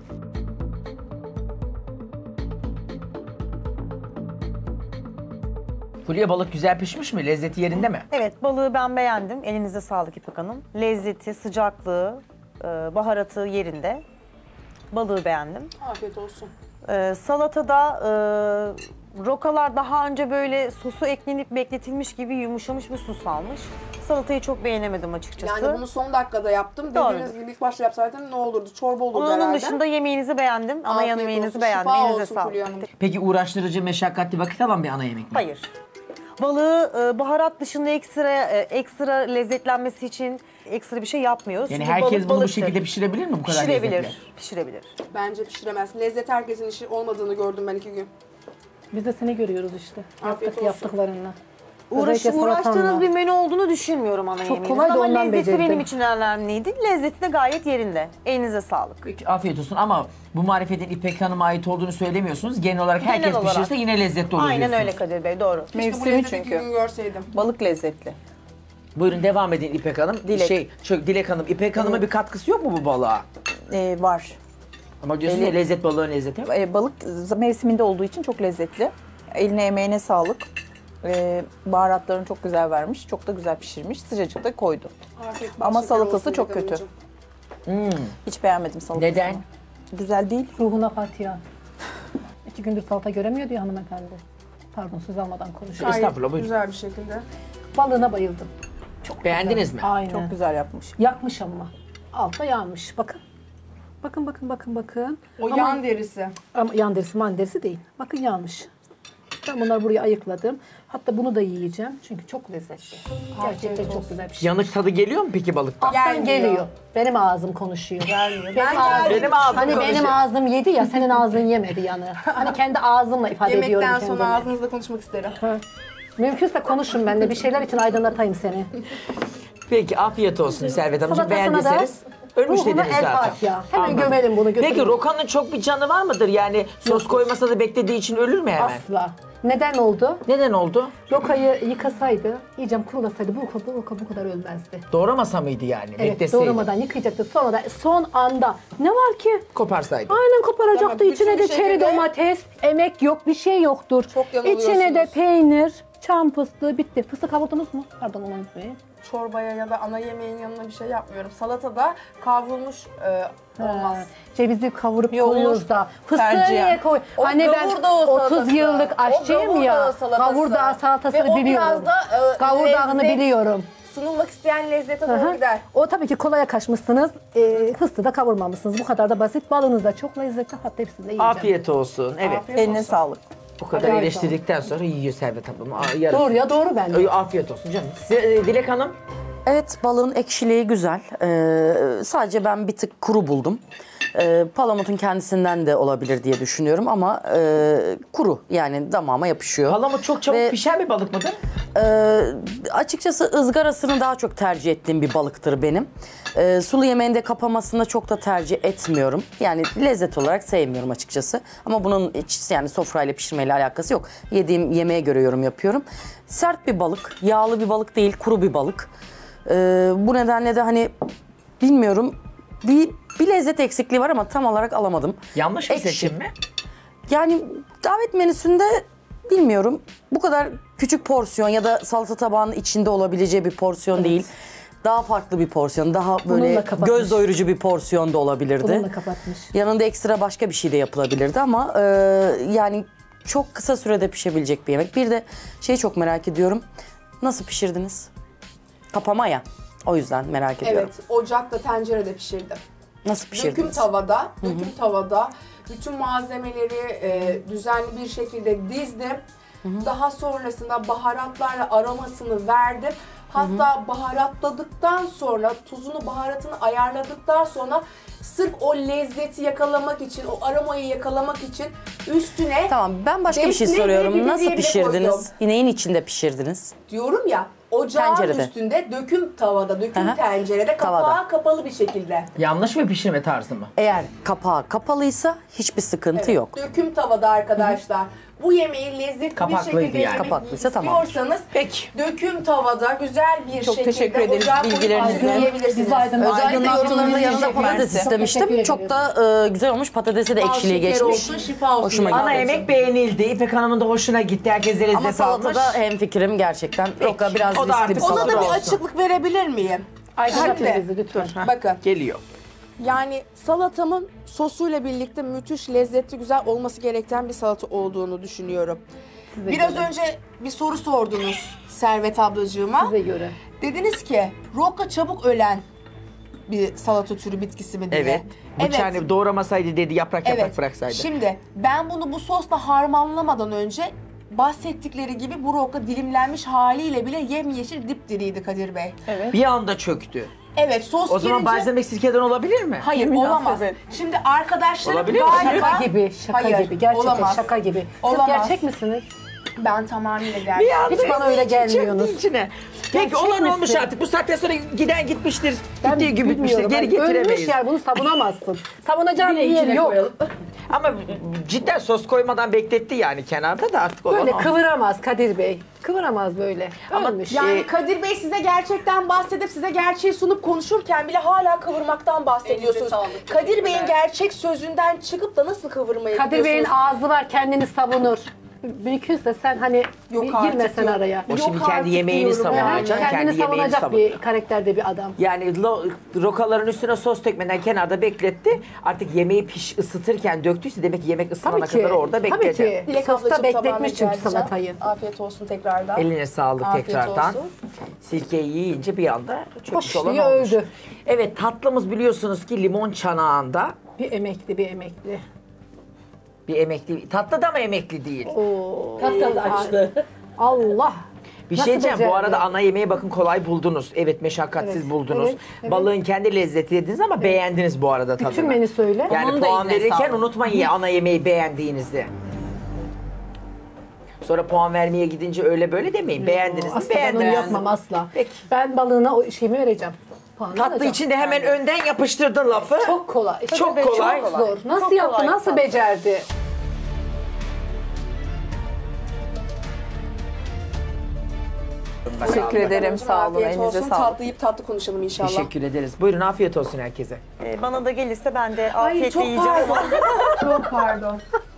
Fulya, balık güzel pişmiş mi? Lezzeti yerinde mi? Evet, balığı ben beğendim. Elinize sağlık İpek Hanım. Lezzeti, sıcaklığı, baharatı yerinde. Balığı beğendim. Afiyet olsun. Salatada rokalar daha önce böyle sosu eklenip bekletilmiş gibi yumuşamış bir sos almış. Salatayı çok beğenemedim açıkçası. Yani bunu son dakikada yaptım. Doğru. Dediğiniz gibi ilk başta yapsaydım ne olurdu? Çorba olurdu Onun herhalde. dışında yemeğinizi beğendim. Ana Afiyet yemeğinizi olsun. beğendim. Şifa Elinize olsun sağlık. Fulya Hanım. Peki uğraştırıcı, meşakkatli vakit alan bir ana yemek mi? Hayır. Balığı baharat dışında ekstra lezzetlenmesi için ekstra bir şey yapmıyoruz. Yani Çünkü herkes balık bunu bu balıktır. şekilde pişirebilir mi bu kadar Pişirebilir. lezzetle? Pişirebilir. Bence pişiremez. Lezzet herkesin işi olmadığını gördüm ben 2 gün. Biz de seni görüyoruz işte. Afiyet olsun. Yaptıklarınla. Özellikle Uğraştığınız salatanla. bir menü olduğunu düşünmüyorum ana Çok yemeğinizin. kolay da ama ondan lezzeti becerdim. benim için önemliydi. Lezzeti de gayet yerinde. Elinize sağlık. Peki, afiyet olsun ama bu marifetin İpek Hanım'a ait olduğunu söylemiyorsunuz. Genel olarak Genel herkes olarak. pişirse yine lezzetli olur Aynen diyorsunuz. öyle Kadir Bey, doğru. Bu Mevsimi lezzeti 2 çünkü. gün görseydim. Balık lezzetli. Buyurun devam edin İpek Hanım. Dilek. Dilek Hanım. İpek Hanım'a bir katkısı yok mu bu balığa? Var. Ama diyorsunuz ya lezzet balığın lezzeti. Balık mevsiminde olduğu için çok lezzetli. Eline emeğine sağlık. Baharatlarını çok güzel vermiş. Çok da güzel pişirmiş. Sıcacık da koydu. Afiyet Ama olsun salatası çok Dilek kötü. Hanımcığım. Hiç beğenmedim salatasını. Neden? Güzel değil. Ruhuna Fatiha. 2 gündür salata göremiyor diyor hanımefendi. Pardon, söz almadan konuşuyor. Estağfurullah, buyurun. Güzel bir şekilde. Balığına bayıldım. Çok Beğendiniz güzel. mi? Aynen. Çok güzel yapmış. Yakmış ama. Altta yanmış. Bakın. Bakın. O yan derisi. Ama yan derisi man derisi değil. Bakın yanmış. Ben bunları buraya ayıkladım. Hatta bunu da yiyeceğim. Çünkü çok lezzetli. Gerçekten çok güzel bir şey. Yanık tadı geliyor mu peki balıktan? Alttan geliyor. Benim ağzım konuşuyor. Benim ağzım Hani konuşuyor. benim ağzım yedi ya, senin ağzın yemedi yanı. Hani kendi ağzımla ifade ediyorum Yemekten kendimi. sonra ağzınızla konuşmak isterim. Mümkünse konuşun benimle. Bir şeyler için aydınlatayım seni. Peki afiyet olsun Servet Hanımcığım. Salatasına da Beğendiyseniz. Ölmüş Ruhuna dediniz el zaten. Fatiha. Hemen Anladım. gömelim bunu, götürelim. Peki rokanın çok bir canı var mıdır? Yani sos koymasa da beklediği için ölür mü hemen? Asla. Neden oldu? Neden oldu? Rokayı yıkasaydı, iyice kurulasaydı bu kadar ölmezdi. Doğramasa mıydı yani? Evet, Bekleseydi. doğramadan yıkayacaktı. Sonra da son anda ne var ki? Koparsaydı. Aynen koparacaktı. Tamam, İçine bütün de bir çeri şekilde- domates, emek yok, bir şey yoktur. Çok yanılıyorsunuz. İçine de peynir, çam fıstığı bitti. Fıstık kavurdunuz mu? Pardon, onu unutmayın. Çorbaya ya da ana yemeğin yanına bir şey yapmıyorum. Salatada kavrulmuş olmaz. Cevizi kavurup Yok, koyuyoruz da. Fıstığı tercihen. niye koy? O Hani ben gavurdağı 30 salatası. yıllık aşçıyım O ya. gavurdağı salatası. Gavurdağı Ve salatasını o biliyorum. biraz da, Gavurdağını lezzet- biliyorum. Sunulmak isteyen lezzete Hı doğru hı. gider. O tabii ki kolaya kaçmışsınız. Fıstığı da kavurmamışsınız. Bu kadar da basit. Balınız da çok lezzetli. Hatta hepsini de yiyeceğim. Afiyet olsun. Evet. Eline sağlık. Bu kadar Afiyet eleştirdikten sonra yiyor Servet ablam. Yarısı. Doğru ya, doğru bence. Afiyet olsun canım. Size, Dilek Hanım. Evet, balığın ekşiliği güzel. Sadece ben bir tık kuru buldum. Palamutun kendisinden de olabilir diye düşünüyorum ama kuru, yani damağıma yapışıyor. Palamut çok çabuk Ve- pişen bir balık mıdır? Açıkçası ızgarasını daha çok tercih ettiğim bir balıktır benim. Sulu yemeğinde kapamasını çok da tercih etmiyorum. Yani lezzet olarak sevmiyorum açıkçası. Ama bunun hiç yani sofrayla pişirmeyle alakası yok. Yediğim yemeğe göre yorum yapıyorum. Sert bir balık, yağlı bir balık değil, kuru bir balık. Bu nedenle de hani bilmiyorum, bir lezzet eksikliği var ama tam olarak alamadım. Yanlış bir Ekşi. seçim mi? Yani davet menüsünde bilmiyorum, bu kadar küçük porsiyon ya da salata tabağının içinde olabileceği bir porsiyon değil. Daha farklı bir porsiyon, daha böyle Bununla kapatmış. göz doyurucu bir porsiyon da olabilirdi. Bununla kapatmış. Yanında ekstra başka bir şey de yapılabilirdi ama yani çok kısa sürede pişebilecek bir yemek. Bir de şeyi çok merak ediyorum. Nasıl pişirdiniz? Kapama ya. O yüzden merak ediyorum. Evet, ocakta tencerede pişirdim. Nasıl pişirdiniz? Döküm tavada bütün malzemeleri düzenli bir şekilde dizdim. Daha sonrasında baharatlarla aromasını verdim. Hatta baharatladıktan sonra, tuzunu, baharatını ayarladıktan sonra sırf o lezzeti yakalamak için, o aromayı yakalamak için üstüne... Tamam, ben başka bir şey defne ve soruyorum. biberiye Nasıl bile pişirdiniz? koydum. Neyin içinde pişirdiniz? Diyorum ya, ocağın Tencerede. üstünde, döküm tavada, döküm Aha. tencerede, kapağı Tavada. kapalı bir şekilde. Yanlış mı pişirme tarzı mı? Eğer kapağı kapalıysa hiçbir sıkıntı yok. Döküm tavada arkadaşlar. Bu yemeği lezzetli Kapaklıydı bir şekilde yani. yemek Kapaklıysa tamam. istiyorsanız Peki. döküm tavada güzel bir Çok şekilde teşekkür ederiz ocağa koyup bilgilerinize. yiyebilirsiniz. Bizi aydınlattınız. Özellikle yorumlarınızın yanında patates Mersi. istemiştim. Teşekkür Çok da güzel olmuş. Patatesi de Bal ekşiliği şeker geçmiş. olsun, şifa olsun. Hoşuma yani. Ana yemek beğenildi. İpek Hanım'ın da hoşuna gitti. Herkese lezzet Ama almış. salatada hemfikirim gerçekten. Roka biraz O da riskli artık bir ona salata. Ona da bir olsun. açıklık verebilir miyim? Aydınlatın Şimdi, bizi lütfen. bakın. Geliyor. Yani salatamın sosuyla birlikte müthiş lezzetli, güzel olması gereken bir salata olduğunu düşünüyorum. Biraz önce bir soru sordunuz Servet ablacığıma. Size göre. Dediniz ki roka çabuk ölen bir salata türü, bitkisi mi diye. Evet. Bıçağını doğramasaydı dedi, yaprak yaprak bıraksaydı. Şimdi ben bunu bu sosla harmanlamadan önce bahsettikleri gibi bu roka dilimlenmiş haliyle bile yemyeşil dipdiriydi Kadir Bey. Bir anda çöktü. Evet, sos O zaman girince... balzamik sirkeden olabilir mi? Hayır, olamaz. Şimdi arkadaşlarım Olabilir mi? galiba... Şaka gibi, şaka Hayır, gibi. Gerçekten olamaz. şaka gibi. Olamaz. Siz gerçek misiniz? Ben tamamıyla Bir gerçekten. anda Hiç bana öyle çöktü gelmiyorsunuz. içine. Peki Gerçek olan olmuş misin? artık. Bu saatten sonra giden gitmiştir. Ben Gittiği gibi bitmiştir. bilmiyorum. Geri Ölmüş getiremeyiz. yer, bunu savunamazsın. Savunacağın bir yeri yok. Ama cidden sos koymadan bekletti yani kenarda da artık olan Böyle o. kıvıramaz Kadir Bey. Kıvıramaz böyle. Ölmüş. Yani Kadir Bey size gerçekten bahsedip size gerçeği sunup konuşurken bile hala kıvırmaktan bahsediyorsunuz. Kadir Bey'in gerçek sözünden çıkıp da nasıl kıvırmayı Kadir Bey'in yapıyorsunuz? ağzı var, kendini savunur. Mümkünse sen hani Yok bir artık girmesen yok. araya. O şimdi Yok kendi artık yemeğini diyorum savunuyor yani. canım. Kendini Kendi yemeğini savunacak savunuyor. bir karakterde bir adam. Yani rokaların üstüne sos dökmeden kenarda bekletti. Artık yemeği ısıtırken döktüyse demek ki yemek ısınana Tabii ki. kadar orada bekledi. Tabii ki. Dilek Sosta ablacığım, bekletmiş tabağına çünkü geleceğim. salatayı. Afiyet olsun tekrardan. Eline sağlık Afiyet tekrardan. olsun. Sirkeyi yiyince bir anda çökmüş olan diye olmuş. öldü. Evet, tatlımız biliyorsunuz ki limon çanağında. Bir emekli. Bir emekli. Tatlı da mı emekli değil? Tatlı açtı. Allah. Bir Nasıl şey diyeceğim, bu becerdi? arada ana yemeği bakın kolay buldunuz. Evet, meşakkatsiz Evet, buldunuz. evet. Balığın kendi lezzeti dediniz ama beğendiniz bu arada tadını. Bütün menü söyle. Yani Onun da puan eline verirken sağlık. unutmayın ya ana yemeği beğendiğinizde. Sonra puan vermeye gidince öyle böyle demeyin. Beğendiniz mi? Asla ben onu Beğendim. yapmam asla. Peki. Ben balığına o şeyimi vereceğim. puan Tatlı alacağım. için de hemen önden yapıştırdın lafı. Çok kolay. Çok Tabii, kolay. Çok zor. Nasıl Çok yaptı, kolay nasıl tatlı. becerdi? Teşekkür ederim. Sağ olun. Afiyet Elinize olsun. sağlık. Tatlı yiyip tatlı konuşalım inşallah. Teşekkür ederiz. Buyurun afiyet olsun herkese. Bana da gelirse ben de Ay afiyetle çok yiyeceğim ama. pardon. Çok pardon.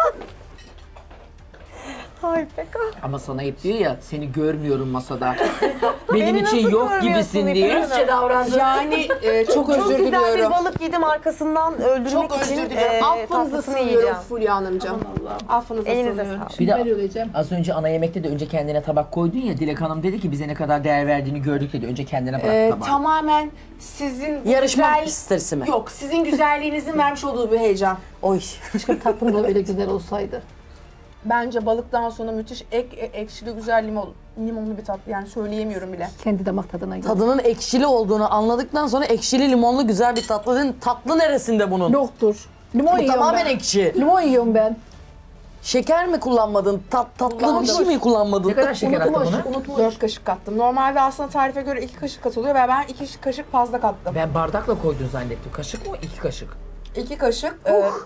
Ay pek Ama sana hep diyor ya seni görmüyorum masada. Benim Beni için nasıl yok görmüyorsun gibisin İpek diye. Hanım? Dürüstçe davrandı. Yani çok özür Çok güzel bir diliyorum. balık yedim arkasından öldürmek Çok için özür diliyorum. Affınıza tatlısını sığınıyorum yiyeceğim. Fulya Hanımcığım. Affınıza Elinize sığınıyorum. sağlık. Bir de Ben öleceğim. az önce ana yemekte de önce kendine tabak koydun ya, Dilek Hanım dedi ki bize ne kadar değer verdiğini gördük dedi. Önce kendine bırak tabağı. Tamamen sizin Yarışma güzel... stresi mi? Yok, sizin güzelliğinizin vermiş olduğu bir heyecan. Oy. Keşke tatlım da öyle güzel olsaydı. Bence balıktan sonra müthiş ekşili güzel limonlu bir tatlı, yani söyleyemiyorum bile. Kendi damak tadına göre. Tadının ekşili olduğunu anladıktan sonra ekşili limonlu güzel bir tatlı dedin. Tatlı neresinde bunun? Yoktur. Limon Bu yiyorum tamamen ben. ekşi. Limon yiyorum ben. Şeker mi kullanmadın? Tatlı bir şey mi kullanmadın? Ne kadar şeker attın buna? Unutmuş. 4 kaşık kattım. Normalde aslında tarife göre 2 kaşık katılıyor ve ben 2 kaşık fazla kattım. Ben bardakla koydun zannettim. Kaşık mı? 2 kaşık. 2 kaşık.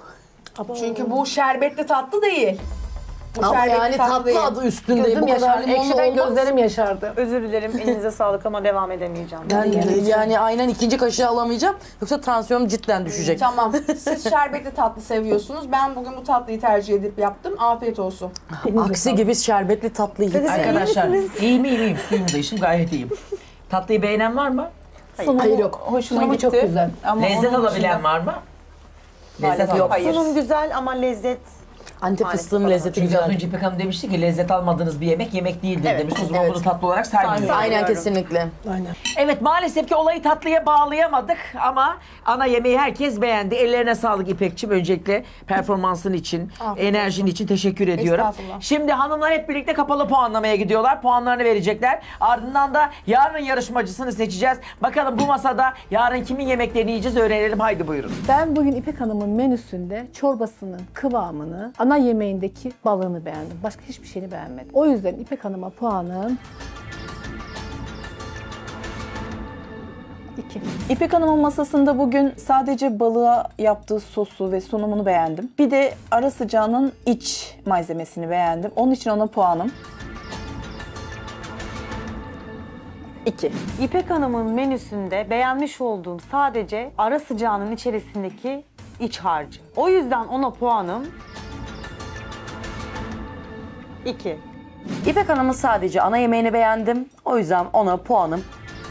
Çünkü bu şerbetli tatlı değil. Bu Ama şerbetli yani tatlı değil. adı üstünde. Gözüm Bu kadar yaşardı. limonlu Ekşiden olmaz. gözlerim yaşardı. Özür dilerim, elinize sağlık ama devam edemeyeceğim. Yani aynen ikinci kaşığı alamayacağım. Yoksa tansiyonum cidden düşecek. Tamam. Siz şerbetli tatlı seviyorsunuz. Ben bugün bu tatlıyı tercih edip yaptım. Afiyet olsun. Aksi gibi şerbetli tatlıyı hiç sevmem. Arkadaşlar iyiyim. Suyumu da içtim, gayet iyiyim. Tatlıyı beğenen var mı? Hayır yok. Hoşuma Sunumu gitti. çok güzel. Ama Lezzet onun alabilen dışında- var mı? Maalesef Lezzet yok. yok. Sunum güzel ama lezzet Antep fıstığının lezzeti Çünkü az güzel. önce İpek Hanım demişti ki lezzet almadığınız bir yemek değildir Evet, demiş. O zaman evet. bunu tatlı olarak saymıyoruz. Aynen kesinlikle. Aynen. Evet maalesef ki olayı tatlıya bağlayamadık ama ana yemeği herkes beğendi. Ellerine sağlık İpekçim. Öncelikle performansın için, enerjin için teşekkür ediyorum. Estağfurullah. Şimdi hanımlar hep birlikte kapalı puanlamaya gidiyorlar. Puanlarını verecekler. Ardından da yarın yarışmacısını seçeceğiz. Bakalım bu masada yarın kimin yemeklerini yiyeceğiz öğrenelim. Haydi buyurun. Ben bugün İpek Hanım'ın menüsünde çorbasının kıvamını, ana yemeğindeki balığını beğendim. Başka hiçbir şeyini beğenmedim. O yüzden İpek Hanım'a puanım 2. İpek Hanım'ın masasında bugün sadece balığa yaptığı sosu ve sunumunu beğendim. Bir de ara sıcağının iç malzemesini beğendim. Onun için ona puanım 2. İpek Hanım'ın menüsünde beğenmiş olduğum sadece ara sıcağının içerisindeki iç harcı. O yüzden ona puanım 2. İpek Hanım'ın sadece ana yemeğini beğendim. O yüzden ona puanım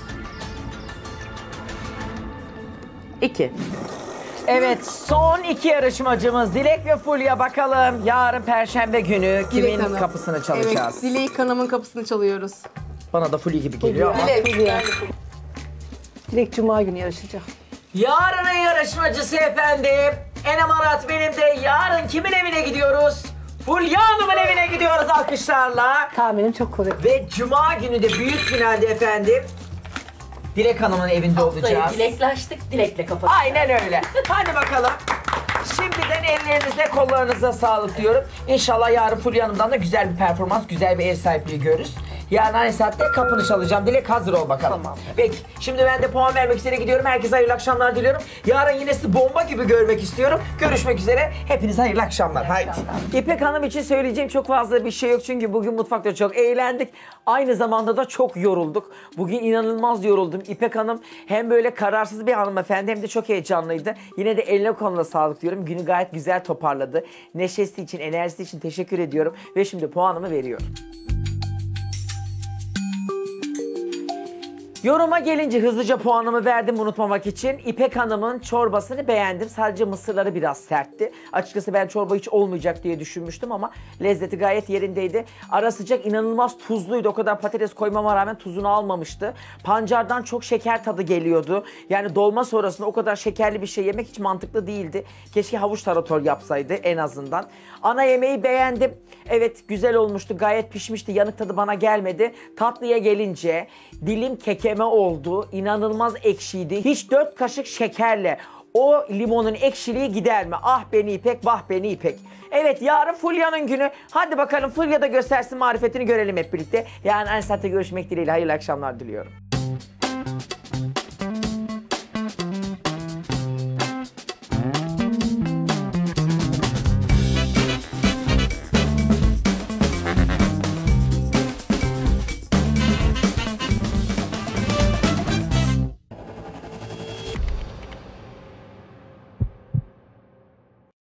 2. Evet son iki yarışmacımız Dilek ve Fulya, bakalım yarın Perşembe günü kimin Dilek Hanım. kapısını çalacağız? Evet, Dilek Hanım'ın kapısını çalıyoruz. Bana da Fulya gibi geliyor ama. Dilek Cuma günü yarışacak. Yarının yarışmacısı efendim. Enem Arat benim de. Yarın kimin evine gidiyoruz? Fulya Hanım'ın evine gidiyoruz alkışlarla. Tahminim çok korrekt. Ve Cuma günü de büyük finalde efendim Dilek Hanım'ın evinde olacağız. Dileklaştık, dilekle kapatacağız. Aynen öyle. Hadi bakalım. Şimdiden ellerinize, kollarınıza sağlık diyorum. İnşallah yarın Fulya Hanım'dan da güzel bir performans, güzel bir ev sahipliği görürüz. Yarın aynı saatte kapını çalacağım. Dilek hazır ol bakalım. Tamam. Peki. Şimdi ben de puan vermek üzere gidiyorum. Herkese hayırlı akşamlar diliyorum. Yarın yine sizi bomba gibi görmek istiyorum. Görüşmek üzere. Hepinize hayırlı akşamlar. Haydi. İpek Hanım için söyleyeceğim çok fazla bir şey yok. Çünkü bugün mutfakta çok eğlendik. Aynı zamanda da çok yorulduk. Bugün inanılmaz yoruldum. İpek Hanım hem böyle kararsız bir hanımefendi hem de çok heyecanlıydı. Yine de eline koluna sağlık diyorum. Günü gayet güzel toparladı. Neşesi için, enerjisi için teşekkür ediyorum. Ve şimdi puanımı veriyorum. Yoruma gelince hızlıca puanımı verdim unutmamak için. İpek Hanım'ın çorbasını beğendim. Sadece mısırları biraz sertti. Açıkçası ben çorba hiç olmayacak diye düşünmüştüm ama lezzeti gayet yerindeydi. Ara sıcak inanılmaz tuzluydu. O kadar patates koymama rağmen tuzunu almamıştı. Pancardan çok şeker tadı geliyordu. Yani dolma sonrasında o kadar şekerli bir şey yemek hiç mantıklı değildi. Keşke havuç tarator yapsaydı en azından. Ana yemeği beğendim. Evet güzel olmuştu. Gayet pişmişti. Yanık tadı bana gelmedi. Tatlıya gelince dilim kekeme oldu. İnanılmaz ekşiydi. Hiç 4 kaşık şekerle o limonun ekşiliği gider mi? Ah beni İpek, vah beni İpek. Evet yarın Fulya'nın günü. Hadi bakalım Fulya da göstersin marifetini, görelim hep birlikte. Yani aynı saatte görüşmek dileğiyle hayırlı akşamlar diliyorum.